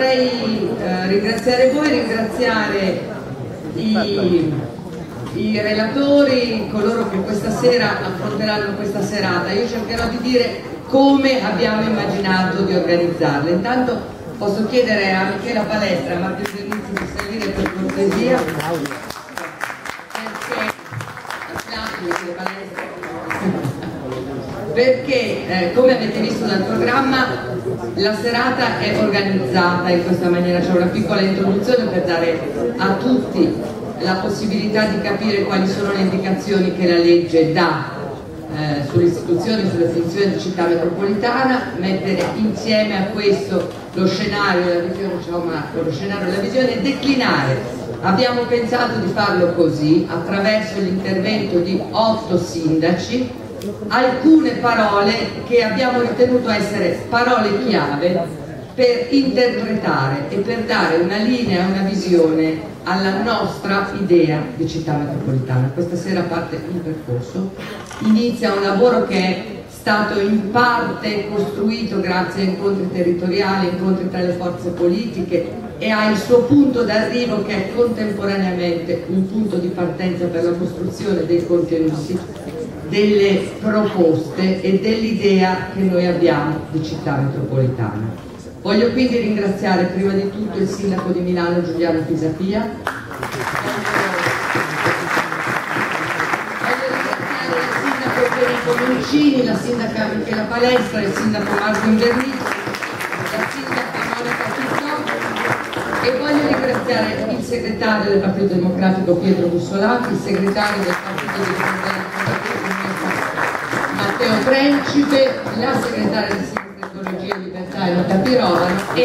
Vorrei ringraziare voi, ringraziare i relatori, coloro che questa sera affronteranno questa serata. Io cercherò di dire come abbiamo immaginato di organizzarla. Intanto posso chiedere a Michela Palestra e a Matteo Vernizzi di salire per cortesia, perché come avete visto dal programma la serata è organizzata in questa maniera. C'è una piccola introduzione per dare a tutti la possibilità di capire quali sono le indicazioni che la legge dà sulle istituzioni, sulle funzioni di città metropolitana, mettere insieme a questo lo scenario e la visione, ciao Marco, lo scenario e la visione, e declinare. Abbiamo pensato di farlo così, attraverso l'intervento di 8 sindaci, alcune parole che abbiamo ritenuto essere parole chiave per interpretare e per dare una linea, una visione alla nostra idea di città metropolitana. Questa sera parte un percorso, inizia un lavoro che è stato in parte costruito grazie a incontri territoriali, incontri tra le forze politiche, e ha il suo punto d'arrivo che è contemporaneamente un punto di partenza per la costruzione dei contenuti, delle proposte e dell'idea che noi abbiamo di città metropolitana. Voglio quindi ringraziare prima di tutto il sindaco di Milano Giuliano Pisapia, voglio ringraziare il sindaco Federico Moncini, la sindaca Michela Palestra, il sindaco Marco Invernizzi, la sindaca Monica Tito, e voglio ringraziare il segretario del Partito Democratico Pietro Bussolati, il segretario del Partito Democratico Matteo Principe, la segretaria di Ecologia, Libertà e Nota Pirovano, e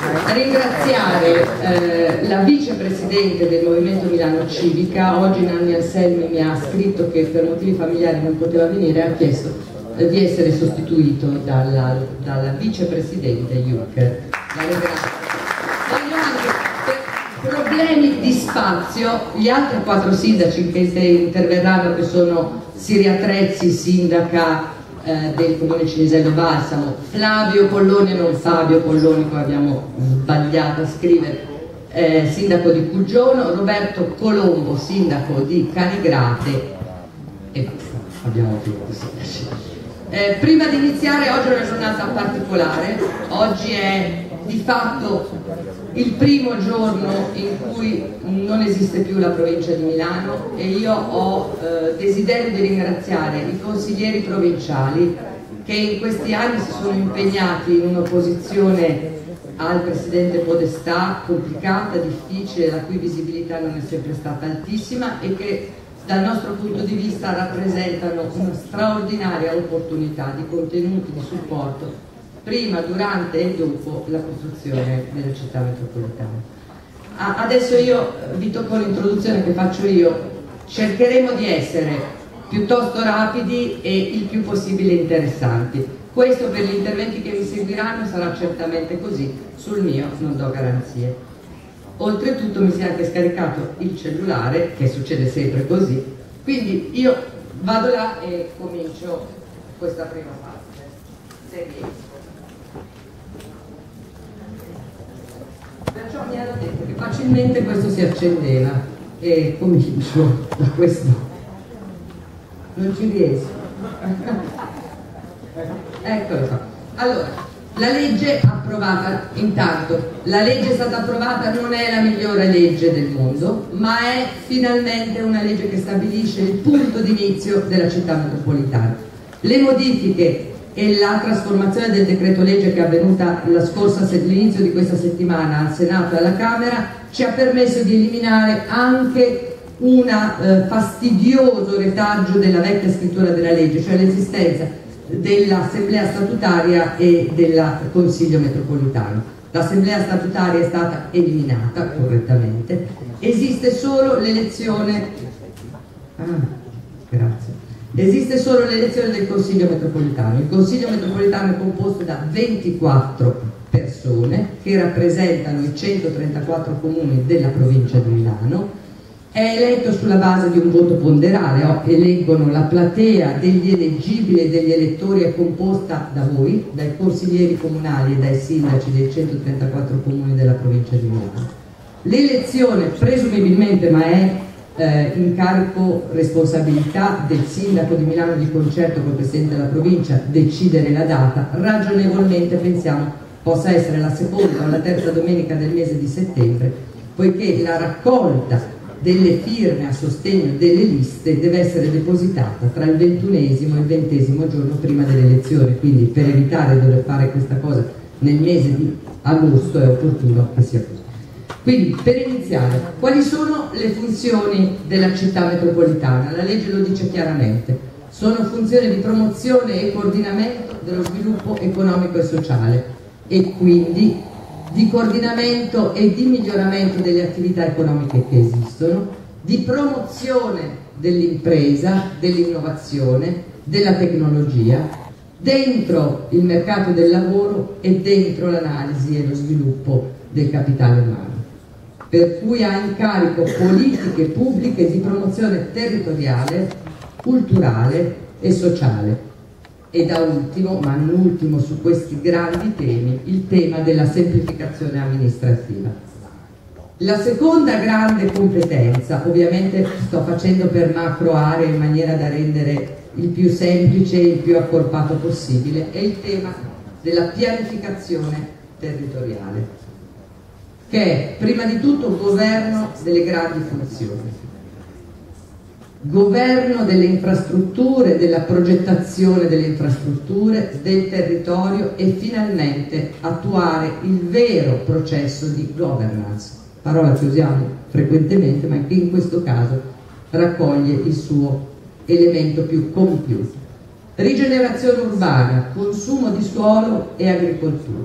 ringraziare la vicepresidente del Movimento Milano Civica. Oggi Nanni Anselmi mi ha scritto che per motivi familiari non poteva venire e ha chiesto di essere sostituito dalla vicepresidente Iuc. La ringrazio. Voglio anche, per problemi di spazio, gli altri 4 sindaci che interverranno, che sono Siria Trezzi, sindaca del comune Cinisello Balsamo, Flavio Polloni e non Fabio Polloni, come abbiamo sbagliato a scrivere, sindaco di Cuggiono, Roberto Colombo, sindaco di Canigrate, e abbiamo tutti i sindaci. Prima di iniziare, oggi è una giornata particolare, oggi è di fatto il primo giorno in cui non esiste più la provincia di Milano, e io ho desiderio di ringraziare i consiglieri provinciali che in questi anni si sono impegnati in un'opposizione al presidente Podestà complicata, difficile, la cui visibilità non è sempre stata altissima, e che dal nostro punto di vista rappresentano una straordinaria opportunità di contenuti, di supporto prima, durante e dopo la costruzione della città metropolitana. Adesso io vi tocco l'introduzione che faccio io. Cercheremo di essere piuttosto rapidi e il più possibile interessanti. Questo per gli interventi che mi seguiranno sarà certamente così, sul mio non do garanzie. Oltretutto mi si è anche scaricato il cellulare, che succede sempre così, quindi io vado là e comincio questa prima parte, se riesco. Perciò mi hanno detto che facilmente questo si accendeva, e comincio da questo. Non ci riesco. Eccolo qua. Allora, la legge approvata, intanto, la legge è stata approvata, non è la migliore legge del mondo, ma è finalmente una legge che stabilisce il punto d'inizio della città metropolitana. Le modifiche e la trasformazione del decreto legge che è avvenuta all'inizio di questa settimana al Senato e alla Camera ci ha permesso di eliminare anche un fastidioso retaggio della vecchia scrittura della legge, cioè l'esistenza dell'assemblea statutaria e del Consiglio metropolitano. L'assemblea statutaria è stata eliminata correttamente, esiste solo l'elezione esiste solo l'elezione del Consiglio metropolitano. Il Consiglio metropolitano è composto da 24 persone che rappresentano i 134 comuni della provincia di Milano, È eletto sulla base di un voto ponderale, eleggono la platea degli eleggibili e degli elettori è composta da voi, dai consiglieri comunali e dai sindaci dei 134 comuni della provincia di Milano. L'elezione presumibilmente, ma è incarico, responsabilità del sindaco di Milano di concerto col presidente della provincia decidere la data, ragionevolmente pensiamo possa essere la seconda o la terza domenica del mese di settembre, poiché la raccolta delle firme a sostegno delle liste deve essere depositata tra il 21esimo e il 20esimo giorno prima delle elezioni, quindi per evitare di dover fare questa cosa nel mese di agosto è opportuno che sia così. Quindi, per iniziare, quali sono le funzioni della città metropolitana? La legge lo dice chiaramente, sono funzioni di promozione e coordinamento dello sviluppo economico e sociale e quindi di coordinamento e di miglioramento delle attività economiche che esistono, di promozione dell'impresa, dell'innovazione, della tecnologia, dentro il mercato del lavoro e dentro l'analisi e lo sviluppo del capitale umano. Per cui ha in carico politiche pubbliche di promozione territoriale, culturale e sociale. E da ultimo, ma non ultimo su questi grandi temi, il tema della semplificazione amministrativa. La seconda grande competenza, ovviamente sto facendo per macro aree in maniera da rendere il più semplice e il più accorpato possibile, è il tema della pianificazione territoriale, che è prima di tutto governo delle grandi funzioni, governo delle infrastrutture, della progettazione delle infrastrutture, del territorio e finalmente attuare il vero processo di governance, parola che usiamo frequentemente ma che in questo caso raccoglie il suo elemento più compiuto. Rigenerazione urbana, consumo di suolo e agricoltura,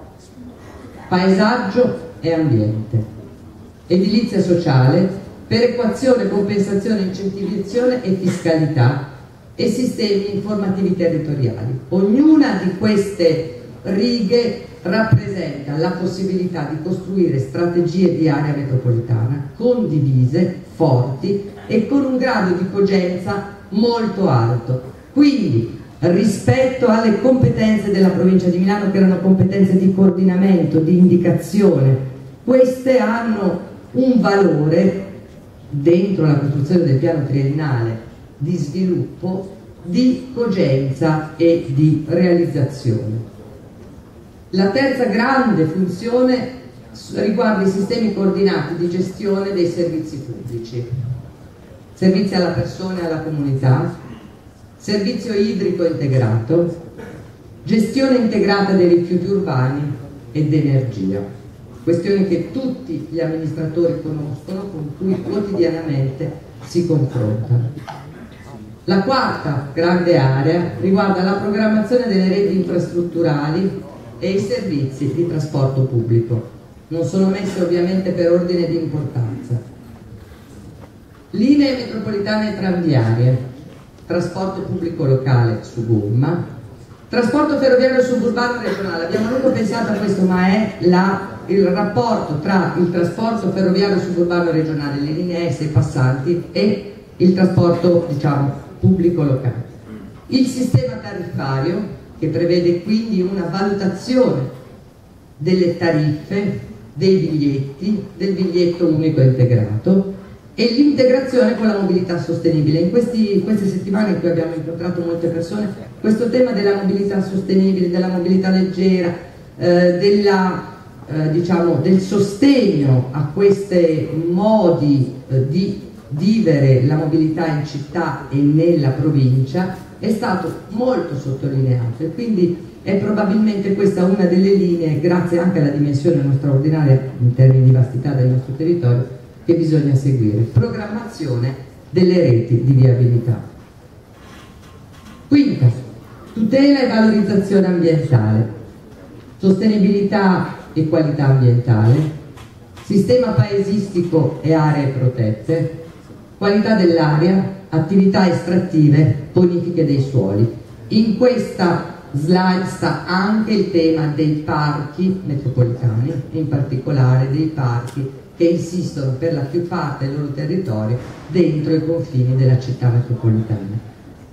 paesaggio e ambiente, edilizia sociale, perequazione, compensazione, incentivazione e fiscalità e sistemi informativi territoriali. Ognuna di queste righe rappresenta la possibilità di costruire strategie di area metropolitana condivise, forti e con un grado di cogenza molto alto. Quindi rispetto alle competenze della provincia di Milano, che erano competenze di coordinamento, di indicazione, queste hanno un valore dentro la costruzione del piano triennale di sviluppo, di cogenza e di realizzazione. La terza grande funzione riguarda i sistemi coordinati di gestione dei servizi pubblici, servizi alla persona e alla comunità, servizio idrico integrato, gestione integrata dei rifiuti urbani ed energia. Questioni che tutti gli amministratori conoscono, con cui quotidianamente si confrontano. La quarta grande area riguarda la programmazione delle reti infrastrutturali e i servizi di trasporto pubblico. Non sono messe ovviamente per ordine di importanza. Linee metropolitane tranviarie, trasporto pubblico locale su gomma, trasporto ferroviario suburbano regionale. Abbiamo a lungo pensato a questo, ma è il rapporto tra il trasporto ferroviario suburbano regionale, le linee S, i passanti, e il trasporto, diciamo, pubblico locale. Il sistema tariffario, che prevede quindi una valutazione delle tariffe, dei biglietti, del biglietto unico integrato, e l'integrazione con la mobilità sostenibile. In queste settimane in cui abbiamo incontrato molte persone, questo tema della mobilità sostenibile, della mobilità leggera, del sostegno a questi modi di vivere la mobilità in città e nella provincia è stato molto sottolineato, e quindi è probabilmente questa una delle linee, grazie anche alla dimensione non straordinaria in termini di vastità del nostro territorio, che bisogna seguire. Programmazione delle reti di viabilità. Quinta, tutela e valorizzazione ambientale, sostenibilità e qualità ambientale, sistema paesistico e aree protette, qualità dell'aria, attività estrattive, bonifiche dei suoli. In questa slide sta anche il tema dei parchi metropolitani, in particolare dei parchi che insistono per la più parte del loro territorio dentro i confini della città metropolitana.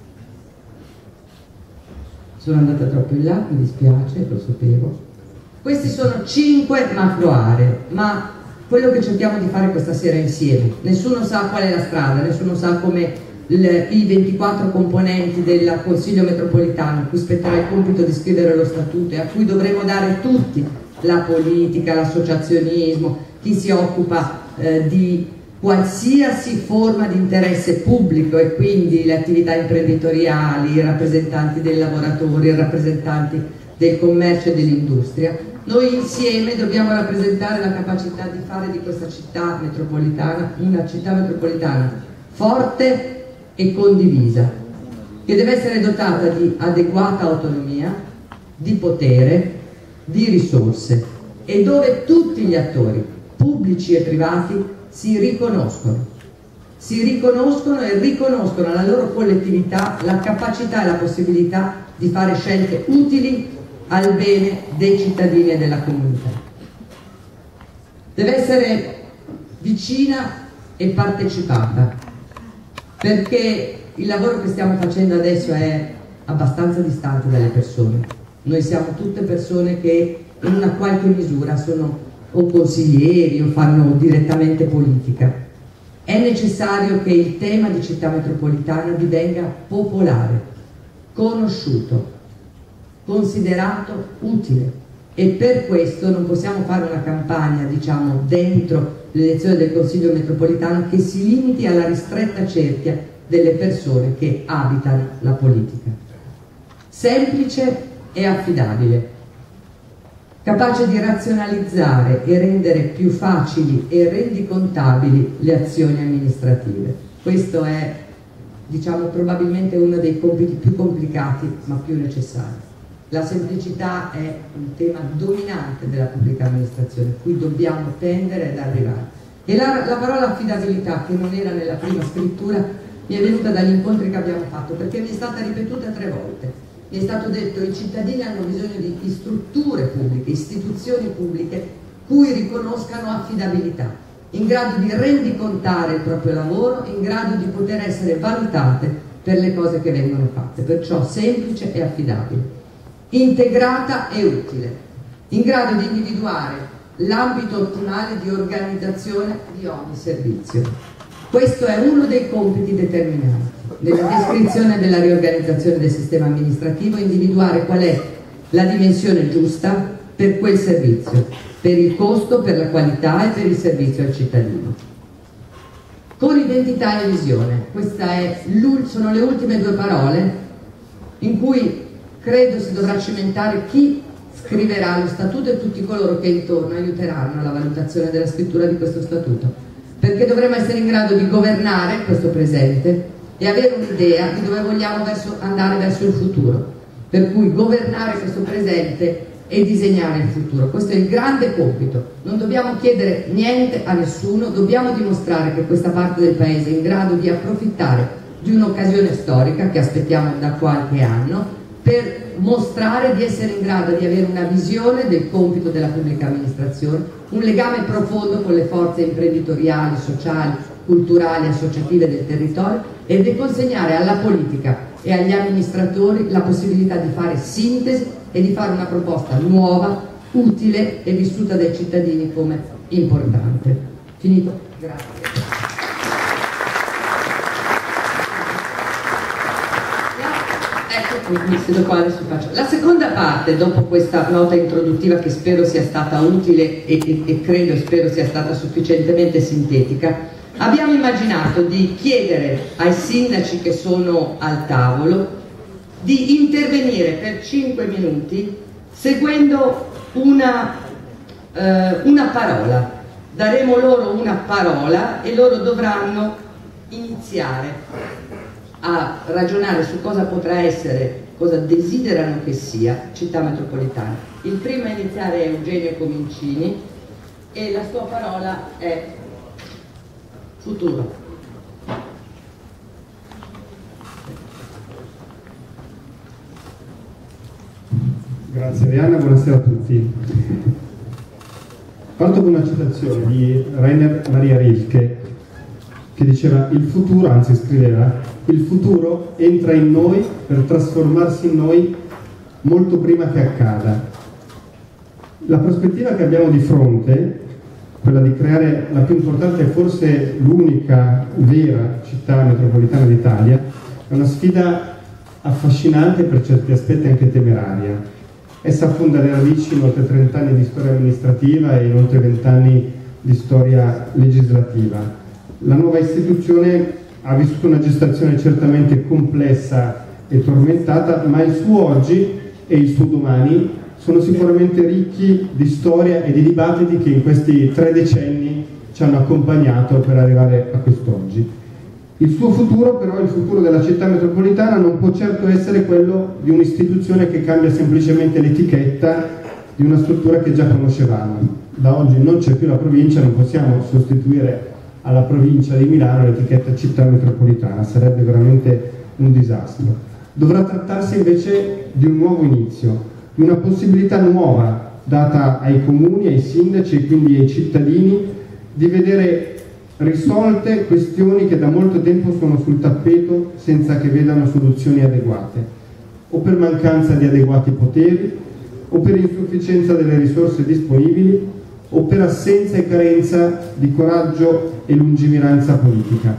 Sono andata troppo in là, mi dispiace, lo sapevo. Questi sono 5 macro aree, ma quello che cerchiamo di fare questa sera insieme, nessuno sa qual è la strada, nessuno sa come i 24 componenti del Consiglio metropolitano, a cui spetterà il compito di scrivere lo statuto e a cui dovremo dare tutti, la politica, l'associazionismo, chi si occupa di qualsiasi forma di interesse pubblico e quindi le attività imprenditoriali, i rappresentanti dei lavoratori, i rappresentanti del commercio e dell'industria. Noi insieme dobbiamo rappresentare la capacità di fare di questa città metropolitana una città metropolitana forte e condivisa, che deve essere dotata di adeguata autonomia, di potere, di risorse e dove tutti gli attori, pubblici e privati, si riconoscono e riconoscono alla loro collettività la capacità e la possibilità di fare scelte utili al bene dei cittadini e della comunità. Deve essere vicina e partecipata, perché il lavoro che stiamo facendo adesso è abbastanza distante dalle persone. Noi siamo tutte persone che in una qualche misura sono o consiglieri o fanno direttamente politica. È necessario che il tema di città metropolitana divenga popolare, conosciuto, considerato utile, e per questo non possiamo fare una campagna, diciamo, dentro l'elezione del Consiglio metropolitano che si limiti alla ristretta cerchia delle persone che abitano la politica. Semplice e affidabile, capace di razionalizzare e rendere più facili e rendicontabili le azioni amministrative. Questo è, diciamo, probabilmente uno dei compiti più complicati ma più necessari. La semplicità è un tema dominante della pubblica amministrazione, cui dobbiamo tendere ad arrivare. E la parola affidabilità, che non era nella prima scrittura, mi è venuta dagli incontri che abbiamo fatto, perché mi è stata ripetuta 3 volte. Mi è stato detto che i cittadini hanno bisogno di strutture pubbliche, istituzioni pubbliche, cui riconoscano affidabilità, in grado di rendicontare il proprio lavoro, in grado di poter essere valutate per le cose che vengono fatte. Perciò semplice e affidabile, integrata e utile, in grado di individuare l'ambito ottimale di organizzazione di ogni servizio. Questo è uno dei compiti determinanti nella descrizione della riorganizzazione del sistema amministrativo: individuare qual è la dimensione giusta per quel servizio, per il costo, per la qualità e per il servizio al cittadino. Con identità e visione, sono le ultime 2 parole in cui credo si dovrà cimentare chi scriverà lo statuto e tutti coloro che intorno aiuteranno alla valutazione della scrittura di questo statuto, perché dovremo essere in grado di governare questo presente e avere un'idea di dove vogliamo andare verso il futuro, per cui governare questo presente e disegnare il futuro. Questo è il grande compito. Non dobbiamo chiedere niente a nessuno, dobbiamo dimostrare che questa parte del paese è in grado di approfittare di un'occasione storica che aspettiamo da qualche anno, per mostrare di essere in grado di avere una visione del compito della pubblica amministrazione, un legame profondo con le forze imprenditoriali, sociali, culturali, associative del territorio, e di consegnare alla politica e agli amministratori la possibilità di fare sintesi e di fare una proposta nuova, utile e vissuta dai cittadini come importante. Finito? Grazie. La seconda parte, dopo questa nota introduttiva che spero sia stata utile e credo e spero sia stata sufficientemente sintetica, abbiamo immaginato di chiedere ai sindaci che sono al tavolo di intervenire per 5 minuti seguendo una parola. Daremo loro una parola e loro dovranno iniziare a ragionare su cosa potrà essere, cosa desiderano che sia città metropolitana. Il primo a iniziare è Eugenio Comincini e la sua parola è futuro. Grazie Arianna, buonasera a tutti. Parto con una citazione di Rainer Maria Rilke che diceva: il futuro, anzi scriveva, il futuro entra in noi per trasformarsi in noi molto prima che accada. La prospettiva che abbiamo di fronte, quella di creare la più importante e forse l'unica vera città metropolitana d'Italia, è una sfida affascinante e per certi aspetti anche temeraria. Essa affonda le radici in oltre 30 anni di storia amministrativa e in oltre 20 anni di storia legislativa. La nuova istituzione ha vissuto una gestazione certamente complessa e tormentata, ma il suo oggi e il suo domani sono sicuramente ricchi di storia e di dibattiti che in questi 3 decenni ci hanno accompagnato per arrivare a quest'oggi. Il suo futuro, però, il futuro della città metropolitana, non può certo essere quello di un'istituzione che cambia semplicemente l'etichetta di una struttura che già conoscevamo. Da oggi non c'è più la provincia, non possiamo sostituire alla provincia di Milano l'etichetta città metropolitana, sarebbe veramente un disastro. Dovrà trattarsi invece di un nuovo inizio, di una possibilità nuova data ai comuni, ai sindaci e quindi ai cittadini di vedere risolte questioni che da molto tempo sono sul tappeto senza che vedano soluzioni adeguate, o per mancanza di adeguati poteri, o per insufficienza delle risorse disponibili, o per assenza e carenza di coraggio e lungimiranza politica.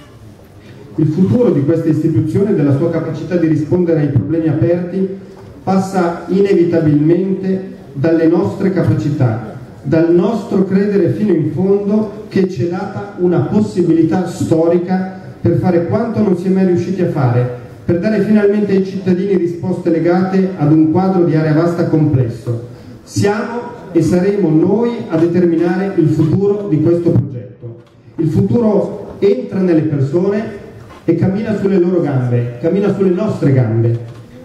Il futuro di questa istituzione e della sua capacità di rispondere ai problemi aperti passa inevitabilmente dalle nostre capacità, dal nostro credere fino in fondo che ci è data una possibilità storica per fare quanto non si è mai riusciti a fare, per dare finalmente ai cittadini risposte legate ad un quadro di area vasta complesso. Siamo e saremo noi a determinare il futuro di questo progetto. Il futuro entra nelle persone e cammina sulle loro gambe, cammina sulle nostre gambe.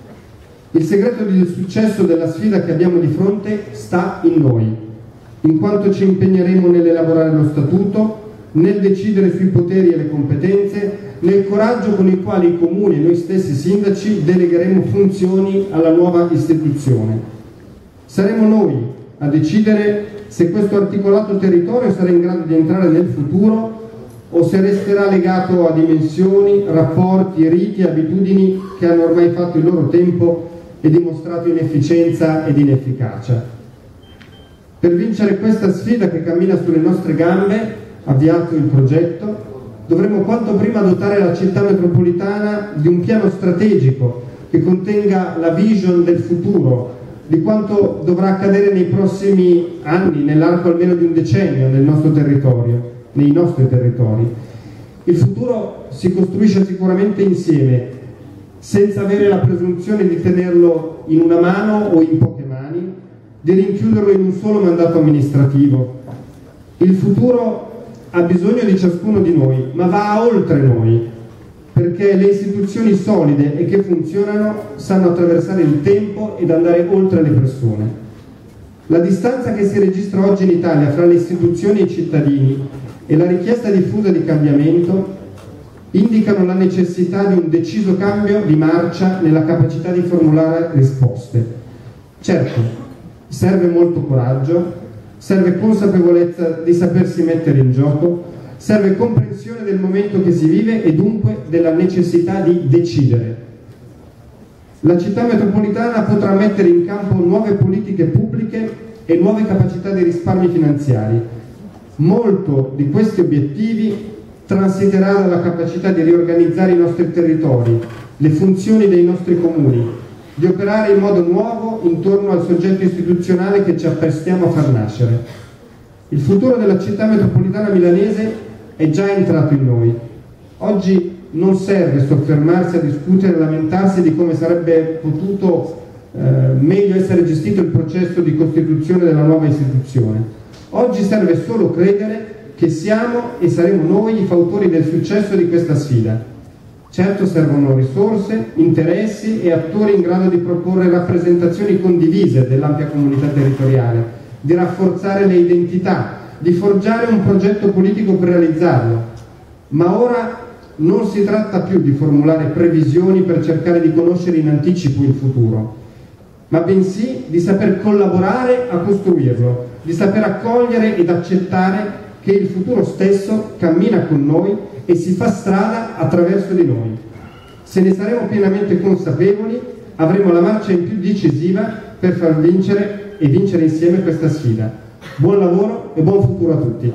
Il segreto del successo della sfida che abbiamo di fronte sta in noi, in quanto ci impegneremo nell'elaborare lo statuto, nel decidere sui poteri e le competenze, nel coraggio con il quale i comuni e noi stessi sindaci delegheremo funzioni alla nuova istituzione. Saremo noi a decidere se questo articolato territorio sarà in grado di entrare nel futuro o se resterà legato a dimensioni, rapporti, riti, abitudini che hanno ormai fatto il loro tempo e dimostrato inefficienza ed inefficacia. Per vincere questa sfida che cammina sulle nostre gambe, avviato il progetto, dovremo quanto prima dotare la città metropolitana di un piano strategico che contenga la vision del futuro, di quanto dovrà accadere nei prossimi anni, nell'arco almeno di un decennio nel nostro territorio, nei nostri territori. Il futuro si costruisce sicuramente insieme, senza avere la presunzione di tenerlo in una mano o in poche mani, di rinchiuderlo in un solo mandato amministrativo. Il futuro ha bisogno di ciascuno di noi, ma va oltre noi, perché le istituzioni solide e che funzionano sanno attraversare il tempo ed andare oltre le persone. La distanza che si registra oggi in Italia fra le istituzioni e i cittadini e la richiesta diffusa di cambiamento indicano la necessità di un deciso cambio di marcia nella capacità di formulare risposte. Certo, serve molto coraggio, serve consapevolezza di sapersi mettere in gioco, serve comprensione del momento che si vive e dunque della necessità di decidere. La città metropolitana potrà mettere in campo nuove politiche pubbliche e nuove capacità di risparmi finanziari. Molto di questi obiettivi transiterà dalla capacità di riorganizzare i nostri territori, le funzioni dei nostri comuni, di operare in modo nuovo intorno al soggetto istituzionale che ci apprestiamo a far nascere. Il futuro della città metropolitana milanese è già entrato in noi. Oggi non serve soffermarsi a discutere e lamentarsi di come sarebbe potuto meglio essere gestito il processo di costituzione della nuova istituzione. Oggi serve solo credere che siamo e saremo noi i fautori del successo di questa sfida. Certo servono risorse, interessi e attori in grado di proporre rappresentazioni condivise dell'ampia comunità territoriale, di rafforzare le identità, di forgiare un progetto politico per realizzarlo. Ma ora non si tratta più di formulare previsioni per cercare di conoscere in anticipo il futuro. ma bensì di saper collaborare a costruirlo, di saper accogliere ed accettare che il futuro stesso cammina con noi e si fa strada attraverso di noi. Se ne saremo pienamente consapevoli, avremo la marcia in più decisiva per far vincere e vincere insieme questa sfida. Buon lavoro e buon futuro a tutti.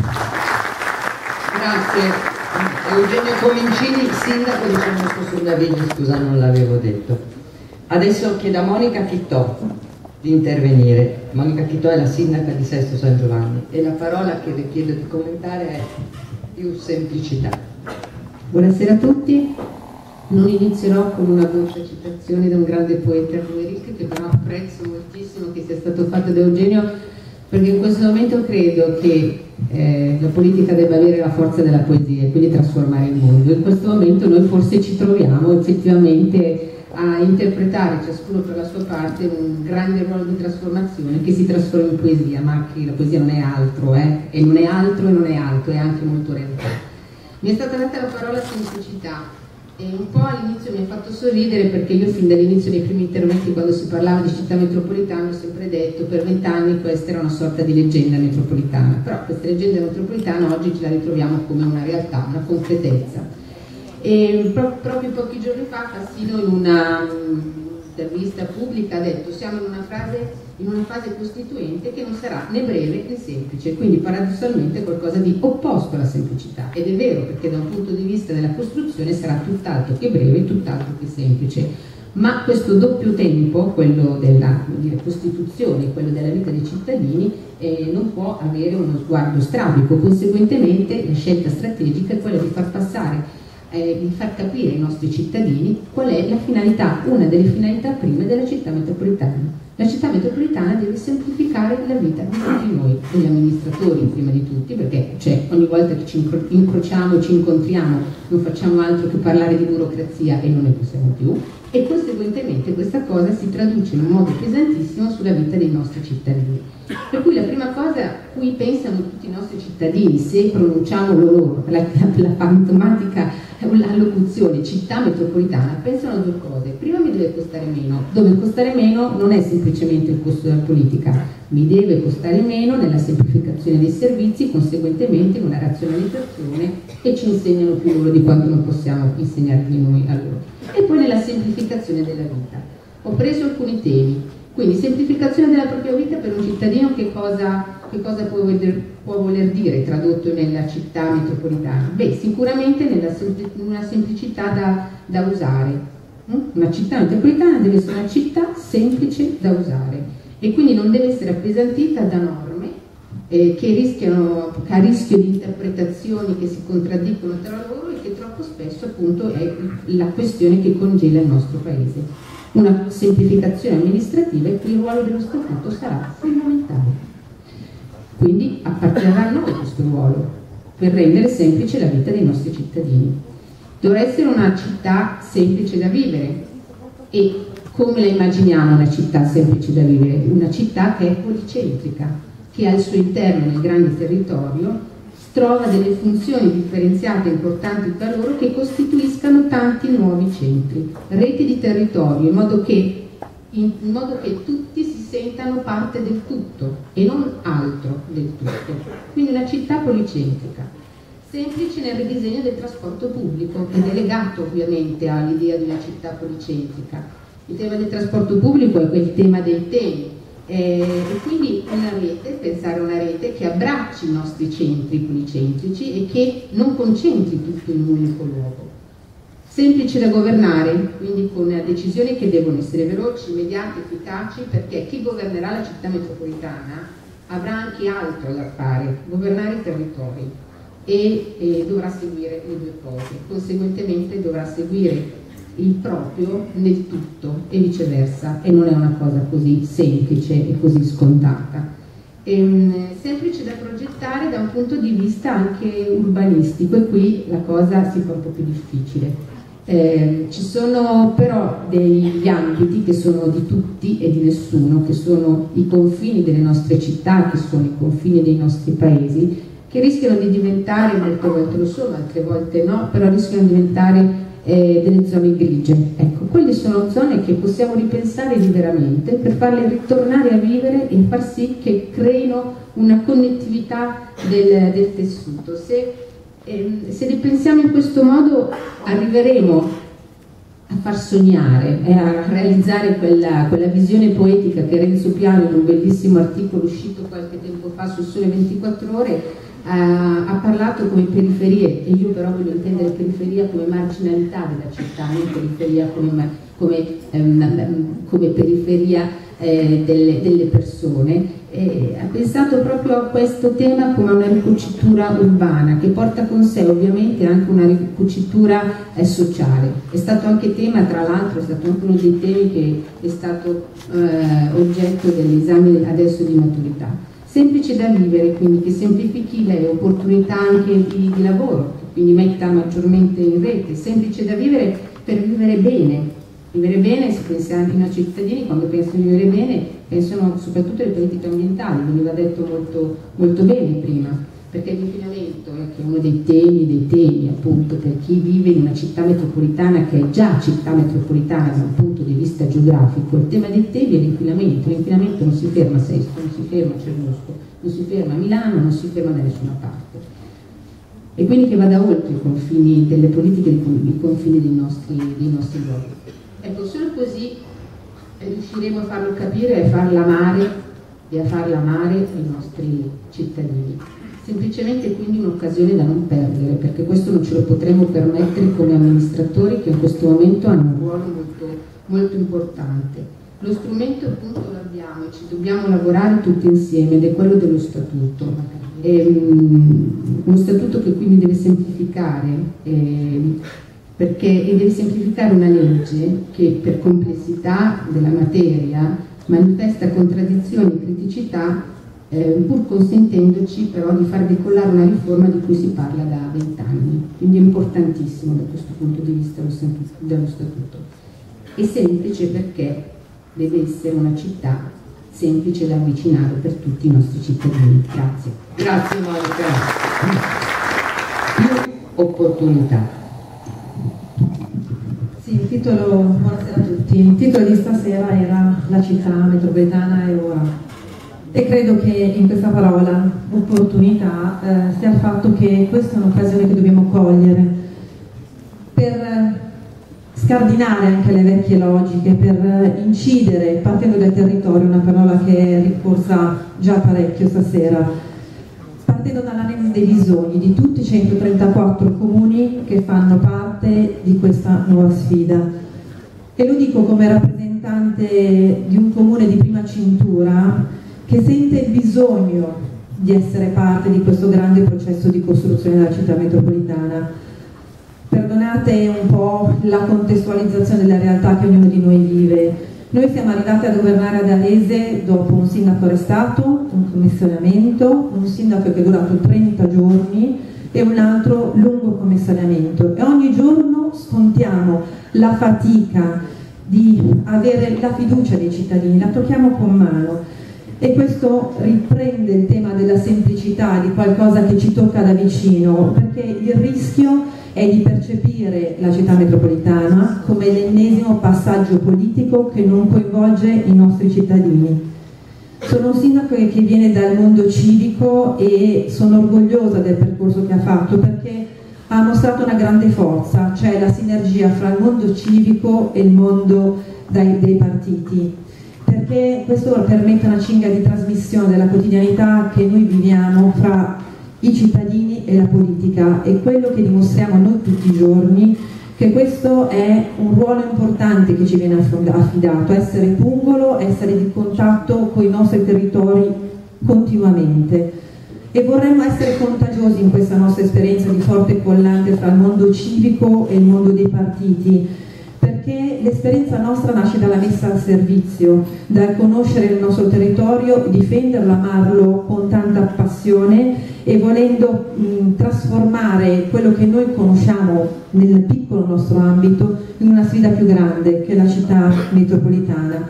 Grazie. Eugenio Comincini, sindaco di Cernusco sul Naviglio, scusa non l'avevo detto. Adesso chiedo a Monica Chittò di intervenire. Monica Chittò è la sindaca di Sesto San Giovanni e la parola che le chiedo di commentare è più semplicità. Buonasera a tutti. Non inizierò con una dolce citazione da un grande poeta come Rilke, che però apprezzo moltissimo che sia stato fatto da Eugenio, perché in questo momento credo che la politica debba avere la forza della poesia e quindi trasformare il mondo. In questo momento noi forse ci troviamo effettivamente a interpretare ciascuno per la sua parte un grande ruolo di trasformazione che si trasforma in poesia, ma che la poesia non è altro, e non è altro e non è alto, è anche molto realtà. Mi è stata data la parola semplicità e un po' all'inizio mi ha fatto sorridere, perché io fin dall'inizio dei primi interventi, quando si parlava di città metropolitana, ho sempre detto per 20 anni questa era una sorta di leggenda metropolitana, però questa leggenda metropolitana oggi ce la ritroviamo come una realtà, una concretezza. E proprio pochi giorni fa Fassino in una intervista pubblica ha detto: siamo in una fase costituente che non sarà né breve né semplice, quindi paradossalmente qualcosa di opposto alla semplicità, ed è vero, perché da un punto di vista della costruzione sarà tutt'altro che breve e tutt'altro che semplice, ma questo doppio tempo, quello della costituzione e quello della vita dei cittadini, non può avere uno sguardo strabico. Conseguentemente la scelta strategica è quella di far passare, di far capire ai nostri cittadini qual è la finalità, una delle finalità prime della città metropolitana. La città metropolitana deve semplificare la vita di tutti noi, degli amministratori prima di tutti, perché ogni volta che ci incrociamo, ci incontriamo, non facciamo altro che parlare di burocrazia e non ne possiamo più, e conseguentemente questa cosa si traduce in un modo pesantissimo sulla vita dei nostri cittadini. Per cui la prima cosa a cui pensano tutti i nostri cittadini se pronunciamo loro la fantomatica allocuzione città metropolitana, pensano a due cose: prima mi deve costare meno, dove costare meno non è semplicemente il costo della politica, mi deve costare meno nella semplificazione dei servizi, conseguentemente in una razionalizzazione, e ci insegnano più loro di quanto non possiamo insegnargli noi a loro, e poi nella semplificazione della vita. Ho preso alcuni temi, quindi semplificazione della propria vita per un cittadino, che cosa può voler dire tradotto nella città metropolitana? Beh, sicuramente una semplicità da usare. Una città metropolitana deve essere una città semplice da usare e quindi non deve essere appesantita da norme che rischiano, a rischio di interpretazioni che si contraddicono tra loro, e che troppo spesso appunto è la questione che congela il nostro paese. Una semplificazione amministrativa, e qui il ruolo dello Statuto sarà fondamentale. Quindi apparterrà a noi questo ruolo, per rendere semplice la vita dei nostri cittadini. Dovrà essere una città semplice da vivere. E come la immaginiamo una città semplice da vivere? Una città che è policentrica, che al suo interno, nel grande territorio, trova delle funzioni differenziate importanti tra loro, che costituiscano tanti nuovi centri, reti di territorio, in modo che tutti si sentano parte del tutto e non altro del tutto. Quindi una città policentrica, semplice nel ridisegno del trasporto pubblico, ed è legato ovviamente all'idea di una città policentrica. Il tema del trasporto pubblico è quel tema dei temi, e quindi pensare a una rete che abbracci i nostri centri policentrici e che non concentri tutto in un unico luogo. Semplice da governare, quindi con decisioni che devono essere veloci, immediate, efficaci, perché chi governerà la città metropolitana avrà anche altro da fare: governare i territori, e dovrà seguire le due cose. Conseguentemente dovrà seguire il proprio nel tutto e viceversa, e non è una cosa così semplice e così scontata. Semplice da progettare da un punto di vista anche urbanistico, e qui la cosa si fa un po' più difficile. Ci sono però degli ambiti che sono di tutti e di nessuno, che sono i confini delle nostre città, che sono i confini dei nostri paesi, che rischiano di diventare, molte volte lo sono, altre volte no, però rischiano di diventare delle zone grigie. Ecco, quelle sono zone che possiamo ripensare liberamente per farle ritornare a vivere e far sì che creino una connettività del tessuto. Se le pensiamo in questo modo arriveremo a far sognare e a realizzare quella visione poetica che Renzo Piano, in un bellissimo articolo uscito qualche tempo fa sul Sole 24 Ore, ha parlato come periferie, e io però voglio intendere periferia come marginalità della città, non periferia come periferia delle persone. Ha pensato proprio a questo tema come una ricucitura urbana che porta con sé ovviamente anche una ricucitura sociale. È stato anche tema, tra l'altro, è stato anche uno dei temi che è stato oggetto dell'esame adesso di maturità. Semplice da vivere, quindi che semplifichi le opportunità anche di lavoro, che quindi metta maggiormente in rete. Semplice da vivere per vivere bene. Vivere bene, se pensiamo ai nostri cittadini, quando pensano di vivere bene, pensano soprattutto alle politiche ambientali, veniva detto molto, molto bene prima, perché l'inquinamento è uno dei temi appunto per chi vive in una città metropolitana che è già città metropolitana da un punto di vista geografico. Il tema dei temi è l'inquinamento. L'inquinamento non si ferma a Sesto, non si ferma a Cernusco, non si ferma a Milano, non si ferma da nessuna parte. E quindi che vada oltre i confini delle politiche, i confini dei nostri luoghi. Ecco, solo così riusciremo a farlo capire e a farla amare ai nostri cittadini. Semplicemente quindi un'occasione da non perdere, perché questo non ce lo potremo permettere come amministratori che in questo momento hanno un ruolo molto, molto importante. Lo strumento appunto l'abbiamo e ci dobbiamo lavorare tutti insieme ed è quello dello statuto. Uno statuto che quindi deve semplificare perché deve semplificare una legge che per complessità della materia manifesta contraddizioni e criticità, pur consentendoci però di far decollare una riforma di cui si parla da 20 anni. Quindi è importantissimo da questo punto di vista dello statuto. È semplice perché deve essere una città semplice da avvicinare per tutti i nostri cittadini. Grazie. Grazie Monica. Più opportunità. Sì, buonasera a tutti. Il titolo di stasera era La città metropolitana è ora. E credo che in questa parola, opportunità, sia il fatto che questa è un'occasione che dobbiamo cogliere per scardinare anche le vecchie logiche, per incidere, partendo dal territorio, una parola che è ricorsa già parecchio stasera, partendo dall'analisi dei bisogni di tutti i 134 comuni che fanno parte di questa nuova sfida. E lo dico come rappresentante di un comune di prima cintura che sente il bisogno di essere parte di questo grande processo di costruzione della città metropolitana. Perdonate un po' la contestualizzazione della realtà che ognuno di noi vive. Noi siamo arrivati a governare ad Alese dopo un sindaco arrestato, un commissariamento, un sindaco che è durato 30 giorni e un altro lungo commissariamento. E ogni giorno scontiamo la fatica di avere la fiducia dei cittadini, la tocchiamo con mano. E questo riprende il tema della semplicità, di qualcosa che ci tocca da vicino, perché il rischio è di percepire la città metropolitana come l'ennesimo passaggio politico che non coinvolge i nostri cittadini. Sono un sindaco che viene dal mondo civico e sono orgogliosa del percorso che ha fatto, perché ha mostrato una grande forza, cioè la sinergia fra il mondo civico e il mondo dei partiti, perché questo permette una cinghia di trasmissione della quotidianità che noi viviamo fra i cittadini e la politica. E quello che dimostriamo noi tutti i giorni, che questo è un ruolo importante che ci viene affidato, essere pungolo, essere di contatto con i nostri territori continuamente. E vorremmo essere contagiosi in questa nostra esperienza di forte collante fra il mondo civico e il mondo dei partiti, perché l'esperienza nostra nasce dalla messa al servizio, dal conoscere il nostro territorio, difenderlo, amarlo con tanta passione e volendo trasformare quello che noi conosciamo nel piccolo nostro ambito in una sfida più grande che è la città metropolitana.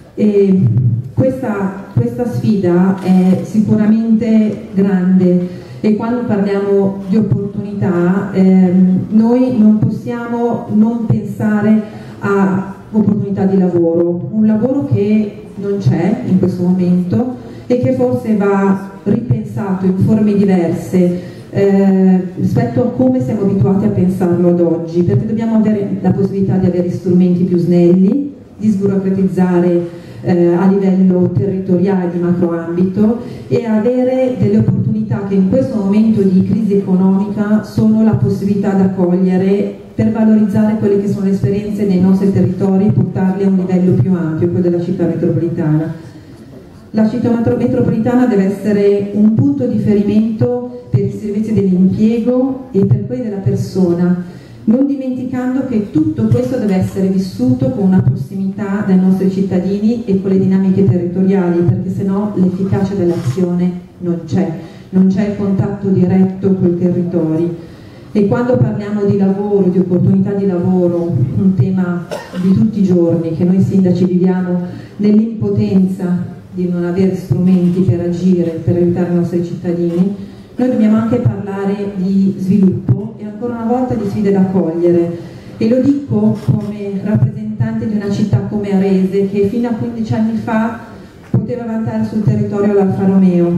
E questa sfida è sicuramente grande e quando parliamo di opportunità noi non possiamo non pensare a opportunità di lavoro, un lavoro che non c'è in questo momento e che forse va ripensato in forme diverse rispetto a come siamo abituati a pensarlo ad oggi, perché dobbiamo avere la possibilità di avere strumenti più snelli, di sburocratizzare a livello territoriale di macroambito e avere delle opportunità che in questo momento di crisi economica sono la possibilità da cogliere per valorizzare quelle che sono le esperienze nei nostri territori e portarle a un livello più ampio, quello della città metropolitana. La città metropolitana deve essere un punto di riferimento per i servizi dell'impiego e per quelli della persona, non dimenticando che tutto questo deve essere vissuto con una prossimità dai nostri cittadini e con le dinamiche territoriali, perché sennò l'efficacia dell'azione non c'è il contatto diretto con i territori. E quando parliamo di lavoro, di opportunità di lavoro, un tema di tutti i giorni che noi sindaci viviamo nell'impotenza di non avere strumenti per agire, per aiutare i nostri cittadini, noi dobbiamo anche parlare di sviluppo e ancora una volta di sfide da cogliere. E lo dico come rappresentante di una città come Arese, che fino a 15 anni fa poteva vantare sul territorio l'Alfa Romeo,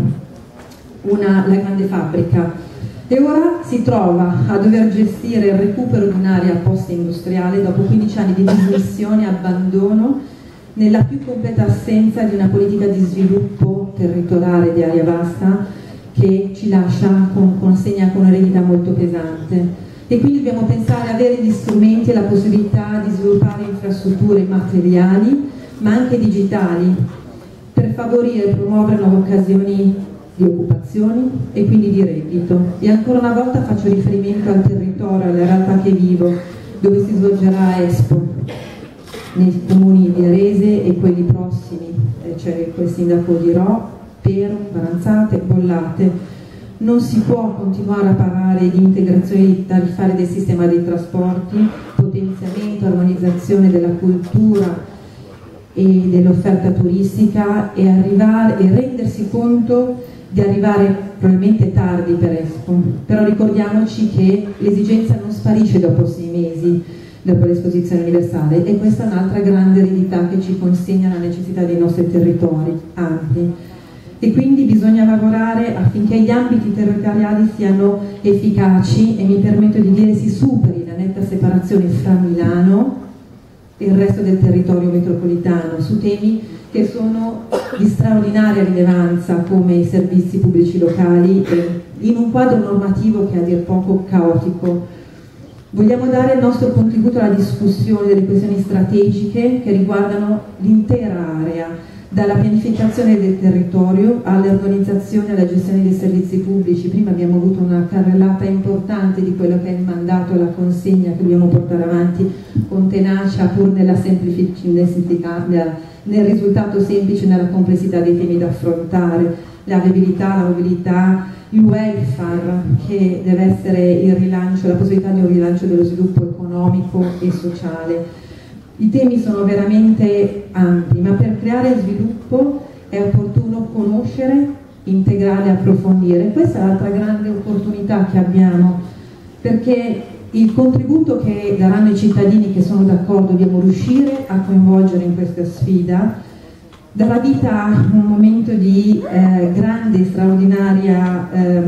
la grande fabbrica, e ora si trova a dover gestire il recupero di un'area post-industriale dopo 15 anni di dismissione e abbandono, nella più completa assenza di una politica di sviluppo territoriale di area vasta che ci lascia con un'eredità molto pesante. E quindi dobbiamo pensare ad avere gli strumenti e la possibilità di sviluppare infrastrutture materiali ma anche digitali per favorire e promuovere nuove occasioni di occupazione e quindi di reddito. E ancora una volta faccio riferimento al territorio, alla realtà che vivo, dove si svolgerà Expo, nei comuni di Arese e quelli prossimi, cioè quel sindaco di Rho, Pero, Baranzate, Bollate. Non si può continuare a parlare di integrazione tariffaria del sistema dei trasporti, potenziamento, armonizzazione della cultura e dell'offerta turistica e rendersi conto di arrivare probabilmente tardi per Expo, però ricordiamoci che l'esigenza non sparisce dopo 6 mesi dopo l'esposizione universale, e questa è un'altra grande eredità che ci consegna la necessità dei nostri territori ampi. E quindi bisogna lavorare affinché gli ambiti territoriali siano efficaci e mi permetto di dire si superi la netta separazione fra Milano e il resto del territorio metropolitano su temi che sono di straordinaria rilevanza come i servizi pubblici locali in un quadro normativo che è a dir poco caotico. Vogliamo dare il nostro contributo alla discussione delle questioni strategiche che riguardano l'intera area, dalla pianificazione del territorio all'organizzazione e alla gestione dei servizi pubblici. Prima abbiamo avuto una carrellata importante di quello che è il mandato e la consegna che dobbiamo portare avanti con tenacia, pur nella semplicità, nel risultato semplice, nella complessità dei temi da affrontare, la viabilità, la mobilità, il welfare, che deve essere il rilancio, la possibilità di un rilancio dello sviluppo economico e sociale. I temi sono veramente ampi, ma per creare sviluppo è opportuno conoscere, integrare e approfondire. Questa è l'altra grande opportunità che abbiamo, perché il contributo che daranno i cittadini che sono d'accordo, dobbiamo riuscire a coinvolgere in questa sfida, darà vita a un momento di grande, straordinaria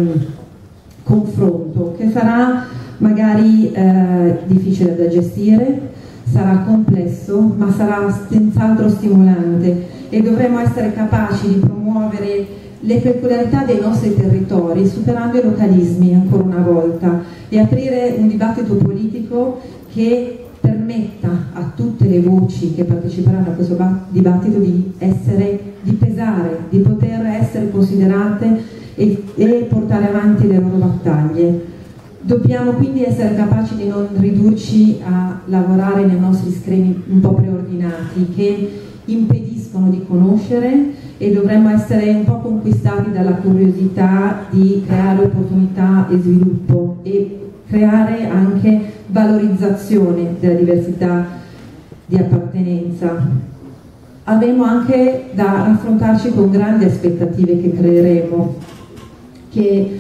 confronto, che sarà magari difficile da gestire, sarà complesso, ma sarà senz'altro stimolante, e dovremo essere capaci di promuovere le peculiarità dei nostri territori, superando i localismi ancora una volta, e aprire un dibattito politico che permetta a tutte le voci che parteciperanno a questo dibattito di pesare, di poter essere considerate e portare avanti le loro battaglie. Dobbiamo quindi essere capaci di non ridurci a lavorare nei nostri schemi un po' preordinati che impediscono di conoscere, e dovremmo essere un po' conquistati dalla curiosità di creare opportunità e sviluppo e creare anche valorizzazione della diversità di appartenenza. Avremo anche da affrontarci con grandi aspettative che creeremo, che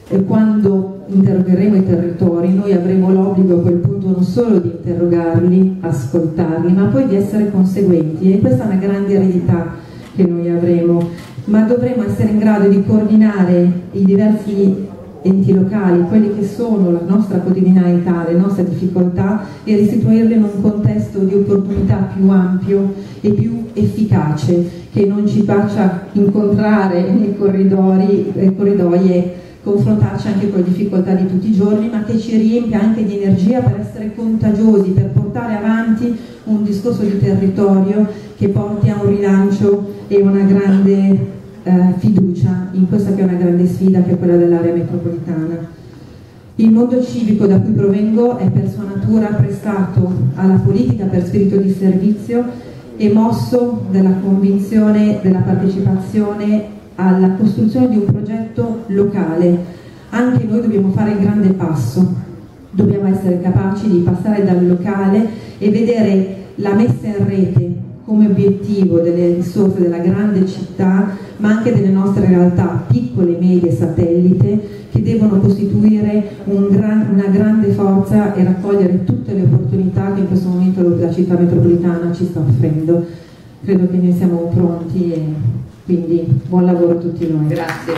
quando interrogheremo i territori, noi avremo l'obbligo a quel punto non solo di interrogarli, ascoltarli, ma poi di essere conseguenti, e questa è una grande eredità che noi avremo, ma dovremo essere in grado di coordinare i diversi enti locali, quelli che sono la nostra quotidianità, le nostre difficoltà, e restituirle in un contesto di opportunità più ampio e più efficace, che non ci faccia incontrare nei corridoi e confrontarci anche con le difficoltà di tutti i giorni, ma che ci riempia anche di energia per essere contagiosi, per portare avanti un discorso di territorio che porti a un rilancio e una grande fiducia in questa che è una grande sfida, che è quella dell'area metropolitana. Il mondo civico da cui provengo è per sua natura prestato alla politica per spirito di servizio e mosso dalla convinzione della partecipazione alla costruzione di un progetto locale. Anche noi dobbiamo fare il grande passo, dobbiamo essere capaci di passare dal locale e vedere la messa in rete come obiettivo delle risorse della grande città, ma anche delle nostre realtà piccole, medie, satellite, che devono costituire una grande forza e raccogliere tutte le opportunità che in questo momento la città metropolitana ci sta offrendo. Credo che noi siamo pronti e quindi buon lavoro a tutti noi. Grazie.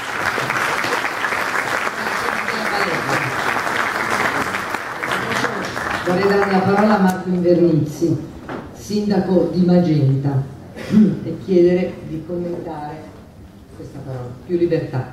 Vorrei dare la parola a Marco Invernizzi, sindaco di Magenta, e chiedere di commentare questa parola. Più libertà.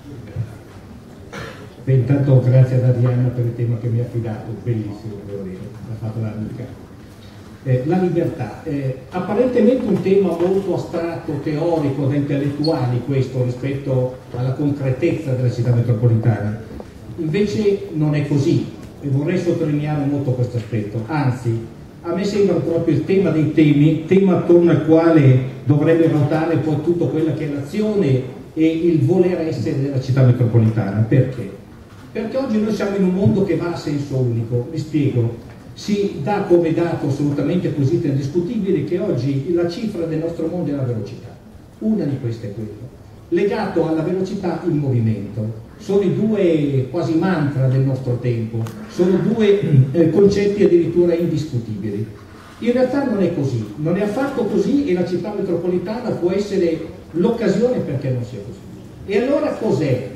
Beh, intanto grazie ad Adriana per il tema che mi ha affidato, bellissimo, devo dire, l'ha fatto l'amica. La libertà, apparentemente un tema molto astratto, teorico, da intellettuali questo rispetto alla concretezza della città metropolitana, invece non è così, e vorrei sottolineare molto questo aspetto. Anzi, a me sembra proprio il tema dei temi, tema attorno al quale dovrebbe ruotare poi tutto quello che è l'azione e il voler essere della città metropolitana. Perché? Perché oggi noi siamo in un mondo che va a senso unico. Vi spiego. Si dà come dato assolutamente acquisito e indiscutibile che oggi la cifra del nostro mondo è la velocità. Una di queste è quella. Legato alla velocità il movimento. Sono i due quasi mantra del nostro tempo, sono due concetti addirittura indiscutibili. In realtà non è così, non è affatto così, e la città metropolitana può essere l'occasione perché non sia così. E allora cos'è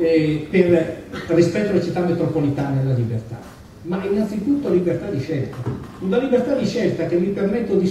rispetto alla città metropolitana la libertà? Ma innanzitutto libertà di scelta. Una libertà di scelta che mi permetto di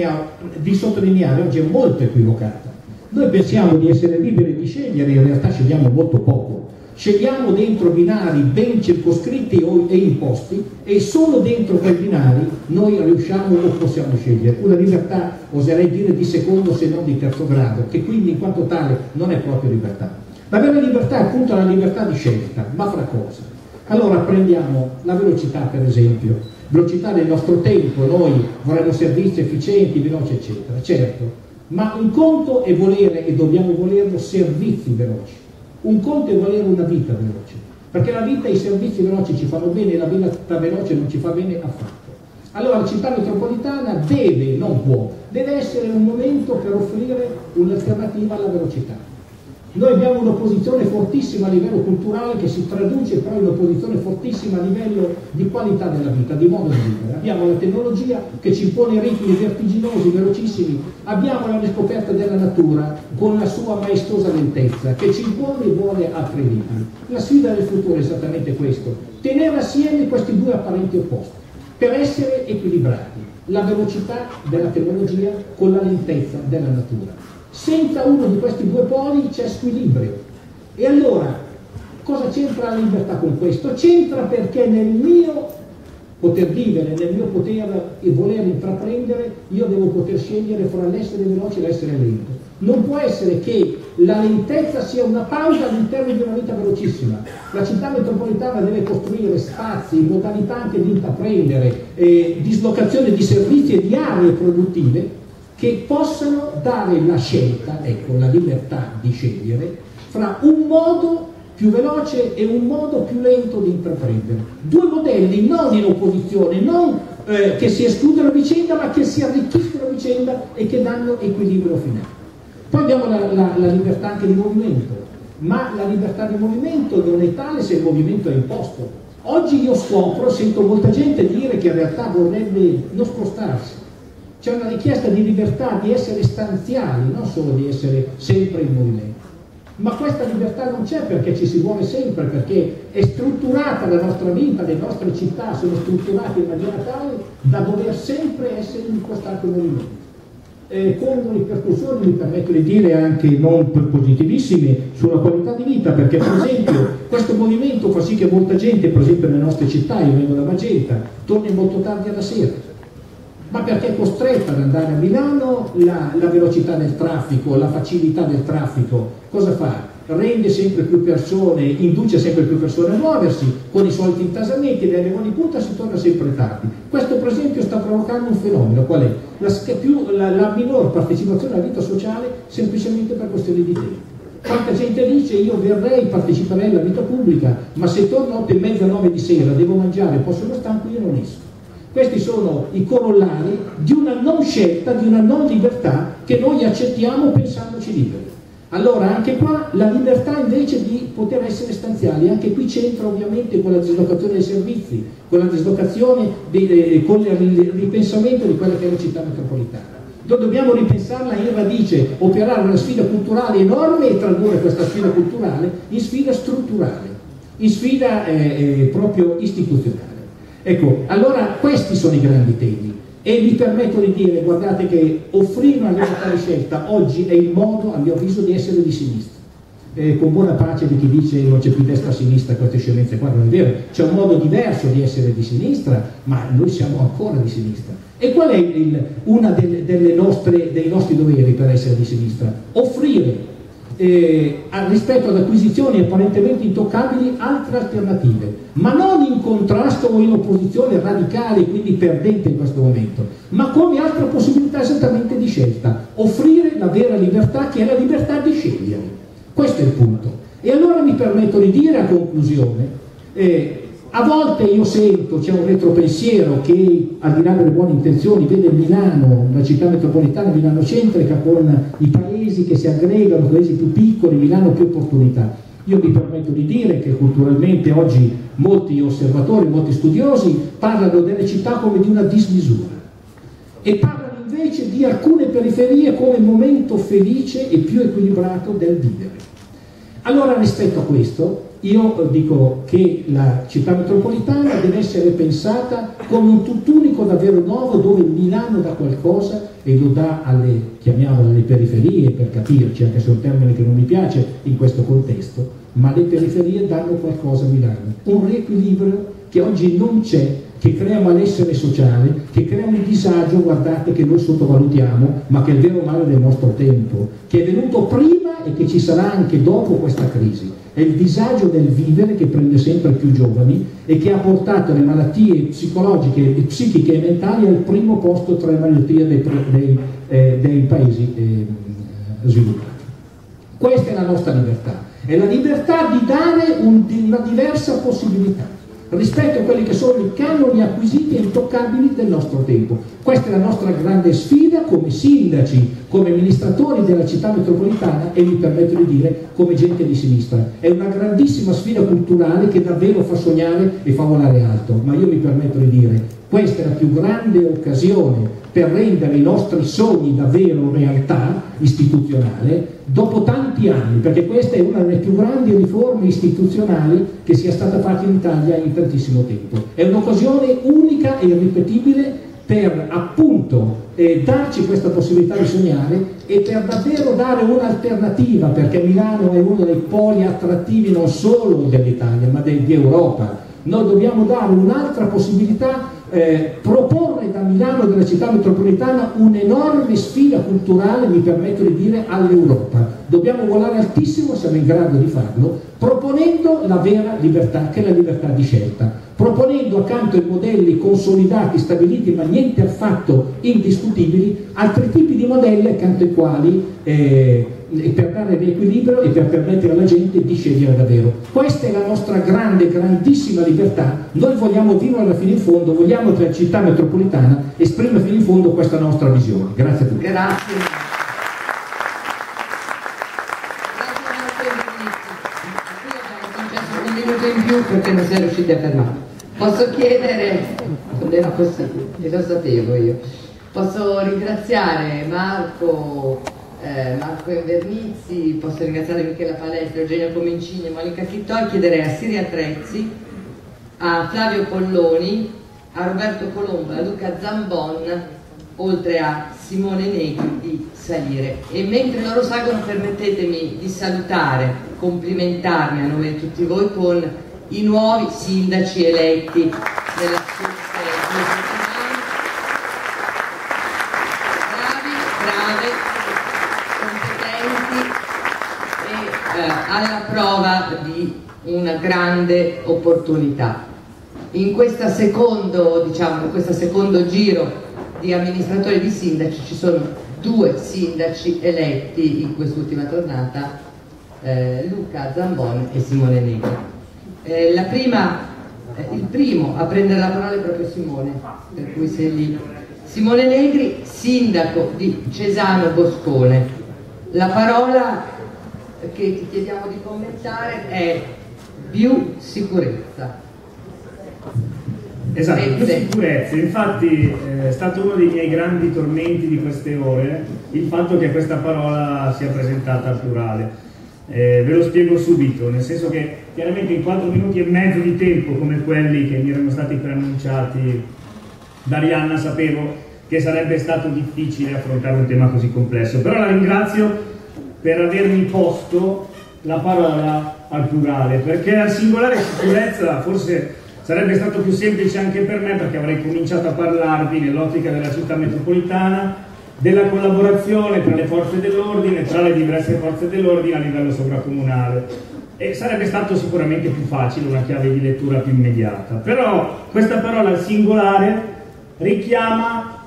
sottolineare oggi è molto equivocata. Noi pensiamo di essere liberi di scegliere, in realtà scegliamo molto poco. Scegliamo dentro binari ben circoscritti e imposti, e solo dentro quei binari noi riusciamo o possiamo scegliere. Una libertà, oserei dire, di secondo se non di terzo grado, che quindi in quanto tale non è proprio libertà. La vera libertà è appunto la libertà di scelta, ma fra cosa? Allora prendiamo la velocità, per esempio, velocità del nostro tempo. Noi vorremmo servizi efficienti, veloci, eccetera, certo, ma un conto è volere, e dobbiamo volerlo, servizi veloci. Un conto è volere una vita veloce, perché la vita e i servizi veloci ci fanno bene, e la vita veloce non ci fa bene affatto. Allora la città metropolitana deve, non può, deve essere un momento per offrire un'alternativa alla velocità. Noi abbiamo un'opposizione fortissima a livello culturale, che si traduce però in un'opposizione fortissima a livello di qualità della vita, di modo di vivere. Abbiamo la tecnologia che ci impone ritmi vertiginosi, velocissimi, abbiamo la riscoperta della natura con la sua maestosa lentezza che ci impone e vuole altri ritmi. La sfida del futuro è esattamente questo: tenere assieme questi due apparenti opposti per essere equilibrati, la velocità della tecnologia con la lentezza della natura. Senza uno di questi due poli c'è squilibrio. E allora cosa c'entra la libertà con questo? C'entra perché nel mio poter vivere, nel mio poter e voler intraprendere, io devo poter scegliere fra l'essere veloce e l'essere lento. Non può essere che la lentezza sia una pausa all'interno di una vita velocissima. La città metropolitana deve costruire spazi, modalità anche di intraprendere, dislocazione di servizi e di aree produttive che possano dare la scelta, ecco, la libertà di scegliere fra un modo più veloce e un modo più lento di intraprendere. Due modelli non in opposizione, non che si escludono a vicenda, ma che si arricchiscono a vicenda e che danno equilibrio finale. Poi abbiamo la libertà anche di movimento. ma la libertà di movimento non è tale se il movimento è imposto. Oggi io sento molta gente dire che in realtà vorrebbe non spostarsi. C'è una richiesta di libertà, di essere stanziali, non solo di essere sempre in movimento. Ma questa libertà non c'è perché ci si muove sempre, perché è strutturata la nostra vita, le nostre città sono strutturate in maniera tale da dover sempre essere in costante movimento. Con ripercussioni, mi permetto di dire, anche non positivissime sulla qualità di vita, perché per esempio questo movimento fa sì che molta gente, per esempio nelle nostre città, io vengo da Magenta, torni molto tardi alla sera, ma perché è costretta ad andare a Milano, la velocità del traffico, la facilità del traffico, cosa fa? Rende sempre più persone, induce sempre più persone a muoversi, con i soliti intasamenti, nelle buone punte si torna sempre tardi. Questo per esempio sta provocando un fenomeno, qual è? La minor partecipazione alla vita sociale semplicemente per questioni di tempo. Quanta gente dice io verrei, parteciperei alla vita pubblica, ma se torno 8:30, 9 di sera, devo mangiare, poi sono stanco, io non esco. Questi sono i corollari di una non scelta, di una non libertà che noi accettiamo pensandoci liberi. Allora anche qua la libertà invece di poter essere stanziali, anche qui c'entra ovviamente con la dislocazione dei servizi, con la dislocazione, con il ripensamento di quella che è la città metropolitana. Noi dobbiamo ripensarla in radice, operare una sfida culturale enorme e tradurre questa sfida culturale in sfida strutturale, in sfida proprio istituzionale. Ecco, allora questi sono i grandi temi. E mi permetto di dire, guardate che offrire una libertà di scelta oggi è il modo, a mio avviso, di essere di sinistra. Con buona pace di chi dice non c'è più destra-sinistra, queste scemenze qua, non è vero, c'è un modo diverso di essere di sinistra, ma noi siamo ancora di sinistra. E qual è una dei nostri doveri per essere di sinistra? Offrire rispetto ad acquisizioni apparentemente intoccabili altre alternative, ma non in contrasto o in opposizione radicale e quindi perdente in questo momento, ma come altra possibilità esattamente di scelta, offrire la vera libertà, che è la libertà di scegliere. Questo è il punto. E allora mi permetto di dire a conclusione, a volte io sento, c'è un retropensiero che al di là delle buone intenzioni vede Milano, la città metropolitana milanocentrica, con i paesi che si aggregano, paesi più piccoli, Milano più opportunità. Io mi permetto di dire che culturalmente oggi molti osservatori, molti studiosi parlano delle città come di una dismisura e parlano invece di alcune periferie come momento felice e più equilibrato del vivere. Allora rispetto a questo io dico che la città metropolitana deve essere pensata come un tutt'unico davvero nuovo, dove Milano dà qualcosa e lo dà chiamiamole periferie per capirci, anche se è un termine che non mi piace in questo contesto, ma le periferie danno qualcosa a Milano, un riequilibrio che oggi non c'è, che crea malessere sociale, che crea un disagio, guardate, che noi sottovalutiamo, ma che è il vero male del nostro tempo, che è venuto prima e che ci sarà anche dopo questa crisi. È il disagio del vivere che prende sempre più giovani e che ha portato le malattie psicologiche, psichiche e mentali al primo posto tra le malattie dei paesi sviluppati. Questa è la nostra libertà, è la libertà di dare una diversa possibilità rispetto a quelli che sono i canoni acquisiti e intoccabili del nostro tempo. Questa è la nostra grande sfida come sindaci, come amministratori della città metropolitana e mi permetto di dire come gente di sinistra. È una grandissima sfida culturale che davvero fa sognare e fa volare alto, ma io mi permetto di dire questa è la più grande occasione per rendere i nostri sogni davvero realtà istituzionale dopo tanti anni, perché questa è una delle più grandi riforme istituzionali che sia stata fatta in Italia in tantissimo tempo. È un'occasione unica e irripetibile per appunto darci questa possibilità di sognare e per davvero dare un'alternativa, perché Milano è uno dei poli attrattivi non solo dell'Italia ma di Europa. Noi dobbiamo dare un'altra possibilità, proporre da Milano, della città metropolitana, un'enorme sfida culturale, mi permetto di dire, all'Europa. Dobbiamo volare altissimo, siamo in grado di farlo, proponendo la vera libertà, che è la libertà di scelta, proponendo accanto ai modelli consolidati, stabiliti, ma niente affatto indiscutibili, altri tipi di modelli accanto ai quali per dare l'equilibrio e per permettere alla gente di scegliere davvero. Questa è la nostra grande, grandissima libertà. Noi vogliamo vivere fino in fondo, vogliamo che la città metropolitana esprima fino in fondo questa nostra visione. Grazie a tutti. Grazie. Grazie a minuto in più perché non siamo riusciti a fermare. Posso chiedere, non era possibile, e lo sapevo io, posso ringraziare Marco Invernizzi, posso ringraziare Michela Palestri, Eugenio Comencini, Monica Chittò, e chiederei a Siria Trezzi, a Flavio Polloni, a Roberto Colombo, a Luca Zambon, oltre a Simone Negri, di salire. E mentre loro salgono, permettetemi di salutare, complimentarmi a nome di tutti voi con i nuovi sindaci eletti nella scorsa settimane. Bravi, brave, competenti e alla prova di una grande opportunità. In questo secondo giro di amministratori e di sindaci ci sono 2 sindaci eletti in quest'ultima tornata, Luca Zambon e Simone Negri. Il primo a prendere la parola è proprio Simone, per cui sei lì. Simone Negri, sindaco di Cesano Boscone. La parola che ti chiediamo di commentare è più sicurezza. Esatto, più sicurezza. Infatti è stato uno dei miei grandi tormenti di queste ore il fatto che questa parola sia presentata al plurale. Ve lo spiego subito, nel senso che chiaramente in 4 minuti e mezzo di tempo come quelli che mi erano stati preannunciati da Arianna sapevo che sarebbe stato difficile affrontare un tema così complesso, però la ringrazio per avermi posto la parola al plurale, perché al singolare sicurezza forse sarebbe stato più semplice anche per me, perché avrei cominciato a parlarvi nell'ottica della città metropolitana, della collaborazione tra le forze dell'ordine, tra le diverse forze dell'ordine a livello sovracomunale, e sarebbe stato sicuramente più facile, una chiave di lettura più immediata. Però questa parola al singolare richiama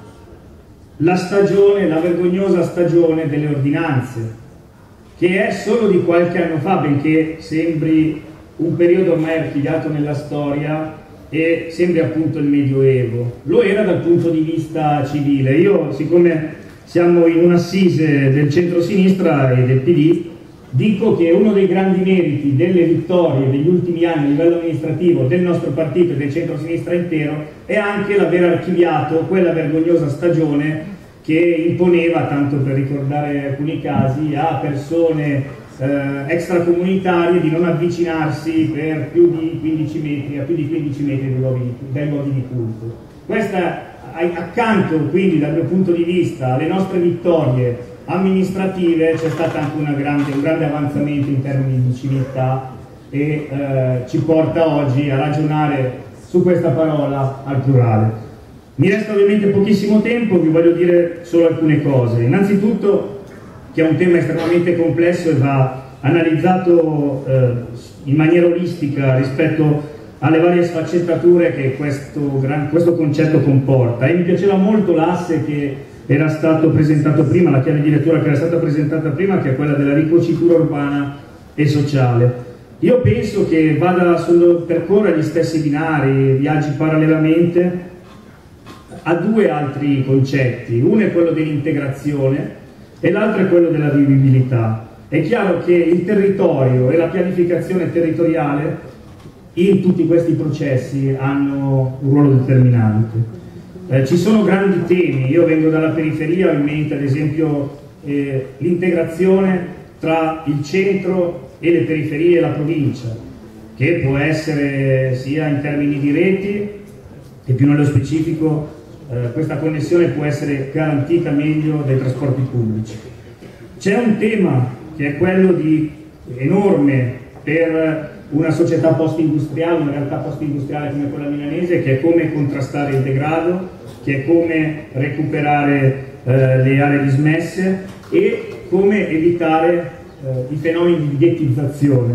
la stagione, la vergognosa stagione delle ordinanze, che è solo di qualche anno fa, benché sembri un periodo ormai archiviato nella storia e sembri appunto il Medioevo. Lo era dal punto di vista civile. Io, siccome siamo in un'assise del centro-sinistra e del PD, dico che uno dei grandi meriti delle vittorie degli ultimi anni a livello amministrativo del nostro partito e del centro-sinistra intero è anche l'aver archiviato quella vergognosa stagione che imponeva, tanto per ricordare alcuni casi, a persone extracomunitarie di non avvicinarsi per più di 15 metri, a più di 15 metri dai luoghi di culto. Questa, accanto quindi dal mio punto di vista alle nostre vittorie amministrative, c'è stato anche un grande avanzamento in termini di civiltà e ci porta oggi a ragionare su questa parola al plurale. Mi resta ovviamente pochissimo tempo, vi voglio dire solo alcune cose. Innanzitutto che è un tema estremamente complesso e va analizzato in maniera olistica rispetto alle varie sfaccettature che questo concetto comporta. E mi piaceva molto l'asse che era stato presentato prima, la chiave di lettura che era stata presentata prima, che è quella della ricuocitura urbana e sociale. Io penso che percorre gli stessi binari, viaggi parallelamente a 2 altri concetti. Uno è quello dell'integrazione e l'altro è quello della vivibilità. È chiaro che il territorio e la pianificazione territoriale in tutti questi processi hanno un ruolo determinante. Ci sono grandi temi, io vengo dalla periferia, ho in mente ad esempio l'integrazione tra il centro e le periferie e la provincia, che può essere sia in termini di reti e più nello specifico questa connessione può essere garantita meglio dai trasporti pubblici. C'è un tema che è quello enorme per una società post-industriale, una realtà post-industriale come quella milanese, che è come contrastare il degrado, che è come recuperare le aree dismesse e come evitare i fenomeni di ghettizzazione.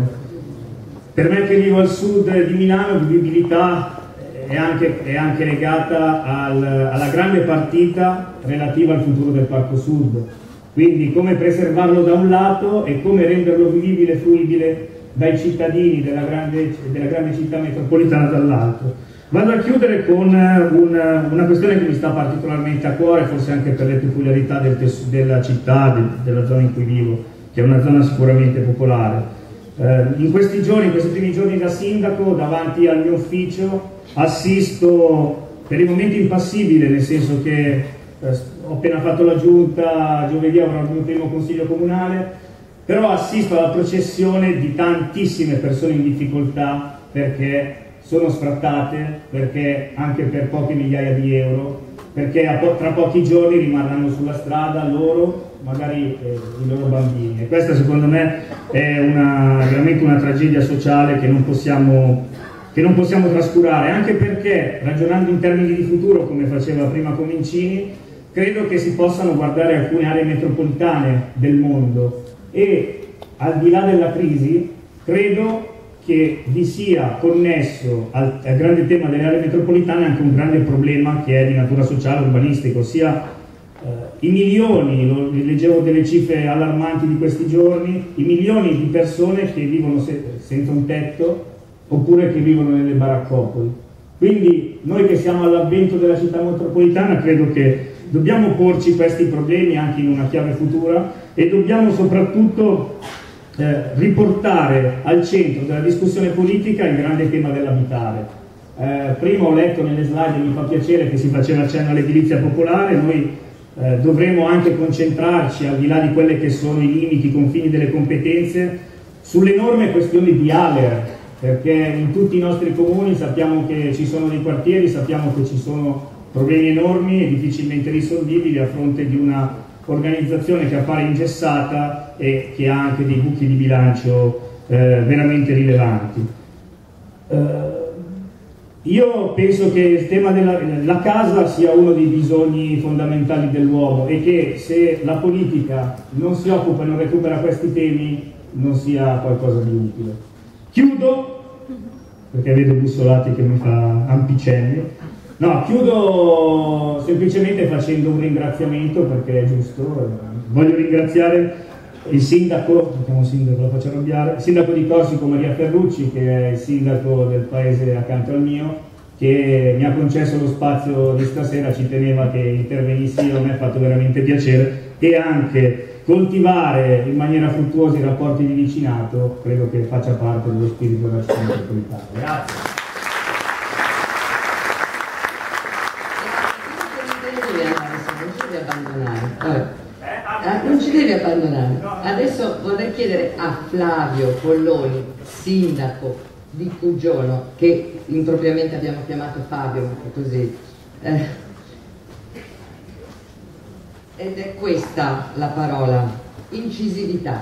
Per me che vivo al sud di Milano, vivibilità è anche legata alla grande partita relativa al futuro del Parco Sud, quindi come preservarlo da un lato e come renderlo vivibile e fruibile dai cittadini della grande città metropolitana dall'altro. Vado a chiudere con una questione che mi sta particolarmente a cuore, forse anche per le peculiarità della città, della zona in cui vivo, che è una zona sicuramente popolare. In questi primi giorni da sindaco, davanti al mio ufficio, assisto per il momento impassibile, nel senso che ho appena fatto la giunta, giovedì avrò il mio primo consiglio comunale, però assisto alla processione di tantissime persone in difficoltà perché sono sfrattate, perché anche per poche migliaia di euro, perché tra pochi giorni rimarranno sulla strada loro, magari i loro bambini, e questa secondo me è veramente una tragedia sociale che non possiamo trascurare, anche perché, ragionando in termini di futuro come faceva prima Comincini, credo che si possano guardare alcune aree metropolitane del mondo e, al di là della crisi, credo che vi sia connesso al grande tema delle aree metropolitane anche un grande problema che è di natura sociale, urbanistica, ossia i milioni, leggevo delle cifre allarmanti di questi giorni, i milioni di persone che vivono senza un tetto oppure che vivono nelle baraccopoli. Quindi noi che siamo all'avvento della città metropolitana credo che dobbiamo porci questi problemi anche in una chiave futura e dobbiamo soprattutto riportare al centro della discussione politica il grande tema dell'abitare. Prima ho letto nelle slide, mi fa piacere che si faceva accenno all'edilizia popolare. Noi dovremo anche concentrarci, al di là di quelli che sono i limiti, i confini delle competenze, sulle enormi questioni di ALER, perché in tutti i nostri comuni sappiamo che ci sono dei quartieri, sappiamo che ci sono problemi enormi e difficilmente risolvibili a fronte di una organizzazione che appare ingessata e che ha anche dei buchi di bilancio veramente rilevanti. Io penso che il tema della casa sia uno dei bisogni fondamentali dell'uomo e che se la politica non si occupa e non recupera questi temi non sia qualcosa di utile. Chiudo, perché vedo Bussolati che mi fa ampicenni. No, chiudo semplicemente facendo un ringraziamento, perché è giusto. Voglio ringraziare il sindaco, lo faccio arrabbiare, il sindaco di Corsico Maria Ferrucci, che è il sindaco del paese accanto al mio, che mi ha concesso lo spazio di stasera, ci teneva che intervenissi io, mi ha fatto veramente piacere, e anche coltivare in maniera fruttuosa i rapporti di vicinato credo che faccia parte dello spirito della città metropolitana. Grazie. Non ci devi abbandonare. Adesso vorrei chiedere a Flavio Polloni, sindaco di Cuggiono, che impropriamente abbiamo chiamato Fabio, ma così. Ed è questa la parola, incisività.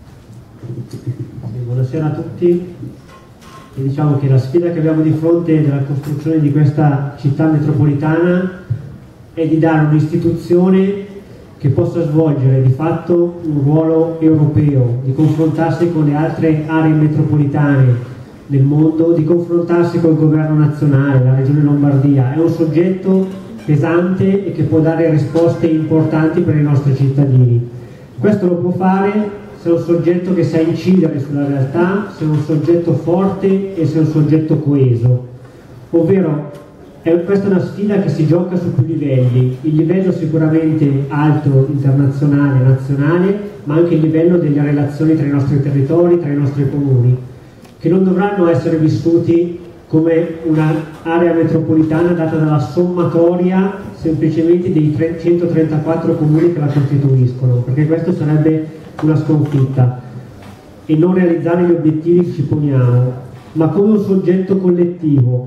Buonasera a tutti. E diciamo che la sfida che abbiamo di fronte nella costruzione di questa città metropolitana è di dare un'istituzione che possa svolgere di fatto un ruolo europeo, di confrontarsi con le altre aree metropolitane del mondo, di confrontarsi col governo nazionale, la regione Lombardia. È un soggetto pesante e che può dare risposte importanti per i nostri cittadini. Questo lo può fare se è un soggetto che sa incidere sulla realtà, se è un soggetto forte e se è un soggetto coeso, ovvero questa è una sfida che si gioca su più livelli, il livello sicuramente alto, internazionale, nazionale, ma anche il livello delle relazioni tra i nostri territori, tra i nostri comuni, che non dovranno essere vissuti come un'area metropolitana data dalla sommatoria semplicemente dei 134 comuni che la costituiscono, perché questo sarebbe una sconfitta e non realizzare gli obiettivi che ci poniamo, ma come un soggetto collettivo,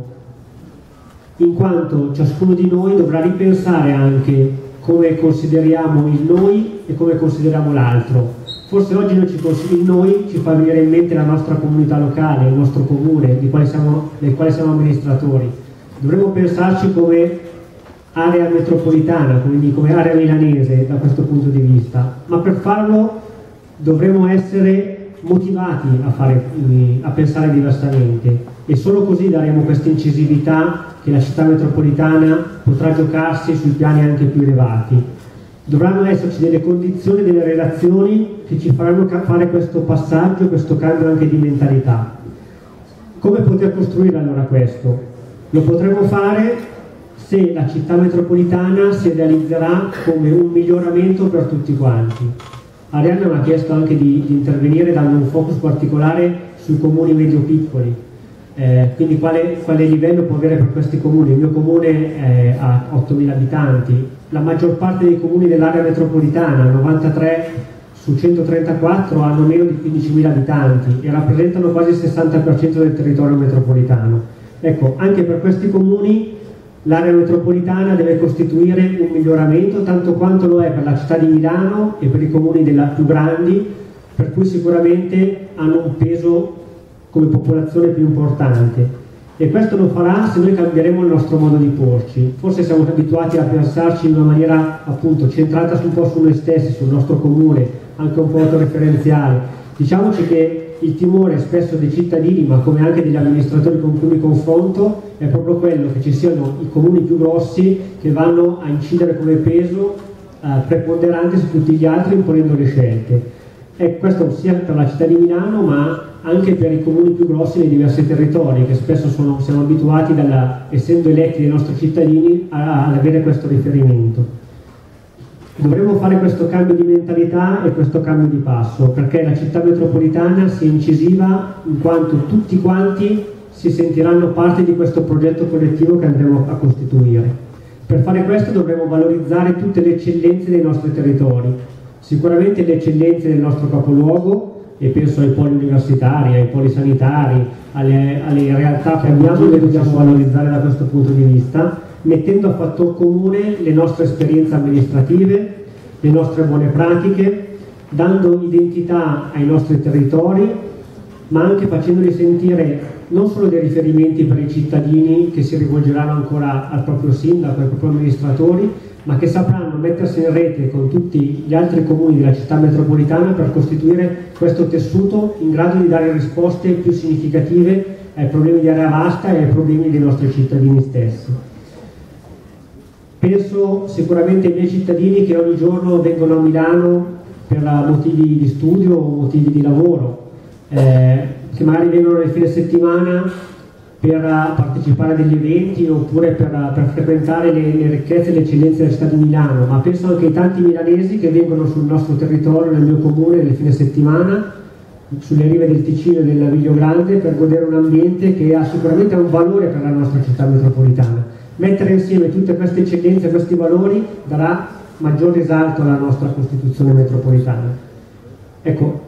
in quanto ciascuno di noi dovrà ripensare anche come consideriamo il noi e come consideriamo l'altro. Forse oggi il noi ci fa venire in mente la nostra comunità locale, il nostro comune, del quale siamo amministratori. Dovremmo pensarci come area metropolitana, quindi come area milanese da questo punto di vista, ma per farlo dovremo essere motivati a pensare diversamente, e solo così daremo questa incisività che la città metropolitana potrà giocarsi sui piani anche più elevati. Dovranno esserci delle condizioni, delle relazioni che ci faranno fare questo passaggio, questo cambio anche di mentalità. Come poter costruire allora questo? Lo potremo fare se la città metropolitana si realizzerà come un miglioramento per tutti quanti. Arianna mi ha chiesto anche di intervenire dando un focus particolare sui comuni medio-piccoli, quindi quale livello può avere per questi comuni. Il mio comune ha 8.000 abitanti, la maggior parte dei comuni dell'area metropolitana, 93 su 134, hanno meno di 15.000 abitanti e rappresentano quasi il 60% del territorio metropolitano. Ecco, anche per questi comuni l'area metropolitana deve costituire un miglioramento tanto quanto lo è per la città di Milano e per i comuni più grandi, per cui sicuramente hanno un peso come popolazione più importante. E questo lo farà se noi cambieremo il nostro modo di porci. Forse siamo abituati a pensarci in una maniera appunto centrata un po' su noi stessi, sul nostro comune, anche un po' autoreferenziale. Diciamoci che il timore spesso dei cittadini, ma come anche degli amministratori con cui mi confronto, è proprio quello che ci siano i comuni più grossi che vanno a incidere come peso preponderante su tutti gli altri, imponendo le scelte. E questo sia per la città di Milano, ma anche per i comuni più grossi nei diversi territori, che spesso siamo abituati, essendo eletti dai nostri cittadini, ad avere questo riferimento. Dovremmo fare questo cambio di mentalità e questo cambio di passo, perché la città metropolitana sia incisiva in quanto tutti quanti si sentiranno parte di questo progetto collettivo che andremo a costituire. Per fare questo dovremo valorizzare tutte le eccellenze dei nostri territori, sicuramente le eccellenze del nostro capoluogo, e penso ai poli universitari, ai poli sanitari, alle realtà che abbiamo, le dobbiamo valorizzare da questo punto di vista, mettendo a fattor comune le nostre esperienze amministrative, le nostre buone pratiche, dando identità ai nostri territori, ma anche facendoli sentire non solo dei riferimenti per i cittadini che si rivolgeranno ancora al proprio sindaco, ai propri amministratori, ma che sapranno mettersi in rete con tutti gli altri comuni della città metropolitana per costituire questo tessuto in grado di dare risposte più significative ai problemi di area vasta e ai problemi dei nostri cittadini stessi. Penso sicuramente ai miei cittadini che ogni giorno vengono a Milano per motivi di studio o motivi di lavoro, che magari vengono nel fine settimana per partecipare a degli eventi oppure per frequentare le ricchezze e le eccellenze della città di Milano, ma penso anche ai tanti milanesi che vengono sul nostro territorio, nel mio comune, nel fine settimana, sulle rive del Ticino e del Naviglio Grande, per godere un ambiente che ha sicuramente un valore per la nostra città metropolitana. Mettere insieme tutte queste eccellenze e questi valori darà maggior risalto alla nostra Costituzione metropolitana. Ecco,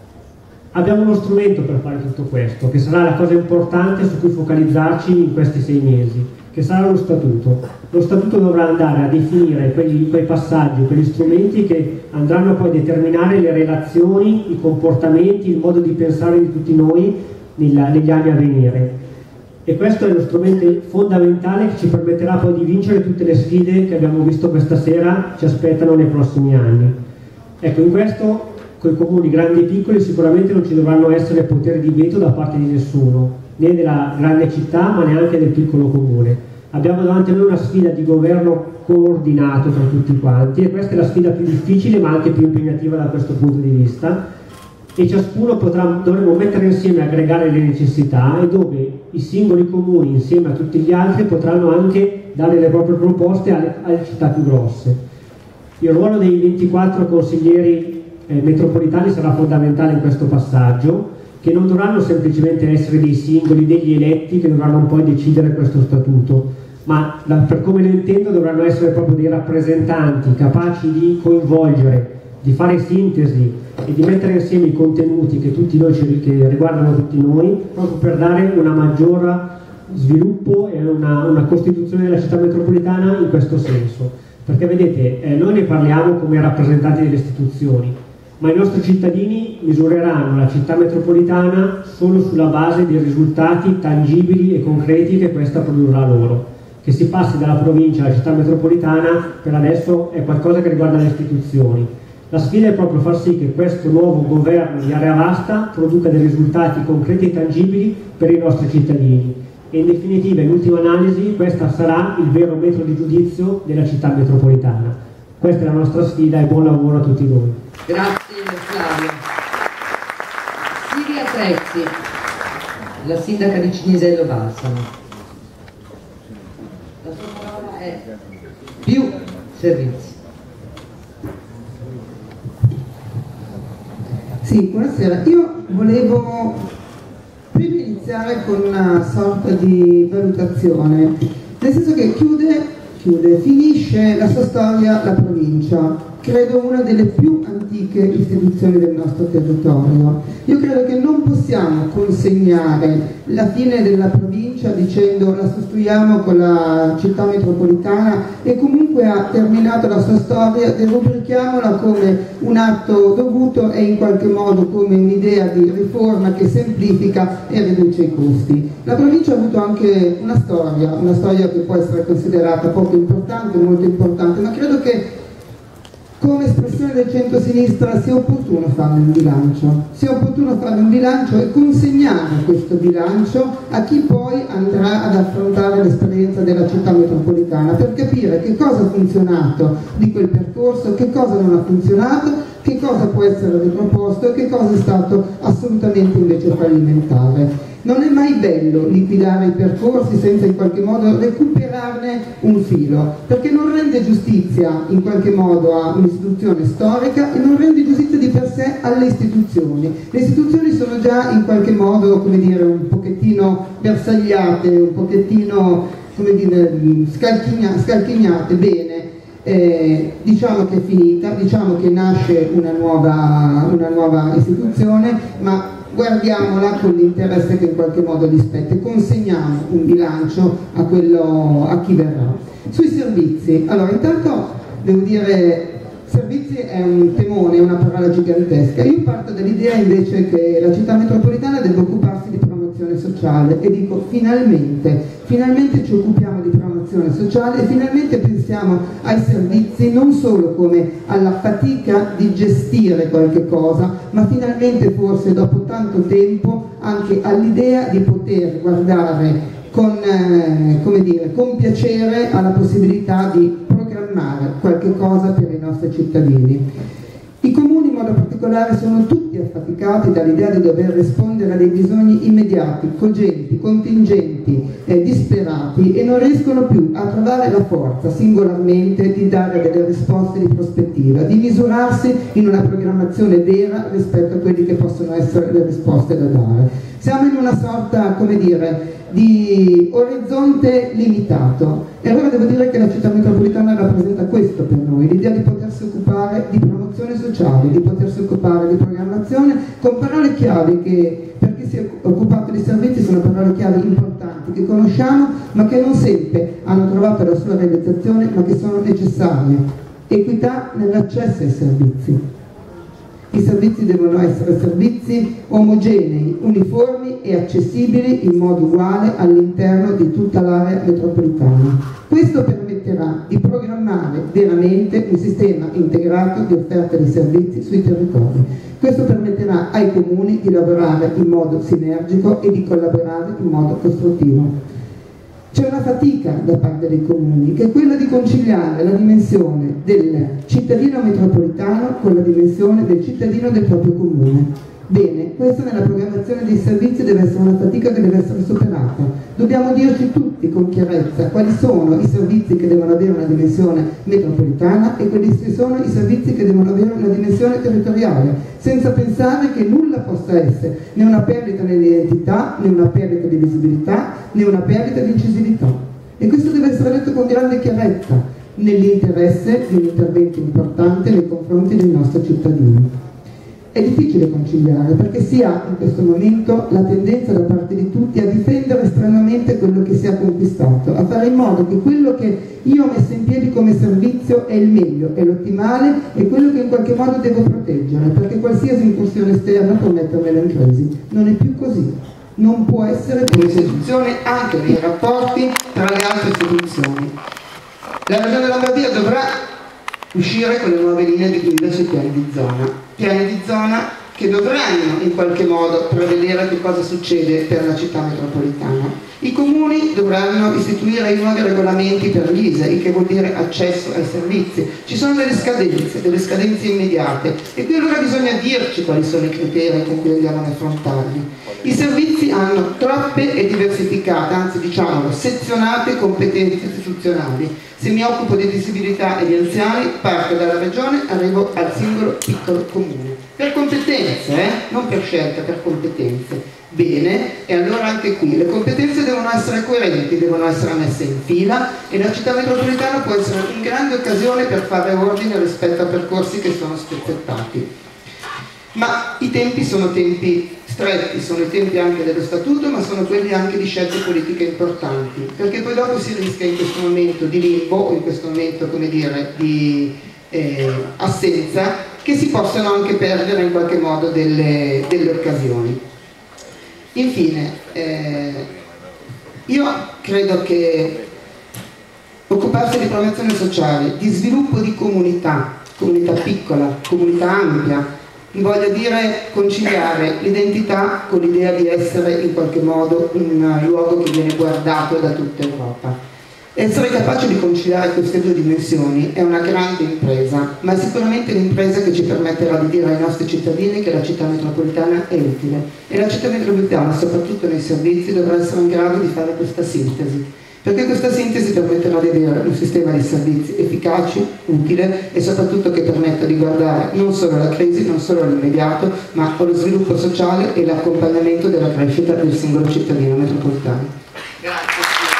abbiamo uno strumento per fare tutto questo, che sarà la cosa importante su cui focalizzarci in questi 6 mesi, che sarà lo Statuto. Lo Statuto dovrà andare a definire quei passaggi, quegli strumenti che andranno poi a determinare le relazioni, i comportamenti, il modo di pensare di tutti noi negli anni a venire. E questo è lo strumento fondamentale che ci permetterà poi di vincere tutte le sfide che abbiamo visto questa sera ci aspettano nei prossimi anni. Ecco, in questo, con i comuni grandi e piccoli, sicuramente non ci dovranno essere poteri di veto da parte di nessuno, né della grande città ma neanche del piccolo comune. Abbiamo davanti a noi una sfida di governo coordinato tra tutti quanti, e questa è la sfida più difficile ma anche più impegnativa da questo punto di vista, e ciascuno dovremo mettere insieme e aggregare le necessità, e dove i singoli comuni insieme a tutti gli altri potranno anche dare le proprie proposte alle città più grosse. Il ruolo dei 24 consiglieri metropolitani sarà fondamentale in questo passaggio, che non dovranno semplicemente essere dei singoli, degli eletti che dovranno poi decidere questo statuto, ma per come lo intendo dovranno essere proprio dei rappresentanti capaci di coinvolgere, di fare sintesi e di mettere insieme i contenuti che riguardano tutti noi, proprio per dare una maggior sviluppo e una costituzione della città metropolitana in questo senso. Perché vedete, noi ne parliamo come rappresentanti delle istituzioni, ma i nostri cittadini misureranno la città metropolitana solo sulla base dei risultati tangibili e concreti che questa produrrà loro. Che si passi dalla provincia alla città metropolitana per adesso è qualcosa che riguarda le istituzioni. La sfida è proprio far sì che questo nuovo governo di area vasta produca dei risultati concreti e tangibili per i nostri cittadini. E in definitiva, in ultima analisi, questa sarà il vero metro di giudizio della città metropolitana. Questa è la nostra sfida e buon lavoro a tutti voi. Grazie Flavio. Silvia Trezzi, la sindaca di Cinisello Balsamo. La sua parola è più servizi. Sì, buonasera. Io volevo prima iniziare con una sorta di valutazione, nel senso che finisce la sua storia la provincia, credo una delle più antiche istituzioni del nostro territorio. Io credo che non possiamo consegnare la fine della provincia dicendo la sostituiamo con la città metropolitana e comunque ha terminato la sua storia, derubrichiamola come un atto dovuto e in qualche modo come un'idea di riforma che semplifica e riduce i costi. La provincia ha avuto anche una storia che può essere considerata poco importante, molto importante, ma credo che come espressione del centro-sinistra sia opportuno fare un bilancio e consegnare questo bilancio a chi poi andrà ad affrontare l'esperienza della città metropolitana per capire che cosa ha funzionato di quel percorso, che cosa non ha funzionato, che cosa può essere riproposto e che cosa è stato assolutamente invece fallimentare. Non è mai bello liquidare i percorsi senza in qualche modo recuperarne un filo, perché non rende giustizia in qualche modo a un'istituzione storica e non rende giustizia di per sé alle istituzioni. Le istituzioni sono già in qualche modo, come dire, un pochettino bersagliate, un pochettino, come dire, scalchignate bene. Diciamo che è finita, diciamo che nasce una nuova istituzione, ma guardiamola con l'interesse che in qualche modo gli spetta e consegniamo un bilancio a chi verrà. Sui servizi, allora intanto devo dire, servizi è un temone, è una parola gigantesca. Io parto dall'idea invece che la città metropolitana deve occuparsi di promozione sociale e dico finalmente ci occupiamo di promozione sociale e finalmente pensiamo ai servizi non solo come alla fatica di gestire qualche cosa, ma finalmente forse dopo tanto tempo anche all'idea di poter guardare con piacere alla possibilità di programmare qualche cosa per i nostri cittadini. I comuni in modo particolare sono tutti affaticati dall'idea di dover rispondere a dei bisogni immediati, cogenti, contingenti, disperati e non riescono più a trovare la forza singolarmente di dare delle risposte di prospettiva, di misurarsi in una programmazione vera rispetto a quelli che possono essere le risposte da dare. Siamo in una sorta, come dire, di orizzonte limitato e allora devo dire che la città metropolitana rappresenta questo per noi, l'idea di potersi occupare di promozione sociale, di potersi occupare di programmazione con parole chiave che per chi si è occupato di servizi sono parole chiave importanti che conosciamo ma che non sempre hanno trovato la sua realizzazione ma che sono necessarie. Equità nell'accesso ai servizi. I servizi devono essere servizi omogenei, uniformi e accessibili in modo uguale all'interno di tutta l'area metropolitana. Questo permetterà di programmare veramente un sistema integrato di offerta di servizi sui territori. Questo permetterà ai comuni di lavorare in modo sinergico e di collaborare in modo costruttivo. C'è una fatica da parte dei comuni che è quella di conciliare la dimensione del cittadino metropolitano con la dimensione del cittadino del proprio comune. Bene, questa nella programmazione dei servizi deve essere una fatica che deve essere superata. Dobbiamo dirci tutti con chiarezza quali sono i servizi che devono avere una dimensione metropolitana e quali sono i servizi che devono avere una dimensione territoriale, senza pensare che nulla possa essere né una perdita nell'identità, né una perdita di visibilità, né una perdita di incisività. E questo deve essere detto con grande chiarezza, nell'interesse di un intervento importante nei confronti dei nostri cittadini. È difficile conciliare perché si ha in questo momento la tendenza da parte di tutti a difendere estremamente quello che si è conquistato, a fare in modo che quello che io ho messo in piedi come servizio è il meglio, è l'ottimale, è quello che in qualche modo devo proteggere, perché qualsiasi incursione esterna può mettermelo in crisi. Non è più così. Non può essere come istituzione anche nei rapporti tra le altre istituzioni. La Regione Lombardia dovrà uscire con le nuove linee di guida sui piani di zona che dovranno in qualche modo prevedere che cosa succede per la città metropolitana. I comuni dovranno istituire i nuovi regolamenti per l'ISE, il che vuol dire accesso ai servizi. Ci sono delle scadenze immediate e qui allora bisogna dirci quali sono i criteri con cui andiamo ad affrontarli. I servizi hanno troppe e diversificate, anzi diciamolo, sezionate competenze istituzionali. Se mi occupo di disabilità e di anziani, parto dalla regione, arrivo al singolo piccolo comune. Per competenze, non per scelta, per competenze. Bene, e allora anche qui le competenze devono essere coerenti, devono essere messe in fila e la città metropolitana può essere una grande occasione per fare ordine rispetto a percorsi che sono spezzettati. Ma i tempi sono tempi stretti, sono i tempi anche dello statuto, ma sono quelli anche di scelte politiche importanti, perché poi dopo si rischia in questo momento di limbo o in questo momento, come dire, di assenza, che si possono anche perdere in qualche modo delle occasioni. Infine, io credo che occuparsi di promozione sociale, di sviluppo di comunità piccola, comunità ampia, voglio dire conciliare l'identità con l'idea di essere in qualche modo un luogo che viene guardato da tutta Europa. Essere capaci di conciliare queste due dimensioni è una grande impresa, ma è sicuramente l'impresa che ci permetterà di dire ai nostri cittadini che la città metropolitana è utile e la città metropolitana, soprattutto nei servizi, dovrà essere in grado di fare questa sintesi, perché questa sintesi permetterà di avere un sistema di servizi efficaci, utile e soprattutto che permetta di guardare non solo alla crisi, non solo all'immediato, ma allo sviluppo sociale e l'accompagnamento della crescita del singolo cittadino metropolitano. Grazie.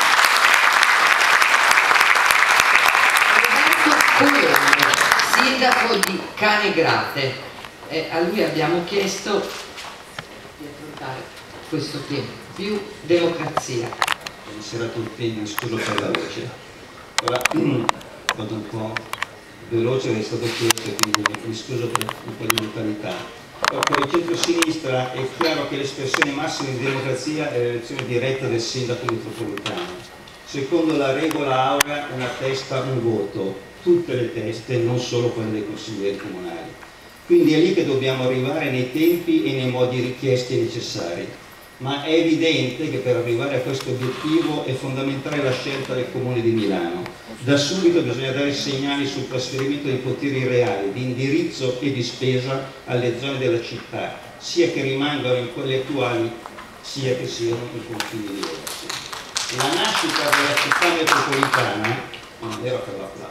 Sindaco di Canegrate, a lui abbiamo chiesto di affrontare questo tema, più democrazia. Buonasera a tutti, mi scuso per la voce. Ora vado un po' veloce, è stato chiesto, quindi mi scuso per un po' di mentalità. Per il centro-sinistra è chiaro che l'espressione massima di democrazia è l'elezione diretta del sindaco metropolitano. Secondo la regola aurea, una testa, un voto. Tutte le teste, non solo quelle dei consiglieri comunali. Quindi è lì che dobbiamo arrivare nei tempi e nei modi richiesti e necessari. Ma è evidente che per arrivare a questo obiettivo è fondamentale la scelta del Comune di Milano. Da subito bisogna dare segnali sul trasferimento dei poteri reali, di indirizzo e di spesa alle zone della città, sia che rimangano in quelle attuali, sia che siano in confini diversi. La nascita della città metropolitana non era per l'applauso.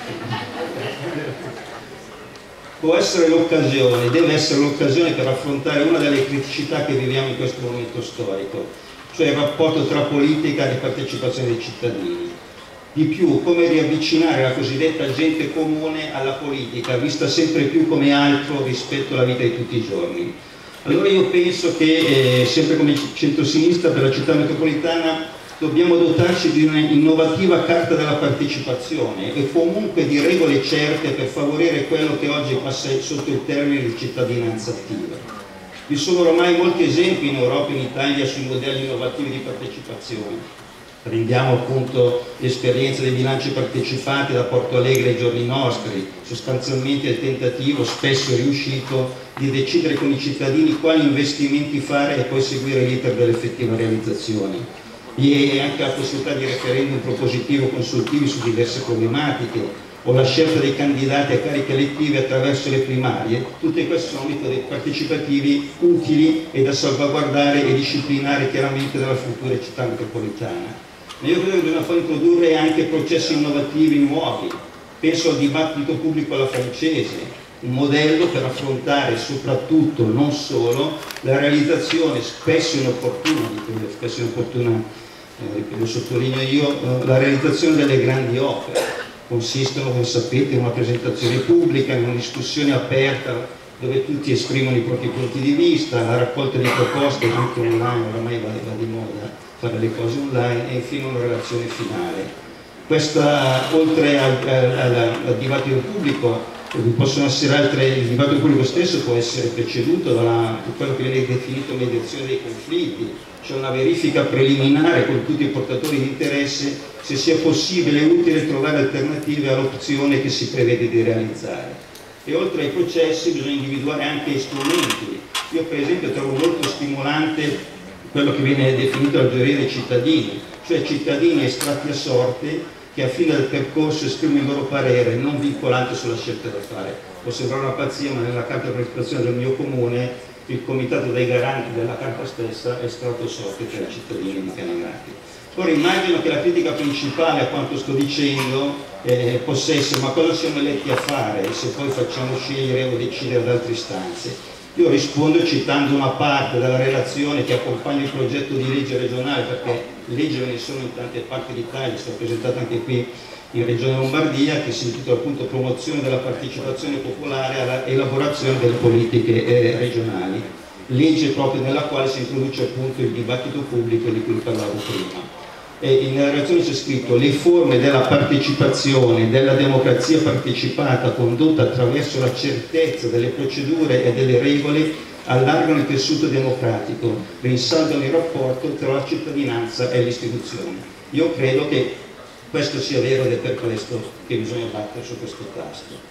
Può essere l'occasione, deve essere l'occasione per affrontare una delle criticità che viviamo in questo momento storico, cioè il rapporto tra politica e partecipazione dei cittadini. Di più, come riavvicinare la cosiddetta gente comune alla politica, vista sempre più come altro rispetto alla vita di tutti i giorni. Allora io penso che, sempre come centrosinistra per la città metropolitana, dobbiamo dotarci di un'innovativa carta della partecipazione e comunque di regole certe per favorire quello che oggi passa sotto il termine di cittadinanza attiva. Vi sono ormai molti esempi in Europa e in Italia sui modelli innovativi di partecipazione. Prendiamo appunto l'esperienza dei bilanci partecipati da Porto Alegre ai giorni nostri, sostanzialmente il tentativo, spesso riuscito, di decidere con i cittadini quali investimenti fare e poi seguire l'iter dell'effettiva realizzazione. E anche la possibilità di referendum propositivo consultivi su diverse problematiche o la scelta dei candidati a cariche elettive attraverso le primarie, tutte queste sono metodi partecipativi utili e da salvaguardare e disciplinare chiaramente dalla futura città metropolitana. Ma io credo che bisogna poi introdurre anche processi innovativi nuovi, penso al dibattito pubblico alla francese, un modello per affrontare soprattutto, non solo, la realizzazione spesso inopportuna, lo sottolineo io, la realizzazione delle grandi opere. Consistono, come sapete, in una presentazione pubblica, in una discussione aperta dove tutti esprimono i propri punti di vista, la raccolta di proposte anche online, oramai va di moda fare le cose online, e infine una relazione finale. Questa, oltre al dibattito pubblico, possono essere altre, il dibattito pubblico stesso può essere preceduto da quello che viene definito mediazione dei conflitti, cioè una verifica preliminare con tutti i portatori di interesse se sia possibile e utile trovare alternative all'opzione che si prevede di realizzare. E oltre ai processi bisogna individuare anche strumenti. Io per esempio trovo molto stimolante quello che viene definito la giuria dei cittadini, cioè cittadini estratti a sorte che a fine del percorso esprimono il loro parere non vincolante sulla scelta da fare. Può sembrare una pazzia, ma nella carta di partecipazione del mio comune il comitato dei garanti della carta stessa è stato sorte per i cittadini di Canegrati. Ora immagino che la critica principale a quanto sto dicendo possa essere: ma cosa siamo eletti a fare se poi facciamo scegliere o decidere ad altre istanze? Io rispondo citando una parte della relazione che accompagna il progetto di legge regionale, perché leggi ve ne sono in tante parti d'Italia, è stata presentata anche qui in Regione Lombardia, che si intitola appunto Promozione della partecipazione popolare alla elaborazione delle politiche regionali, legge proprio nella quale si introduce appunto il dibattito pubblico di cui parlavo prima. In relazione c'è scritto: le forme della partecipazione, della democrazia partecipata condotta attraverso la certezza delle procedure e delle regole allargano il tessuto democratico, rinsaldano il rapporto tra la cittadinanza e le istituzioni. Io credo che questo sia vero ed è per questo che bisogna battere su questo tasto.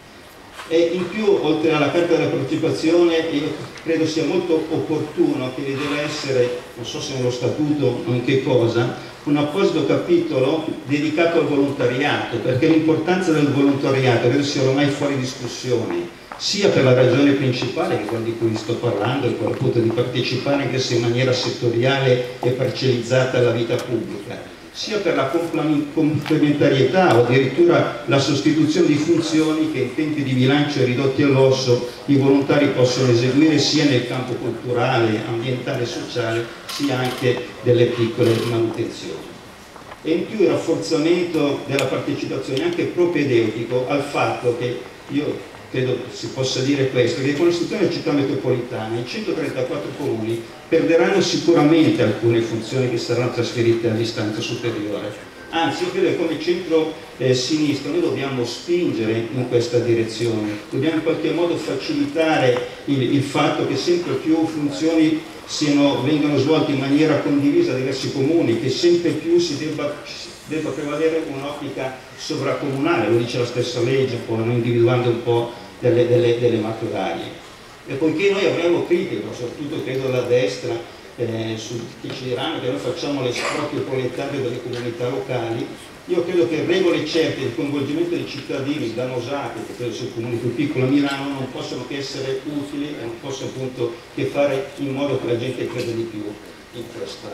E in più, oltre alla carta della partecipazione, io credo sia molto opportuno che vi deve essere, non so se nello statuto o in che cosa, un apposito capitolo dedicato al volontariato, perché l'importanza del volontariato credo sia ormai fuori discussione, sia per la ragione principale, che è quella di cui vi sto parlando, quello appunto di partecipare anche se in maniera settoriale e parcellizzata alla vita pubblica, sia per la complementarietà o addirittura la sostituzione di funzioni che in tempi di bilancio ridotti all'osso i volontari possono eseguire sia nel campo culturale, ambientale e sociale, sia anche delle piccole manutenzioni. E in più il rafforzamento della partecipazione anche propedeutico al fatto che io credo si possa dire questo, che con l'istituzione della città metropolitana i 134 comuni perderanno sicuramente alcune funzioni che saranno trasferite all'istanza superiore. Anzi, io credo che come centro-sinistra noi dobbiamo spingere in questa direzione, dobbiamo in qualche modo facilitare il fatto che sempre più funzioni vengano svolte in maniera condivisa da diversi comuni, che sempre più si debba prevalere un'ottica sovracomunale, lo dice la stessa legge, poi individuando un po' delle macro aree. E poiché noi avremo critiche, soprattutto credo dalla destra, che ci diranno che noi facciamo l'esproprio proletario delle comunità locali, io credo che regole certe di coinvolgimento dei cittadini da Nosate, che credo sia il comune più piccolo a Milano, non possono che essere utili e non possono appunto che fare in modo che la gente creda di più in questo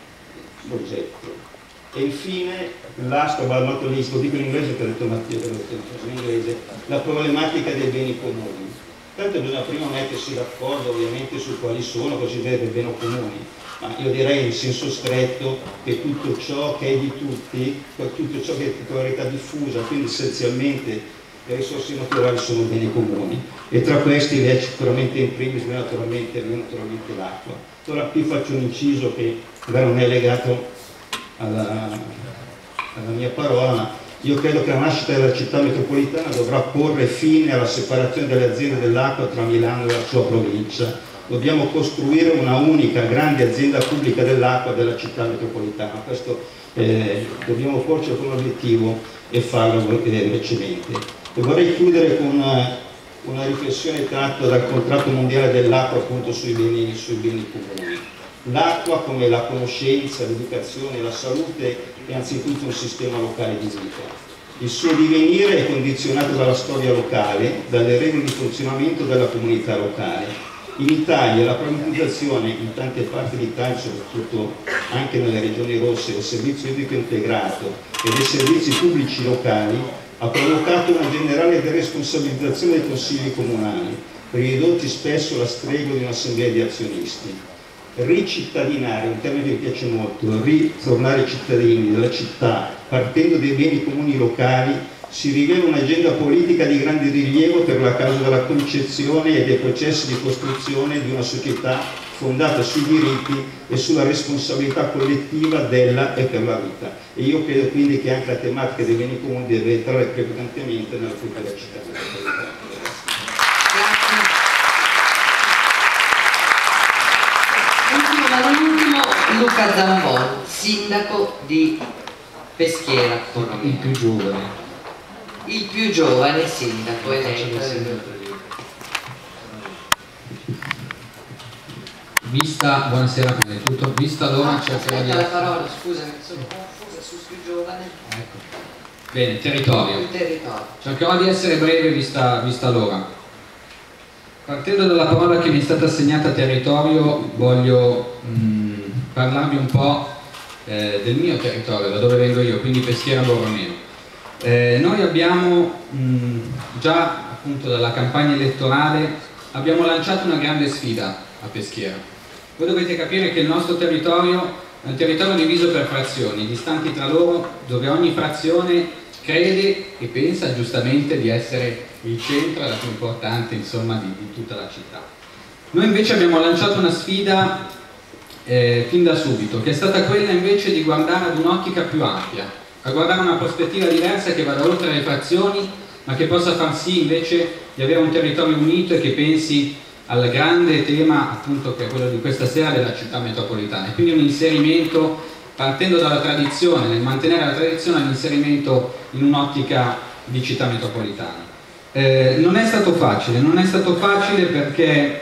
progetto. E infine, last but not least, lo dico in inglese, che ha detto Mattia, che lo detto in inglese, la problematica dei beni comuni. Tanto bisogna prima mettersi d'accordo ovviamente su quali sono considerati beni comuni, ma io direi in senso stretto che tutto ciò che è di tutti, tutto ciò che è titolarità diffusa, quindi essenzialmente le risorse naturali sono beni comuni, e tra questi è sicuramente in primis naturalmente l'acqua. Ora qui faccio un inciso che magari non è legato alla mia parola, ma io credo che la nascita della città metropolitana dovrà porre fine alla separazione delle aziende dell'acqua tra Milano e la sua provincia. Dobbiamo costruire una unica grande azienda pubblica dell'acqua della città metropolitana. Questo dobbiamo porci come obiettivo e farlo velocemente. E vorrei chiudere con una riflessione tratta dal contratto mondiale dell'acqua appunto sui beni comuni. L'acqua, come la conoscenza, l'educazione, la salute, è anzitutto un sistema locale di vita. Il suo divenire è condizionato dalla storia locale, dalle regole di funzionamento della comunità locale. In Italia la privatizzazione, in tante parti d'Italia, soprattutto anche nelle regioni rosse, del servizio idrico integrato e dei servizi pubblici locali, ha provocato una generale deresponsabilizzazione dei consigli comunali, ridotti spesso alla stregua di un'assemblea di azionisti. Ricittadinare, un termine che mi piace molto, ritornare cittadini della città partendo dai beni comuni locali, si rivela un'agenda politica di grande rilievo per la causa della concezione e dei processi di costruzione di una società fondata sui diritti e sulla responsabilità collettiva della e per la vita. E io credo quindi che anche la tematica dei beni comuni deve entrare prepotentemente nella futura città metropolitana. Luca Zambon, sindaco di Peschiera. Il più giovane. Il più giovane sindaco eletto. Buonasera prima di tutto. Vista l'ora cercherò di... la parola, scusami, sono confusa sul più giovane. Ecco. Bene, territorio. Il territorio. Cercherò di essere breve vista l'ora. Partendo dalla parola che mi è stata assegnata territorio, voglio parlarvi un po' del mio territorio, da dove vengo io, quindi Peschiera Borromeo. Noi abbiamo già appunto dalla campagna elettorale abbiamo lanciato una grande sfida a Peschiera. Voi dovete capire che il nostro territorio è un territorio diviso per frazioni, distanti tra loro, dove ogni frazione crede e pensa giustamente di essere il centro e la più importante, insomma, di tutta la città. Noi invece abbiamo lanciato una sfida fin da subito, che è stata quella invece di guardare ad un'ottica più ampia, a guardare una prospettiva diversa che vada oltre le frazioni, ma che possa far sì invece di avere un territorio unito e che pensi al grande tema, appunto, che è quello di questa sera, della città metropolitana. E quindi un inserimento, partendo dalla tradizione, nel mantenere la tradizione, l'inserimento in un'ottica di città metropolitana. Non è stato facile perché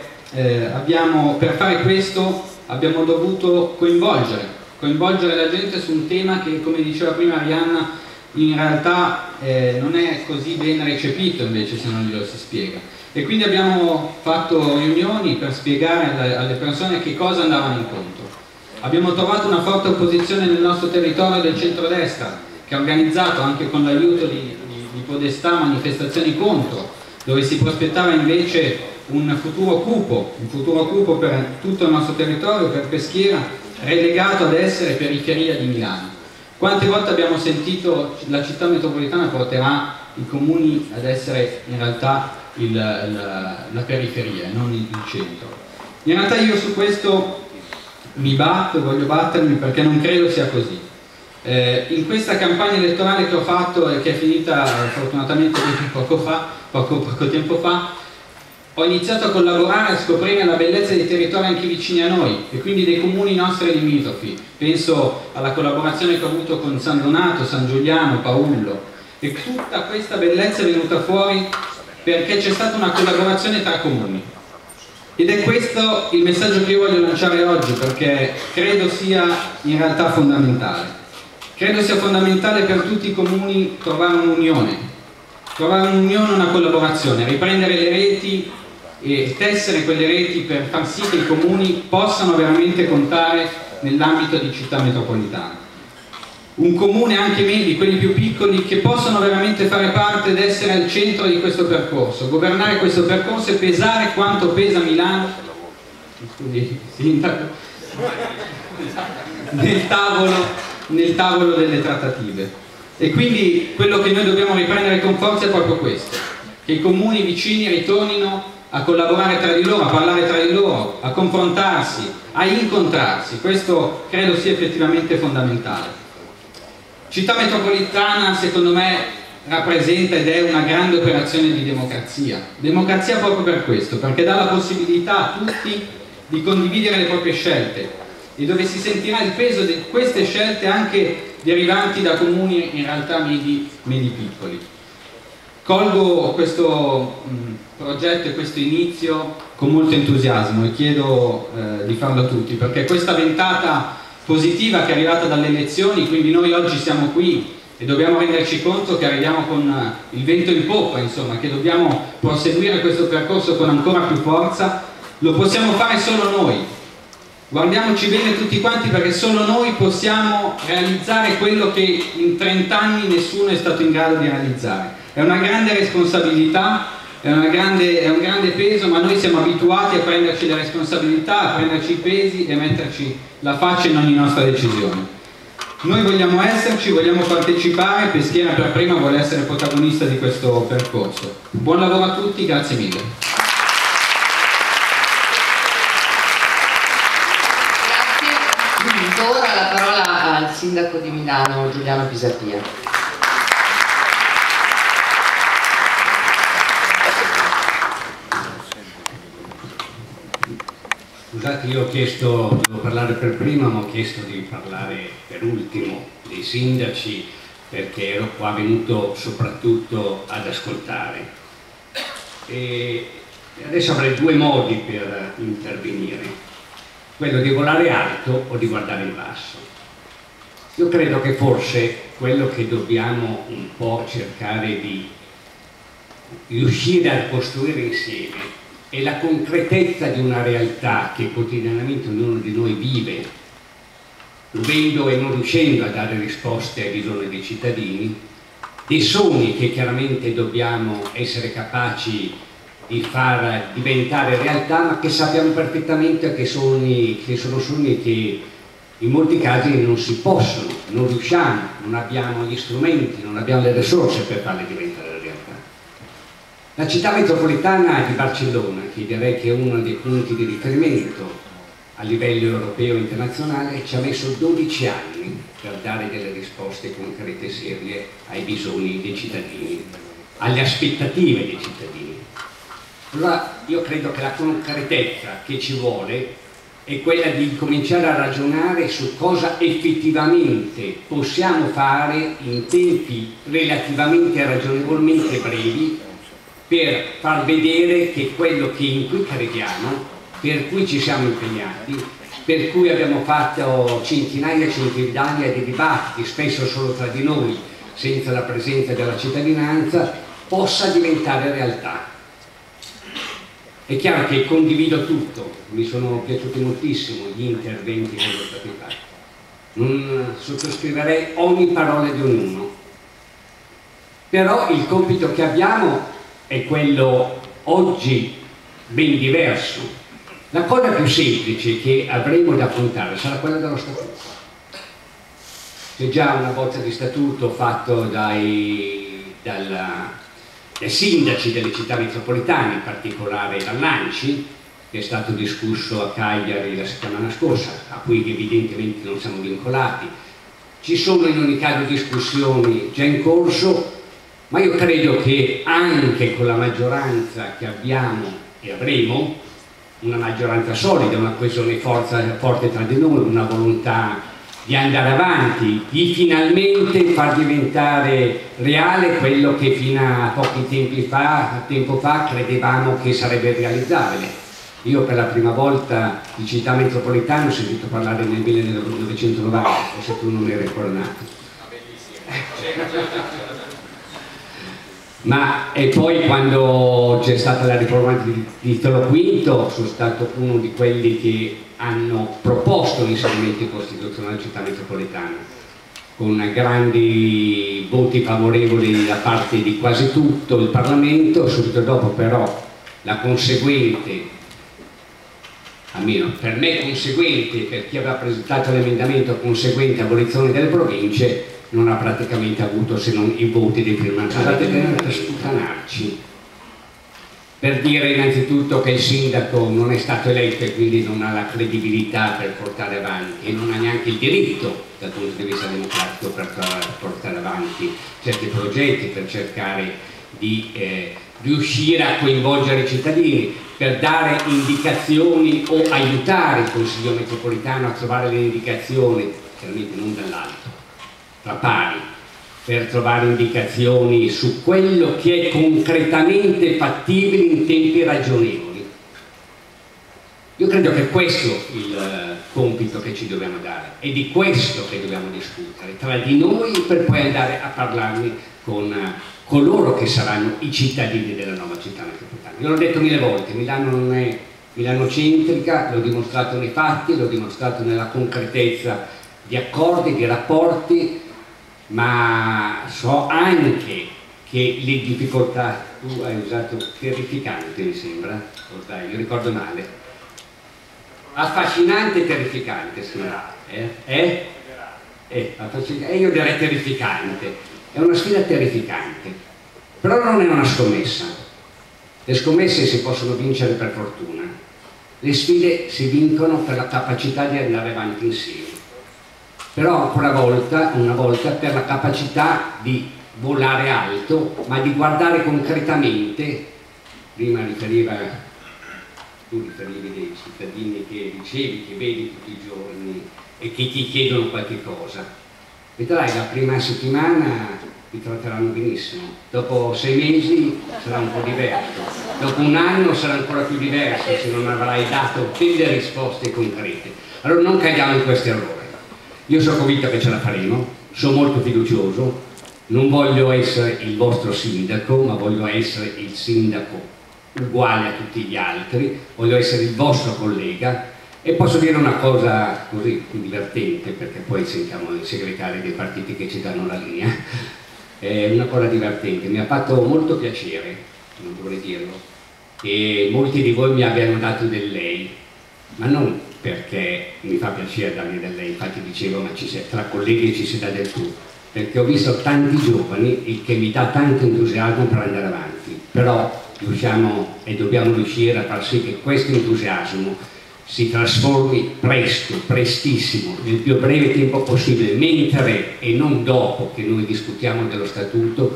per fare questo abbiamo dovuto coinvolgere la gente su un tema che, come diceva prima Arianna, in realtà non è così ben recepito invece se non glielo si spiega. E quindi abbiamo fatto riunioni per spiegare alle persone che cosa andavano incontro. Abbiamo trovato una forte opposizione nel nostro territorio del centrodestra, che ha organizzato anche con l'aiuto di Podestà manifestazioni contro, dove si prospettava invece un futuro cupo per tutto il nostro territorio, per Peschiera, relegato ad essere periferia di Milano. Quante volte abbiamo sentito la città metropolitana porterà i comuni ad essere in realtà la periferia, non il centro. In realtà io su questo mi batto e voglio battermi perché non credo sia così. In questa campagna elettorale che ho fatto e che è finita fortunatamente poco tempo fa, ho iniziato a collaborare e a scoprire la bellezza dei territori anche vicini a noi e quindi dei comuni nostri limitrofi. Penso alla collaborazione che ho avuto con San Donato, San Giuliano, Paullo, e tutta questa bellezza è venuta fuori perché c'è stata una collaborazione tra comuni. Ed è questo il messaggio che io voglio lanciare oggi, perché credo sia in realtà fondamentale. Credo sia fondamentale per tutti i comuni trovare un'unione, una collaborazione, riprendere le reti e tessere quelle reti per far sì che i comuni possano veramente contare nell'ambito di città metropolitana. Un comune anche medio, quelli più piccoli, che possono veramente fare parte ed essere al centro di questo percorso, governare questo percorso e pesare quanto pesa Milano nel tavolo delle trattative. E quindi quello che noi dobbiamo riprendere con forza è proprio questo, che i comuni vicini ritornino a collaborare tra di loro, a parlare tra di loro, a confrontarsi, a incontrarsi. Questo credo sia effettivamente fondamentale. Città metropolitana, secondo me, rappresenta ed è una grande operazione di democrazia. Democrazia proprio per questo, perché dà la possibilità a tutti di condividere le proprie scelte e dove si sentirà il peso di queste scelte anche derivanti da comuni in realtà medi piccoli. Colgo questo progetto e questo inizio con molto entusiasmo e chiedo di farlo a tutti, perché questa ventata positiva che è arrivata dalle elezioni, quindi noi oggi siamo qui e dobbiamo renderci conto che arriviamo con il vento in poppa, insomma, che dobbiamo proseguire questo percorso con ancora più forza. Lo possiamo fare solo noi. Guardiamoci bene tutti quanti, perché solo noi possiamo realizzare quello che in 30 anni nessuno è stato in grado di realizzare. È una grande responsabilità, è un grande peso, ma noi siamo abituati a prenderci le responsabilità, a prenderci i pesi e a metterci la faccia in ogni nostra decisione. Noi vogliamo esserci, vogliamo partecipare, Peschiera per prima vuole essere protagonista di questo percorso. Buon lavoro a tutti, grazie mille. Grazie. Do ora la parola al sindaco di Milano, Giuliano Pisapia. Scusate, io ho chiesto, devo parlare per prima, ma ho chiesto di parlare per ultimo dei sindaci, perché ero qua venuto soprattutto ad ascoltare. E adesso avrei due modi per intervenire, quello di volare alto o di guardare in basso. Io credo che forse quello che dobbiamo un po' cercare di riuscire a costruire insieme e la concretezza di una realtà che quotidianamente ognuno di noi vive, dovendo e non riuscendo a dare risposte ai bisogni dei cittadini, dei sogni che chiaramente dobbiamo essere capaci di far diventare realtà, ma che sappiamo perfettamente che sono sogni che in molti casi non si possono, non riusciamo, non abbiamo gli strumenti, non abbiamo le risorse per farli diventare realtà. La città metropolitana di Barcellona, che direi che è uno dei punti di riferimento a livello europeo e internazionale, ci ha messo 12 anni per dare delle risposte concrete e serie ai bisogni dei cittadini, alle aspettative dei cittadini. Allora io credo che la concretezza che ci vuole è quella di cominciare a ragionare su cosa effettivamente possiamo fare in tempi relativamente e ragionevolmente brevi per far vedere che quello in cui crediamo, per cui ci siamo impegnati, per cui abbiamo fatto centinaia e centinaia di dibattiti, spesso solo tra di noi, senza la presenza della cittadinanza, possa diventare realtà. È chiaro che condivido tutto, mi sono piaciuti moltissimo gli interventi che sono stati fatti. Non sottoscriverei ogni parola di ognuno, però il compito che abbiamo è quello oggi ben diverso. La cosa più semplice che avremo da affrontare sarà quella dello statuto. C'è già una bozza di statuto fatto dai sindaci delle città metropolitane, in particolare dall'ANCI, che è stato discusso a Cagliari la settimana scorsa, a cui evidentemente non siamo vincolati. Ci sono in ogni caso discussioni già in corso, ma io credo che anche con la maggioranza che abbiamo e avremo, una maggioranza solida, una coesione forte tra di noi, una volontà di andare avanti, di finalmente far diventare reale quello che fino a pochi tempo fa credevamo che sarebbe realizzabile. Io per la prima volta di città metropolitana ho sentito parlare nel 1990, se tu non eri ancora nato. Ma e poi quando c'è stata la riforma di Titolo V sono stato uno di quelli che hanno proposto l'inserimento costituzionale della città metropolitana con grandi voti favorevoli da parte di quasi tutto il Parlamento. Subito dopo però la conseguente, almeno per me conseguente, per chi aveva presentato l'emendamento conseguente abolizione delle province, non ha praticamente avuto se non i voti dei firmatari, per sputtanarci, per dire innanzitutto che il sindaco non è stato eletto e quindi non ha la credibilità per portare avanti e non ha neanche il diritto dal punto di vista democratico per portare avanti certi progetti, per cercare di riuscire a coinvolgere i cittadini, per dare indicazioni o aiutare il Consiglio metropolitano a trovare le indicazioni, chiaramente non dall'alto, tra pari, per trovare indicazioni su quello che è concretamente fattibile in tempi ragionevoli. Io credo che questo è il compito che ci dobbiamo dare, è di questo che dobbiamo discutere tra di noi per poi andare a parlarne con coloro che saranno i cittadini della nuova città metropolitana. Io l'ho detto 1000 volte, Milano non è milanocentrica, l'ho dimostrato nei fatti, l'ho dimostrato nella concretezza di accordi, di rapporti, ma so anche che le difficoltà, tu hai usato terrificante mi sembra, o dai, io ricordo male, affascinante e terrificante, io direi terrificante, è una sfida terrificante, però non è una scommessa, le scommesse si possono vincere per fortuna, le sfide si vincono per la capacità di andare avanti insieme. Però ancora una volta per la capacità di volare alto, ma di guardare concretamente. Prima tu riferivi dei cittadini che ricevi, che vedi tutti i giorni e che ti chiedono qualche cosa. Vedrai, la prima settimana ti tratteranno benissimo, dopo 6 mesi sarà un po' diverso, dopo un anno sarà ancora più diverso se non avrai dato delle risposte concrete. Allora non cadiamo in questo errore. Io sono convinto che ce la faremo, sono molto fiducioso, non voglio essere il vostro sindaco, ma voglio essere il sindaco uguale a tutti gli altri, voglio essere il vostro collega. E posso dire una cosa così divertente, perché poi sentiamo i segretari dei partiti che ci danno la linea. È una cosa divertente, mi ha fatto molto piacere, non dovrei dirlo, che molti di voi mi abbiano dato del lei, ma non perché mi fa piacere darmi del lei, infatti dicevo, ma tra colleghi ci si dà del tu, perché ho visto tanti giovani, il che mi dà tanto entusiasmo per andare avanti, però riusciamo e dobbiamo riuscire a far sì che questo entusiasmo si trasformi presto, prestissimo, nel più breve tempo possibile, mentre e non dopo che noi discutiamo dello statuto,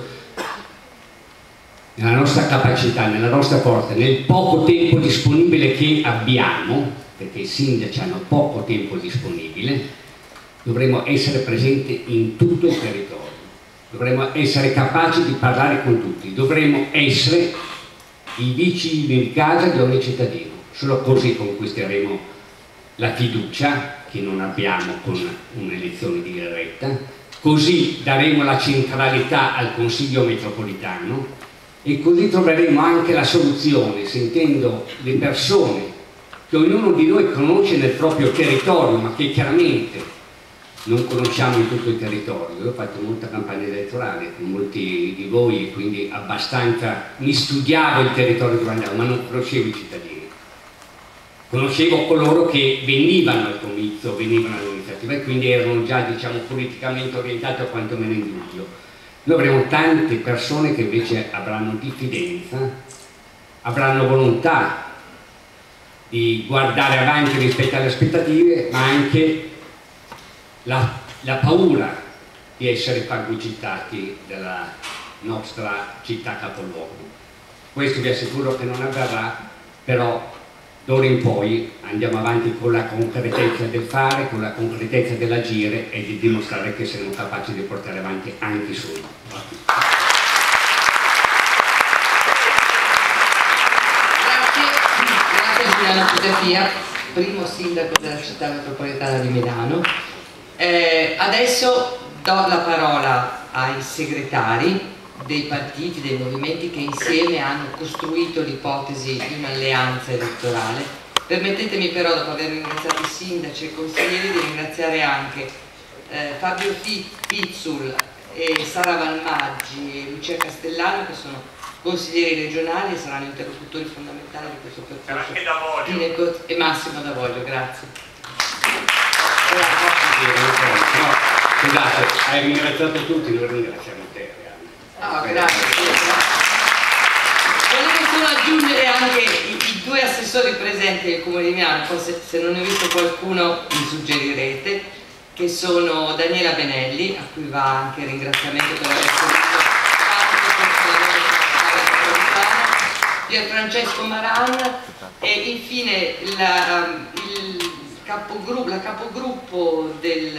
nella nostra capacità, nella nostra forza, nel poco tempo disponibile che abbiamo, perché i sindaci hanno poco tempo disponibile, dovremo essere presenti in tutto il territorio, dovremo essere capaci di parlare con tutti, dovremo essere i vicini di casa di ogni cittadino. Solo così conquisteremo la fiducia che non abbiamo con un'elezione diretta, così daremo la centralità al Consiglio metropolitano e così troveremo anche la soluzione, sentendo le persone che ognuno di noi conosce nel proprio territorio, ma che chiaramente non conosciamo in tutto il territorio. Io ho fatto molta campagna elettorale con molti di voi e quindi abbastanza mi studiavo il territorio dove andavo, ma non conoscevo i cittadini. Conoscevo coloro che venivano al comizio, venivano all'iniziativa e quindi erano già, diciamo, politicamente orientati o quantomeno in dubbio. Noi avremo tante persone che invece avranno diffidenza, avranno volontà di guardare avanti rispetto alle aspettative, ma anche la paura di essere fagocitati dalla nostra città capoluogo. Questo vi assicuro che non avverrà, però d'ora in poi andiamo avanti con la concretezza del fare, con la concretezza dell'agire e di dimostrare che siamo capaci di portare avanti anche i sogni. Grazie Giuliano Pisapia, primo sindaco della città metropolitana di Milano. Adesso do la parola ai segretari dei partiti, dei movimenti che insieme hanno costruito l'ipotesi di un'alleanza elettorale. Permettetemi però, dopo aver ringraziato i sindaci e i consiglieri, di ringraziare anche Fabio Pizzul e Sara Valmaggi e Lucia Castellano, che sono consiglieri regionali e saranno interlocutori fondamentali di questo percorso, e Massimo D'Avoglio, grazie. Scusate, hai ringraziato tutti, noi ringraziamo te. Grazie. Volevo solo aggiungere anche i due assessori presenti del Comune di Milano, forse se non ne ho visto qualcuno mi suggerirete, che sono Daniela Benelli, a cui va anche il ringraziamento per aver fornito Pier Francesco Maran e infine la capogruppo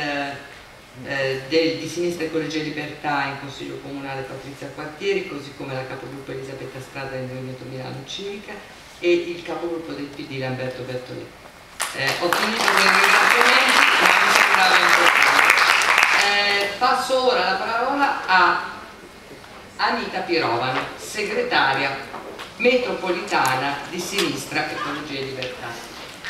di Sinistra Ecologia e Libertà in Consiglio Comunale Patrizia Quartieri, così come la capogruppo Elisabetta Strada del Movimento Milano Civica e il capogruppo del PD Lamberto Bertoletti. Ho finito con i ringraziamenti, ma mi sembrava importante. Passo ora la parola a Anita Pirovano, segretaria metropolitana di Sinistra Ecologia e Libertà.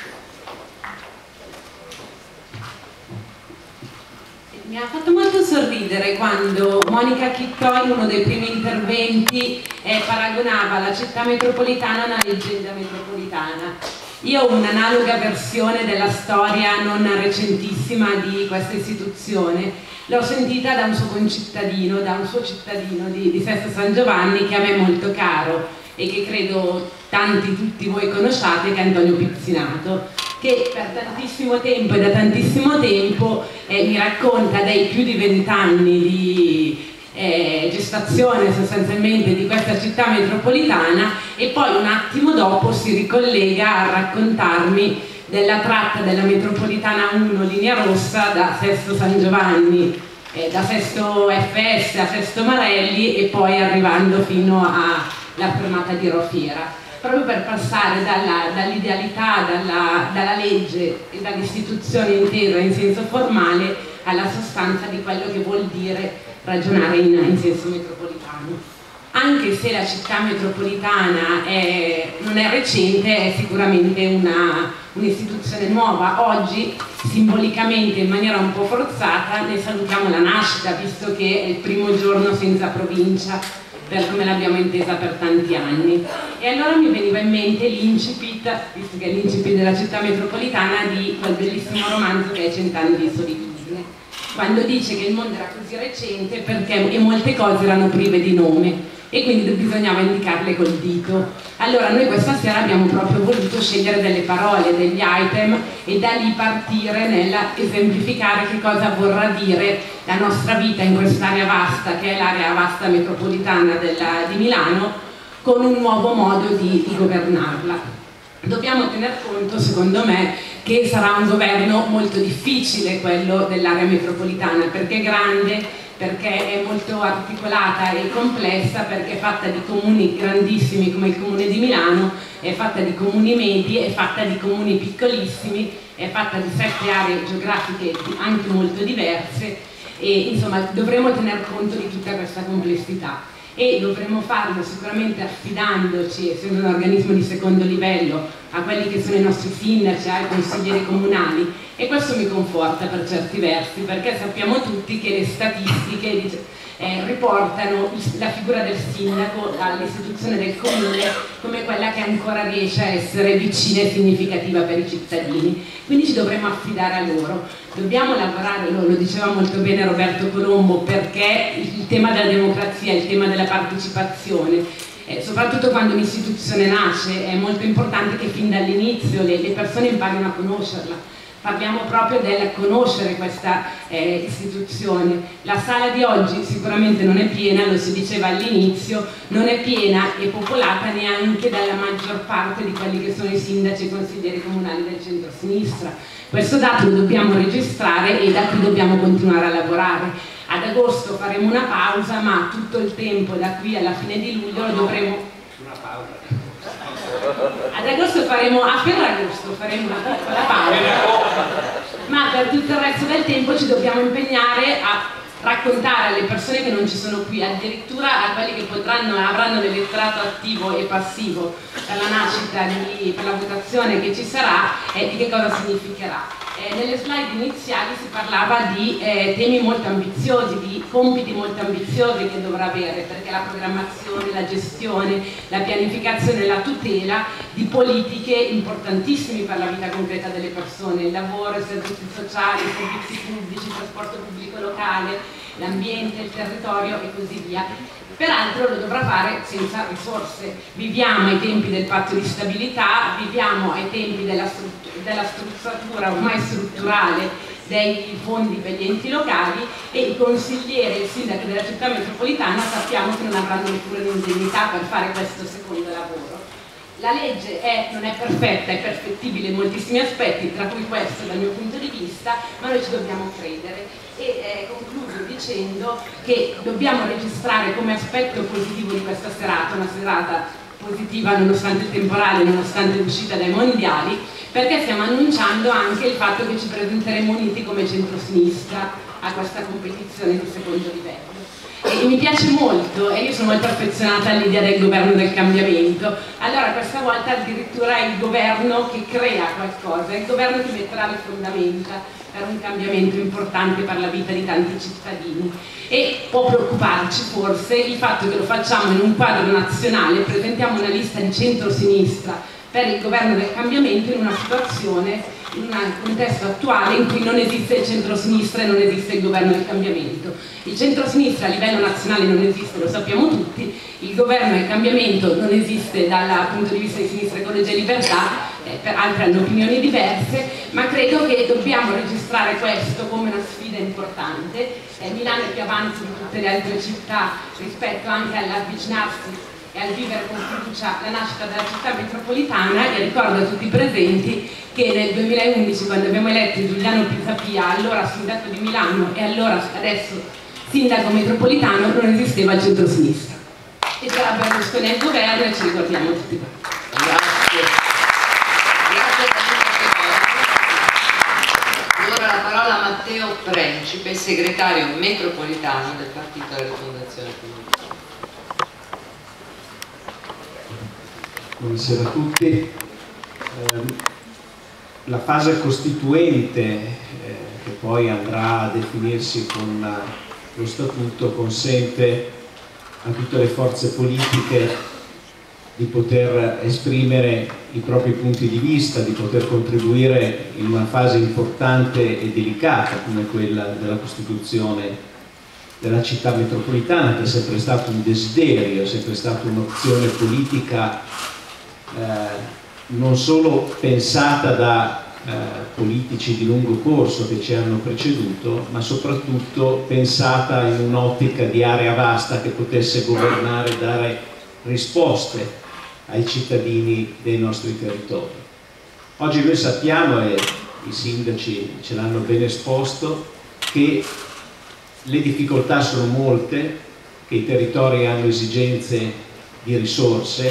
Mi ha fatto molto sorridere quando Monica Chittò in uno dei primi interventi paragonava la città metropolitana a una leggenda metropolitana. Io ho un'analoga versione della storia non recentissima di questa istituzione, l'ho sentita da un suo concittadino, da un suo cittadino di Sesto San Giovanni che a me è molto caro e che credo tutti voi conosciate, che è Antonio Pizzinato, che per tantissimo tempo e da tantissimo tempo mi racconta dei più di 20 anni di gestazione sostanzialmente di questa città metropolitana e poi un attimo dopo si ricollega a raccontarmi della tratta della metropolitana 1 linea rossa da Sesto San Giovanni, da Sesto FS a Sesto Marelli e poi arrivando fino alla fermata di Rofiera, proprio per passare dall'idealità, dalla legge e dall'istituzione intesa in senso formale alla sostanza di quello che vuol dire ragionare in senso metropolitano. anche se la città metropolitana non è recente, è sicuramente un'istituzione nuova. Oggi, simbolicamente, in maniera un po' forzata, ne salutiamo la nascita, visto che è il primo giorno senza provincia, per come l'abbiamo intesa per tanti anni. E allora mi veniva in mente l'incipit, visto che è l'incipit della città metropolitana, di quel bellissimo romanzo che è Cent'anni di solitudine, quando dice che il mondo era così recente perché molte cose erano prive di nome e quindi bisognava indicarle col dito. Allora noi questa sera abbiamo proprio voluto scegliere delle parole, degli item, e da lì partire nella esemplificare che cosa vorrà dire la nostra vita in quest'area vasta, che è l'area vasta metropolitana di Milano, con un nuovo modo di governarla. Dobbiamo tener conto, secondo me, che sarà un governo molto difficile quello dell'area metropolitana, perché è grande, perché è molto articolata e complessa, perché è fatta di comuni grandissimi come il comune di Milano, è fatta di comuni medi, è fatta di comuni piccolissimi, è fatta di 7 aree geografiche anche molto diverse, e insomma dovremo tener conto di tutta questa complessità. E dovremo farlo sicuramente affidandoci, essendo un organismo di secondo livello, a quelli che sono i nostri sindaci, ai consiglieri comunali, e questo mi conforta per certi versi, perché sappiamo tutti che le statistiche riportano la figura del sindaco all'istituzione del comune come quella che ancora riesce a essere vicina e significativa per i cittadini, quindi ci dovremo affidare a loro. Dobbiamo lavorare, lo diceva molto bene Roberto Colombo, perché il tema della democrazia, il tema della partecipazione, soprattutto quando un'istituzione nasce, è molto importante che fin dall'inizio le persone imparino a conoscerla. Parliamo proprio del conoscere questa istituzione. La sala di oggi sicuramente non è piena, lo si diceva all'inizio, non è piena e popolata neanche dalla maggior parte di quelli che sono i sindaci e i consiglieri comunali del centro-sinistra. Questo dato lo dobbiamo registrare e da qui dobbiamo continuare a lavorare. Ad agosto faremo una pausa, ma tutto il tempo da qui alla fine di luglio lo dovremo... Una pausa. Ad agosto faremo, a Ferragosto faremo una piccola pausa, ma per tutto il resto del tempo ci dobbiamo impegnare a raccontare alle persone che non ci sono qui, addirittura a quelli che avranno l'elettorato attivo e passivo per la nascita, per la votazione che ci sarà, di che cosa significherà. Nelle slide iniziali si parlava di temi molto ambiziosi, di compiti molto ambiziosi che dovrà avere, perché la programmazione, la gestione, la pianificazione e la tutela di politiche importantissime per la vita concreta delle persone, il lavoro, i servizi sociali, i servizi pubblici, il trasporto pubblico locale, l'ambiente, il territorio e così via. Peraltro lo dovrà fare senza risorse. Viviamo ai tempi del patto di stabilità, viviamo ai tempi della struzzatura ormai strutturale dei fondi per gli enti locali, e i consiglieri e il sindaco della città metropolitana sappiamo che non avranno neppure l'indennità per fare questo secondo lavoro. La legge non è perfetta, è perfettibile in moltissimi aspetti, tra cui questo dal mio punto di vista, ma noi ci dobbiamo credere. E concludo dicendo che dobbiamo registrare come aspetto positivo di questa serata, una serata positiva nonostante il temporale, nonostante l'uscita dai mondiali, perché stiamo annunciando anche il fatto che ci presenteremo uniti come centrosinistra a questa competizione di secondo livello. E mi piace molto, e io sono molto affezionata all'idea del governo del cambiamento. Allora questa volta addirittura è il governo che crea qualcosa, è il governo che metterà le fondamenta per un cambiamento importante per la vita di tanti cittadini. E può preoccuparci forse il fatto che lo facciamo in un quadro nazionale, presentiamo una lista di centro-sinistra per il governo del cambiamento in una situazione, in un contesto attuale in cui non esiste il centro-sinistra e non esiste il governo del cambiamento. Il centro-sinistra a livello nazionale non esiste, lo sappiamo tutti, il governo del cambiamento non esiste dal punto di vista di Sinistra Ecologia e Libertà, per altri hanno opinioni diverse, ma credo che dobbiamo registrare questo come una sfida importante. Milano è più avanti di tutte le altre città rispetto anche all'avvicinarsi e al vivere con fiducia la nascita della città metropolitana, e ricordo a tutti i presenti che nel 2011, quando abbiamo eletto Giuliano Pisapia, allora sindaco di Milano e allora adesso sindaco metropolitano, non esisteva il centro-sinistra e c'era Berlusconi al governo, e ci ricordiamo tutti qua. Grazie. Ora la parola a Matteo Principe, segretario metropolitano del Partito della Rifondazione Comunista. Buonasera a tutti. La fase costituente che poi andrà a definirsi con lo statuto consente a tutte le forze politiche di poter esprimere i propri punti di vista, di poter contribuire in una fase importante e delicata come quella della costituzione della città metropolitana, che è sempre stato un desiderio, è sempre stata un'opzione politica non solo pensata da politici di lungo corso che ci hanno preceduto, ma soprattutto pensata in un'ottica di area vasta che potesse governare e dare risposte ai cittadini dei nostri territori. Oggi noi sappiamo, e i sindaci ce l'hanno ben esposto, che le difficoltà sono molte, che i territori hanno esigenze di risorse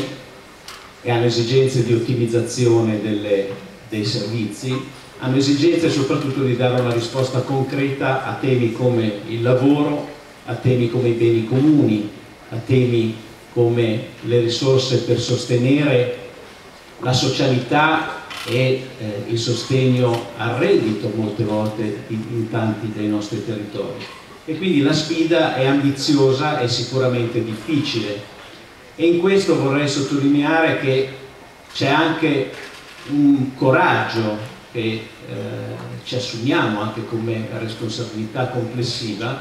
e hanno esigenze di ottimizzazione dei servizi, hanno esigenze soprattutto di dare una risposta concreta a temi come il lavoro, a temi come i beni comuni, a temi come le risorse per sostenere la socialità e il sostegno al reddito molte volte in tanti dei nostri territori. E quindi la sfida è ambiziosa e sicuramente difficile, e in questo vorrei sottolineare che c'è anche un coraggio che ci assumiamo anche come responsabilità complessiva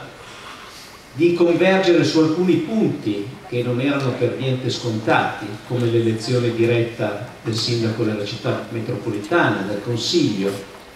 di convergere su alcuni punti che non erano per niente scontati, come l'elezione diretta del sindaco della città metropolitana, del Consiglio,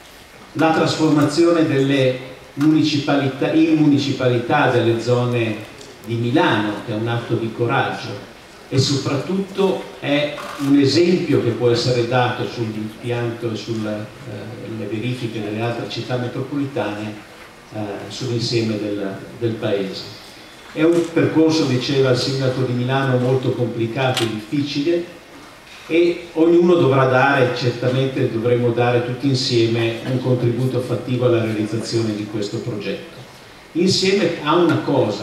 la trasformazione delle municipalità in municipalità delle zone di Milano, che è un atto di coraggio e soprattutto è un esempio che può essere dato sull'impianto e sulle verifiche delle altre città metropolitane sull'insieme del Paese. È un percorso, diceva il sindaco di Milano, molto complicato e difficile, e ognuno dovrà dare, certamente dovremo dare tutti insieme un contributo fattivo alla realizzazione di questo progetto. Insieme a una cosa,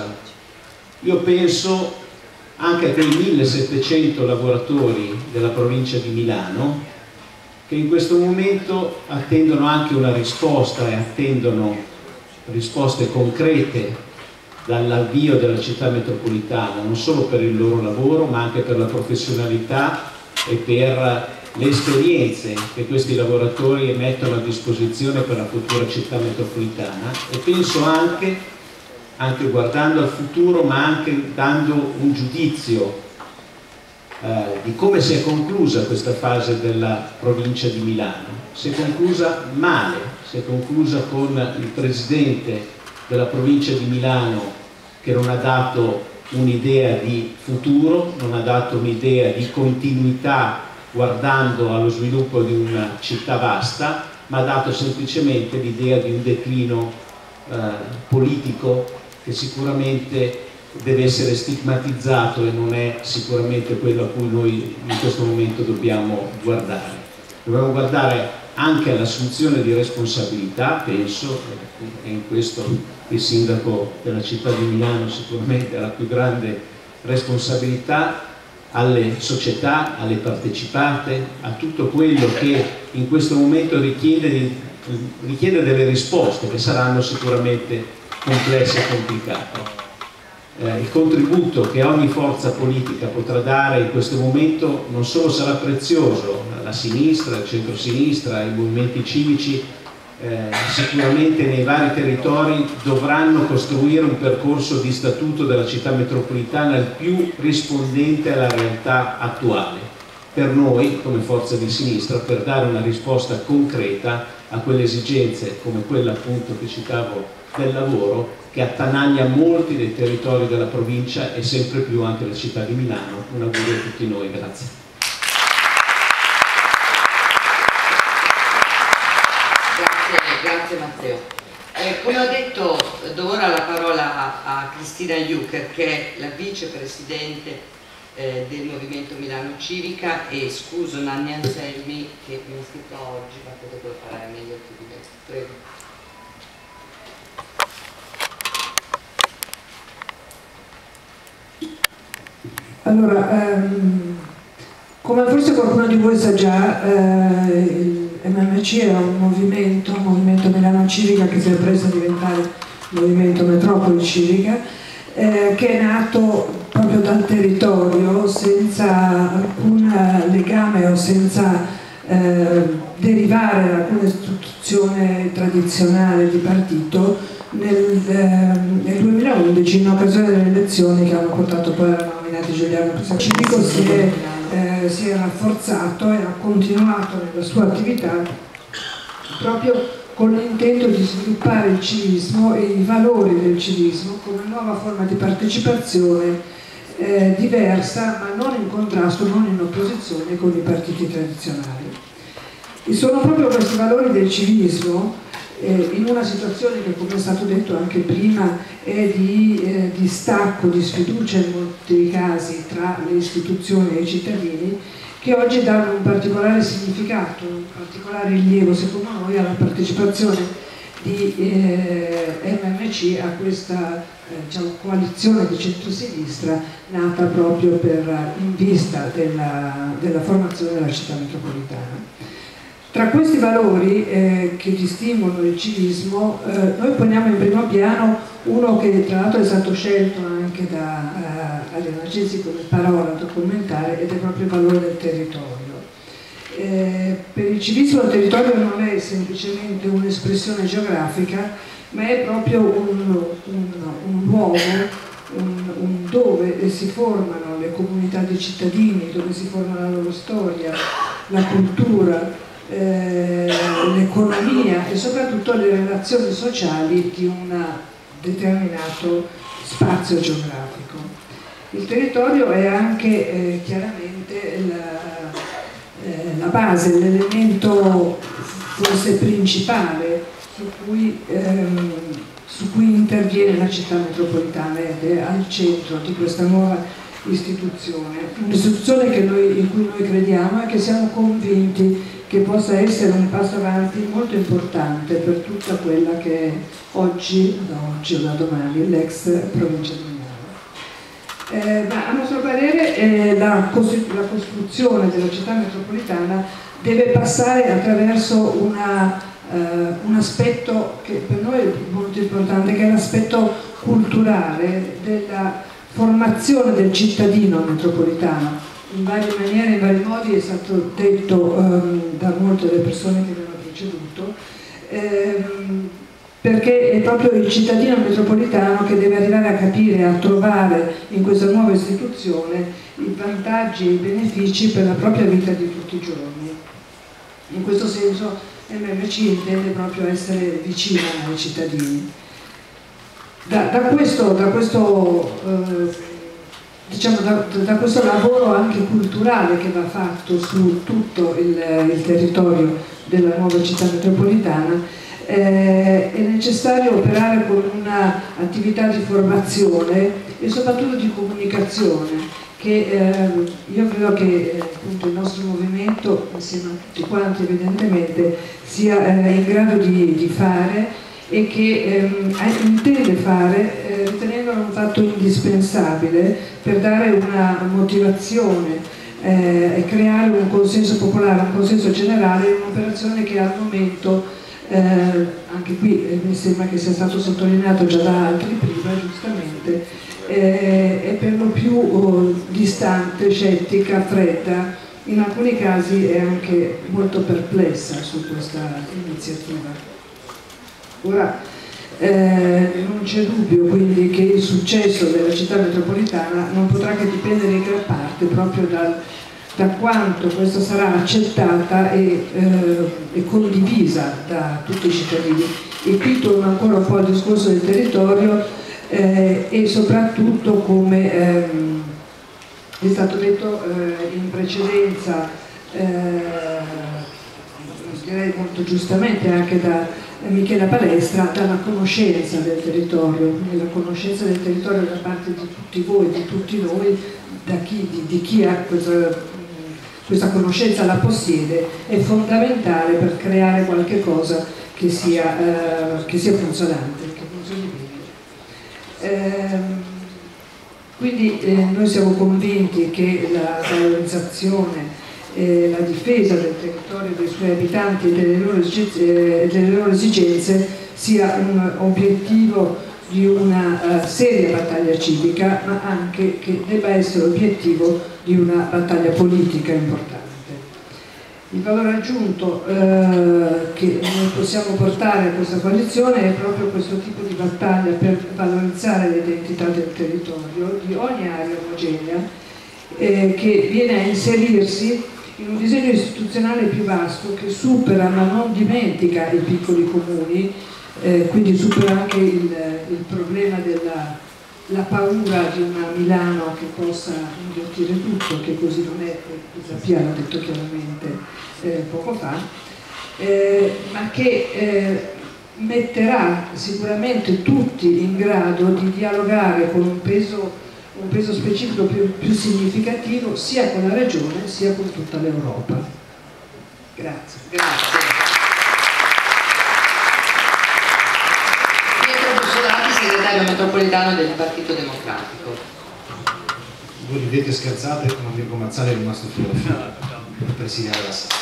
io penso anche a quei 1700 lavoratori della provincia di Milano che in questo momento attendono anche una risposta, e attendono risposte concrete dall'avvio della città metropolitana, non solo per il loro lavoro ma anche per la professionalità e per le esperienze che questi lavoratori mettono a disposizione per la futura città metropolitana. E penso anche guardando al futuro, ma anche dando un giudizio di come si è conclusa questa fase della provincia di Milano. Si è conclusa male, si è conclusa con il presidente della provincia di Milano che non ha dato un'idea di futuro, non ha dato un'idea di continuità guardando allo sviluppo di una città vasta, ma ha dato semplicemente l'idea di un declino politico che sicuramente deve essere stigmatizzato e non è sicuramente quello a cui noi in questo momento dobbiamo guardare. Dobbiamo guardare anche all'assunzione di responsabilità, penso, e in questo il sindaco della città di Milano sicuramente ha la più grande responsabilità, alle società, alle partecipate, a tutto quello che in questo momento richiede delle risposte che saranno sicuramente complesse e complicate. Il contributo che ogni forza politica potrà dare in questo momento non solo sarà prezioso, la sinistra, il centro-sinistra, i movimenti civici sicuramente nei vari territori dovranno costruire un percorso di statuto della città metropolitana il più rispondente alla realtà attuale. Per noi, come forza di sinistra, per dare una risposta concreta a quelle esigenze, come quella appunto che citavo del lavoro, che attanaglia molti dei territori della provincia e sempre più anche la città di Milano. Un augurio a tutti noi, grazie. Grazie Matteo. Come ho detto, do ora la parola a Cristina Jucker, che è la vicepresidente del Movimento Milano Civica, e scuso Nanni Anselmi che mi ha scritto oggi, ma credo che lo farai meglio tu di me. Prego. Allora, Come forse qualcuno di voi sa già, il MMC è un movimento Milano Civica, che si è preso a diventare movimento Metropoli Civica, che è nato proprio dal territorio, senza alcun legame o senza derivare da alcuna istituzione tradizionale di partito. Nel 2011, in occasione delle elezioni che hanno portato poi alla nomina di Giuliano Civico, si è rafforzato e ha continuato nella sua attività proprio con l'intento di sviluppare il civismo e i valori del civismo come nuova forma di partecipazione diversa, ma non in contrasto, non in opposizione con i partiti tradizionali. E sono proprio questi valori del civismo, in una situazione che, come è stato detto anche prima, è di distacco, di sfiducia in molti casi tra le istituzioni e i cittadini, che oggi danno un particolare significato, un particolare rilievo, secondo noi, alla partecipazione di MMC a questa diciamo, coalizione di centrosinistra nata proprio in vista della formazione della città metropolitana. Tra questi valori che distinguono il civismo, noi poniamo in primo piano uno che tra l'altro è stato scelto anche da Adriana Cesi come parola documentare, ed è proprio il valore del territorio. Per il civismo il territorio non è semplicemente un'espressione geografica, ma è proprio un luogo, un dove si formano le comunità di cittadini, dove si forma la loro storia, la cultura, l'economia e soprattutto le relazioni sociali di un determinato spazio geografico. Il territorio è anche chiaramente la base, l'elemento forse principale su cui interviene la città metropolitana ed è al centro di questa nuova istituzione, un'istituzione in cui noi crediamo e che siamo convinti che possa essere un passo avanti molto importante per tutta quella che è oggi o da domani l'ex provincia di Milano. Ma a nostro parere la costruzione della città metropolitana deve passare attraverso un aspetto che per noi è molto importante, che è l'aspetto culturale della formazione del cittadino metropolitano. In varie maniere, in vari modi è stato detto da molte delle persone che mi hanno preceduto, perché è proprio il cittadino metropolitano che deve arrivare a capire, a trovare in questa nuova istituzione i vantaggi e i benefici per la propria vita di tutti i giorni. In questo senso MMC intende proprio essere vicina ai cittadini. Da questo lavoro anche culturale che va fatto su tutto il territorio della nuova città metropolitana, è necessario operare con un'attività di formazione e soprattutto di comunicazione che io credo che appunto il nostro movimento, insieme a tutti quanti evidentemente, sia in grado di fare e che intende fare, ritenendolo un fatto indispensabile per dare una motivazione e creare un consenso popolare, un consenso generale, un'operazione che al momento, anche qui mi sembra che sia stato sottolineato già da altri prima, giustamente, è per lo più distante, scettica, fredda, in alcuni casi è anche molto perplessa su questa iniziativa. Ora, non c'è dubbio quindi che il successo della città metropolitana non potrà che dipendere in gran parte proprio da quanto questa sarà accettata e condivisa da tutti i cittadini. E qui torno ancora un po' al discorso del territorio e soprattutto, come è stato detto in precedenza, direi molto giustamente anche da Michela Palestra, dalla conoscenza del territorio, quindi la conoscenza del territorio da parte di tutti voi, di tutti noi, di chi ha questa conoscenza la possiede, è fondamentale per creare qualche cosa che sia funzionante, che funzioni bene. Quindi noi siamo convinti che la valorizzazione e la difesa del territorio, dei suoi abitanti e delle loro esigenze sia un obiettivo di una seria battaglia civica, ma anche che debba essere obiettivo di una battaglia politica importante. Il valore aggiunto che noi possiamo portare a questa coalizione è proprio questo tipo di battaglia per valorizzare l'identità del territorio di ogni area omogenea che viene a inserirsi in un disegno istituzionale più vasto che supera ma non dimentica i piccoli comuni, quindi supera anche il problema della paura di una Milano che possa inghiottire tutto, che così non è, Zappia l'ha detto chiaramente poco fa, ma che metterà sicuramente tutti in grado di dialogare con un peso specifico più significativo sia con la regione sia con tutta l'Europa. Grazie. Grazie. Pietro Bussolati, segretario metropolitano del Partito Democratico. Voi ridete scherzate, ma Mirko Mazzali è rimasto fuori per presidiare la sala.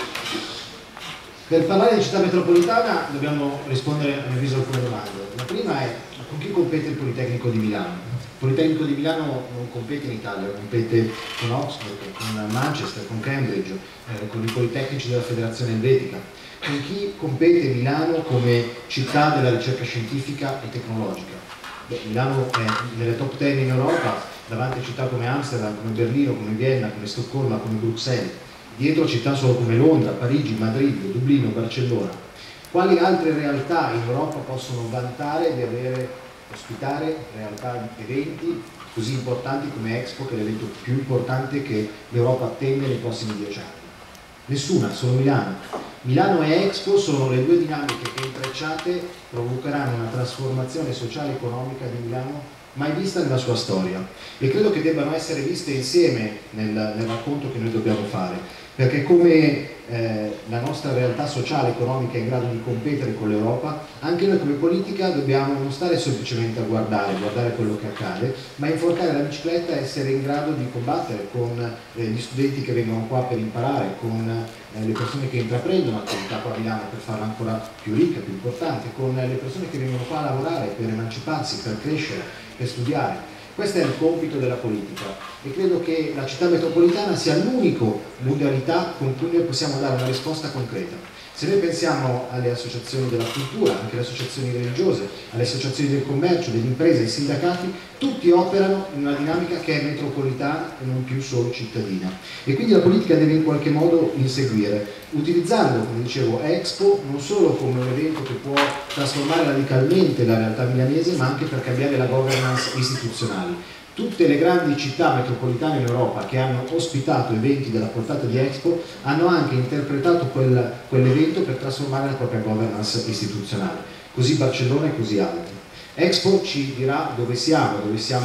Per parlare di città metropolitana dobbiamo rispondere a mio avviso a alcune domande. La prima è: con chi compete il Politecnico di Milano? Il Politecnico di Milano non compete in Italia, compete con Oxford, con Manchester, con Cambridge, con i Politecnici della Federazione Elvetica. Con chi compete Milano come città della ricerca scientifica e tecnologica? Milano è nelle top 10 in Europa, davanti a città come Amsterdam, come Berlino, come Vienna, come Stoccolma, come Bruxelles, dietro città solo come Londra, Parigi, Madrid, Dublino, Barcellona. Quali altre realtà in Europa possono vantare di ospitare realtà, eventi così importanti come Expo, che è l'evento più importante che l'Europa attende nei prossimi 10 anni? Nessuna, solo Milano. Milano e Expo sono le due dinamiche che intrecciate provocheranno una trasformazione sociale e economica di Milano mai vista nella sua storia, e credo che debbano essere viste insieme nel racconto che noi dobbiamo fare, perché come la nostra realtà sociale e economica è in grado di competere con l'Europa, anche noi come politica dobbiamo non stare semplicemente a guardare quello che accade, ma inforcare la bicicletta e essere in grado di combattere con gli studenti che vengono qua per imparare, con le persone che intraprendono attività qua a Milano per farla ancora più ricca, più importante, con le persone che vengono qua a lavorare per emanciparsi, per crescere, per studiare. Questo è il compito della politica e credo che la città metropolitana sia l'unica modalità con cui noi possiamo dare una risposta concreta. Se noi pensiamo alle associazioni della cultura, anche alle associazioni religiose, alle associazioni del commercio, delle imprese, ai sindacati, tutti operano in una dinamica che è metropolitana e non più solo cittadina. E quindi la politica deve in qualche modo inseguire, utilizzando, come dicevo, Expo non solo come un evento che può trasformare radicalmente la realtà milanese, ma anche per cambiare la governance istituzionale. Tutte le grandi città metropolitane in Europa che hanno ospitato eventi della portata di Expo hanno anche interpretato quell'evento per trasformare la propria governance istituzionale, così Barcellona e così altri. Expo ci dirà dove siamo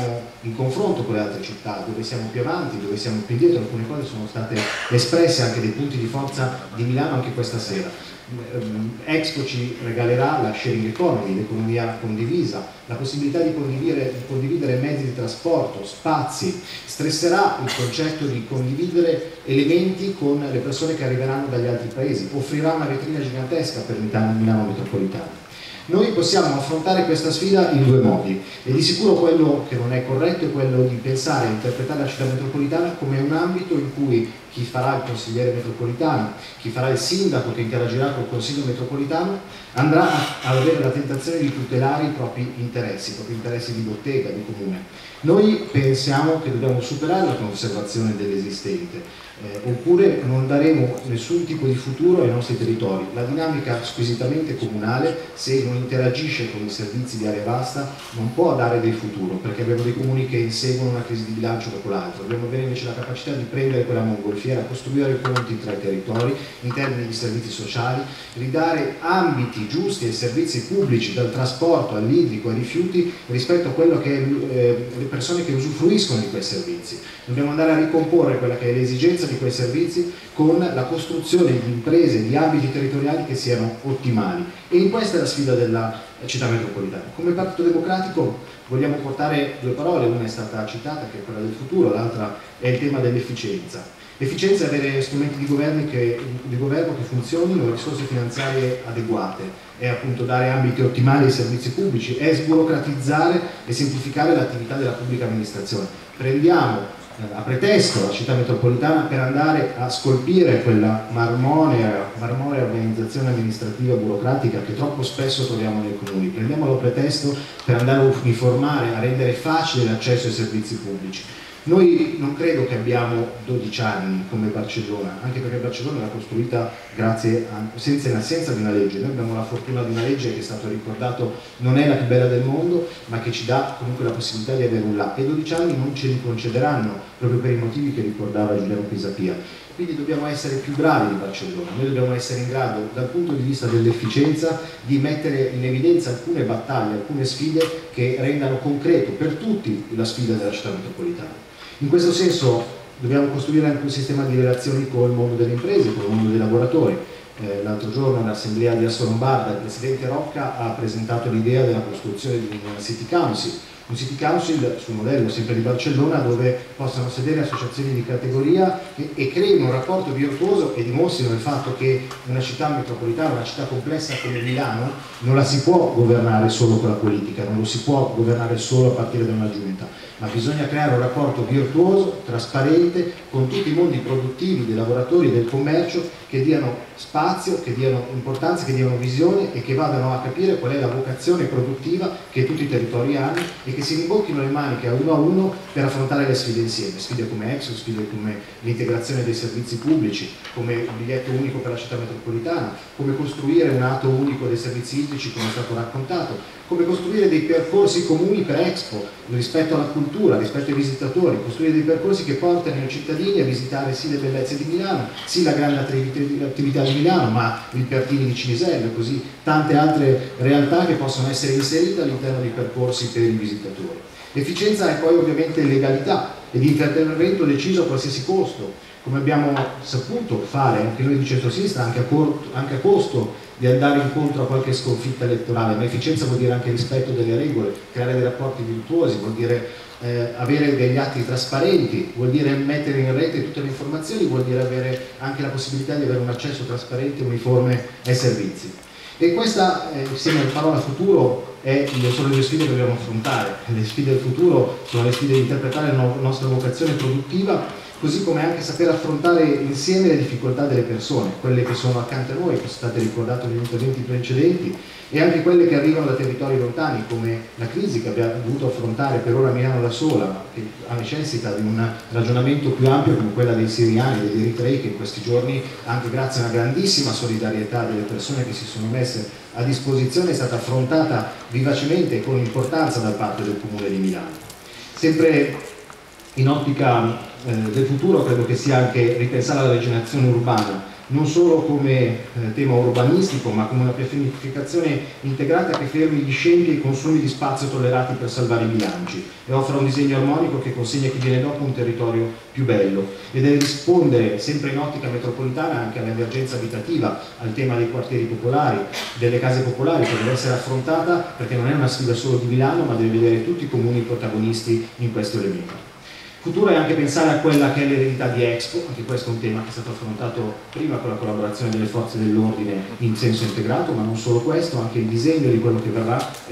in confronto con le altre città, dove siamo più avanti, dove siamo più indietro. Alcune cose sono state espresse, anche dei punti di forza di Milano anche questa sera. Expo ci regalerà la sharing economy, l'economia condivisa, la possibilità di condividere mezzi di trasporto, spazi, stresserà il concetto di condividere elementi con le persone che arriveranno dagli altri paesi, offrirà una vetrina gigantesca per Milano metropolitana. Noi possiamo affrontare questa sfida in due modi, e di sicuro quello che non è corretto è quello di pensare e interpretare la città metropolitana come un ambito in cui chi farà il consigliere metropolitano, chi farà il sindaco che interagirà col consiglio metropolitano andrà a avere la tentazione di tutelare i propri interessi di bottega, di comune. Noi pensiamo che dobbiamo superare la conservazione dell'esistente, oppure non daremo nessun tipo di futuro ai nostri territori. La dinamica squisitamente comunale, se non interagisce con i servizi di area vasta, non può dare del futuro, perché abbiamo dei comuni che inseguono una crisi di bilancio dopo l'altra. Dobbiamo avere invece la capacità di prendere quella mongolfiera, costruire ponti tra i territori in termini di servizi sociali, ridare ambiti giusti ai servizi pubblici, dal trasporto all'idrico ai rifiuti, rispetto a quello che è le persone che usufruiscono di quei servizi. Dobbiamo andare a ricomporre quella che è l'esigenza di quei servizi con la costruzione di imprese, di ambiti territoriali che siano ottimali. E in questa è la sfida della città metropolitana. Come Partito Democratico vogliamo portare due parole, una è stata citata che è quella del futuro, l'altra è il tema dell'efficienza. L'efficienza è avere strumenti di governo che funzionino, risorse finanziarie adeguate, è appunto dare ambiti ottimali ai servizi pubblici, è sburocratizzare e semplificare l'attività della pubblica amministrazione. Prendiamo a pretesto la città metropolitana per andare a scolpire quella marmorea organizzazione amministrativa burocratica che troppo spesso troviamo nei comuni, prendiamolo a pretesto per andare a uniformare, a rendere facile l'accesso ai servizi pubblici. Noi non credo che abbiamo 12 anni come Barcellona, anche perché Barcellona era costruita senza in assenza di una legge. Noi abbiamo la fortuna di una legge che è stato ricordato non è la più bella del mondo, ma che ci dà comunque la possibilità di avere un là, e 12 anni non ce li concederanno proprio per i motivi che ricordava Giuliano Pisapia. Quindi dobbiamo essere più bravi di Barcellona, noi dobbiamo essere in grado dal punto di vista dell'efficienza di mettere in evidenza alcune battaglie, alcune sfide che rendano concreto per tutti la sfida della città metropolitana. In questo senso dobbiamo costruire anche un sistema di relazioni con il mondo delle imprese, con il mondo dei lavoratori. L'altro giorno all'assemblea di Asso Lombarda il presidente Rocca ha presentato l'idea della costruzione di un City Council, sul modello sempre di Barcellona, dove possano sedere associazioni di categoria e creino un rapporto virtuoso e dimostrino il fatto che una città metropolitana, una città complessa come Milano, non la si può governare solo con la politica, non lo si può governare solo a partire da una giunta, ma bisogna creare un rapporto virtuoso, trasparente, con tutti i mondi produttivi, dei lavoratori e del commercio, che diano spazio, che diano importanza, che diano visione e che vadano a capire qual è la vocazione produttiva che tutti i territori hanno e che si rimbocchino le maniche a uno per affrontare le sfide insieme, sfide come Expo, sfide come l'integrazione dei servizi pubblici, come il biglietto unico per la città metropolitana, come costruire un atto unico dei servizi idrici come è stato raccontato, come costruire dei percorsi comuni per Expo rispetto alla cultura, rispetto ai visitatori, costruire dei percorsi che portano i cittadini a visitare sì le bellezze di Milano, sì la grande attività di Milano, ma il Pertini di Cinisello e così tante altre realtà che possono essere inserite all'interno dei percorsi per i visitatori. L'efficienza è poi ovviamente legalità e di intervento deciso a qualsiasi costo, come abbiamo saputo fare anche noi di centrosinistra, anche a costo di andare incontro a qualche sconfitta elettorale, ma efficienza vuol dire anche rispetto delle regole, creare dei rapporti virtuosi, vuol dire avere degli atti trasparenti, vuol dire mettere in rete tutte le informazioni, vuol dire avere anche la possibilità di avere un accesso trasparente e uniforme ai servizi. E questa, insieme alla parola futuro, sono le due sfide che dobbiamo affrontare. Le sfide del futuro sono le sfide di interpretare la nostra vocazione produttiva, così come anche saper affrontare insieme le difficoltà delle persone, quelle che sono accanto a noi, che sono state ricordate negli interventi precedenti, e anche quelle che arrivano da territori lontani, come la crisi che abbiamo dovuto affrontare per ora Milano da sola, ma che necessita di un ragionamento più ampio come quella dei siriani, degli eritrei, che in questi giorni, anche grazie a una grandissima solidarietà delle persone che si sono messe a disposizione, è stata affrontata vivacemente e con importanza da parte del Comune di Milano. Sempre in ottica del futuro credo che sia anche ripensare alla rigenerazione urbana, non solo come tema urbanistico, ma come una pianificazione integrata che fermi gli scempi e i consumi di spazio tollerati per salvare i bilanci e offra un disegno armonico che consegna a chi viene dopo un territorio più bello, e deve rispondere sempre in ottica metropolitana anche all'emergenza abitativa, al tema dei quartieri popolari, delle case popolari, che deve essere affrontata perché non è una sfida solo di Milano, ma deve vedere tutti i comuni protagonisti in questo elemento. Futuro è anche pensare a quella che è l'eredità di Expo, anche questo è un tema che è stato affrontato prima con la collaborazione delle forze dell'ordine in senso integrato, ma non solo questo, anche il disegno di quello che verrà è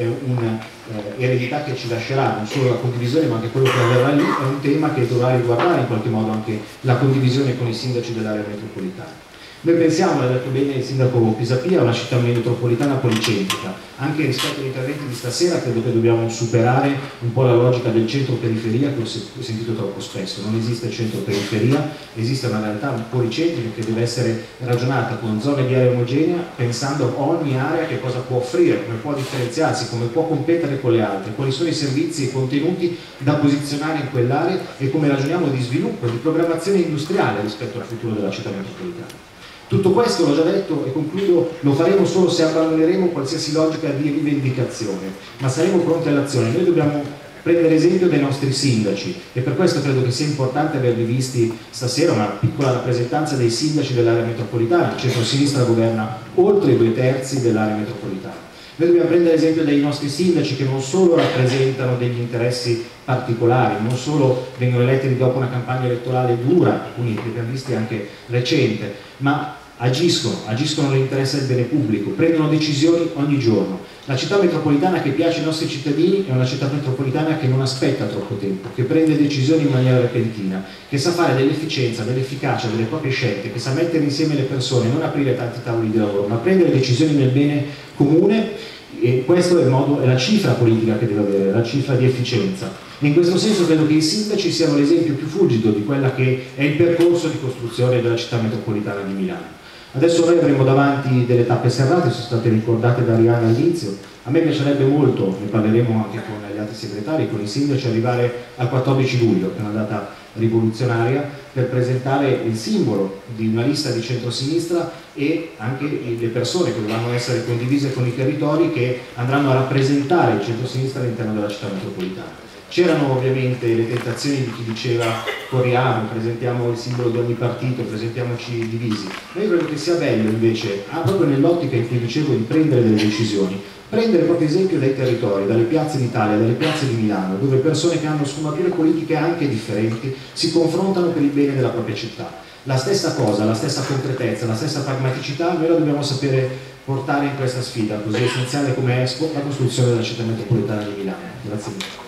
un'eredità che ci lascerà, non solo la condivisione ma anche quello che avverrà lì, è un tema che dovrà riguardare in qualche modo anche la condivisione con i sindaci dell'area metropolitana. Noi pensiamo, l'ha detto bene il sindaco Pisapia, a una città metropolitana policentrica. Anche rispetto agli interventi di stasera credo che dobbiamo superare un po' la logica del centro-periferia che ho sentito troppo spesso. Non esiste centro-periferia, esiste una realtà policentrica che deve essere ragionata con zone di area omogenea, pensando a ogni area che cosa può offrire, come può differenziarsi, come può competere con le altre, quali sono i servizi e i contenuti da posizionare in quell'area e come ragioniamo di sviluppo, di programmazione industriale rispetto al futuro della città metropolitana. Tutto questo, l'ho già detto e concludo, lo faremo solo se abbandoneremo qualsiasi logica di rivendicazione, ma saremo pronti all'azione. Noi dobbiamo prendere esempio dai nostri sindaci, e per questo credo che sia importante averli visti stasera, una piccola rappresentanza dei sindaci dell'area metropolitana. Il centro-sinistra governa oltre i 2/3 dell'area metropolitana. Noi dobbiamo prendere esempio dai nostri sindaci, che non solo rappresentano degli interessi particolari, non solo vengono eletti dopo una campagna elettorale dura, alcuni li abbiamo visti anche recente, ma agiscono nell'interesse del bene pubblico, prendono decisioni ogni giorno. La città metropolitana che piace ai nostri cittadini è una città metropolitana che non aspetta troppo tempo, che prende decisioni in maniera repentina, che sa fare dell'efficienza, dell'efficacia delle proprie scelte, che sa mettere insieme le persone, non aprire tanti tavoli di lavoro, ma prendere decisioni nel bene comune. E questo è la cifra politica che deve avere, la cifra di efficienza. E in questo senso credo che i sindaci siano l'esempio più fulgido di quella che è il percorso di costruzione della città metropolitana di Milano. Adesso noi avremo davanti delle tappe serrate, sono state ricordate da Arianna all'inizio. A me piacerebbe molto, ne parleremo anche con gli altri segretari, con i sindaci, arrivare al 14 luglio, che è una data rivoluzionaria, per presentare il simbolo di una lista di centrosinistra e anche le persone che dovranno essere condivise con i territori, che andranno a rappresentare il centrosinistra all'interno della città metropolitana. C'erano ovviamente le tentazioni di chi diceva corriamo, presentiamo il simbolo di ogni partito, presentiamoci divisi. Ma io credo che sia bello invece, proprio nell'ottica in cui dicevo di prendere delle decisioni, prendere proprio esempio dai territori, dalle piazze d'Italia, dalle piazze di Milano, dove persone che hanno sfumature politiche anche differenti si confrontano per il bene della propria città. La stessa cosa, la stessa concretezza, la stessa pragmaticità, noi la dobbiamo sapere portare in questa sfida così essenziale come è la costruzione della città metropolitana di Milano. Grazie mille.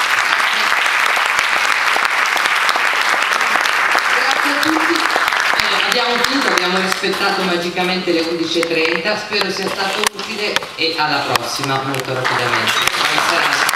Abbiamo finito, abbiamo rispettato magicamente le 11:30, spero sia stato utile e alla prossima molto rapidamente. Buona serata.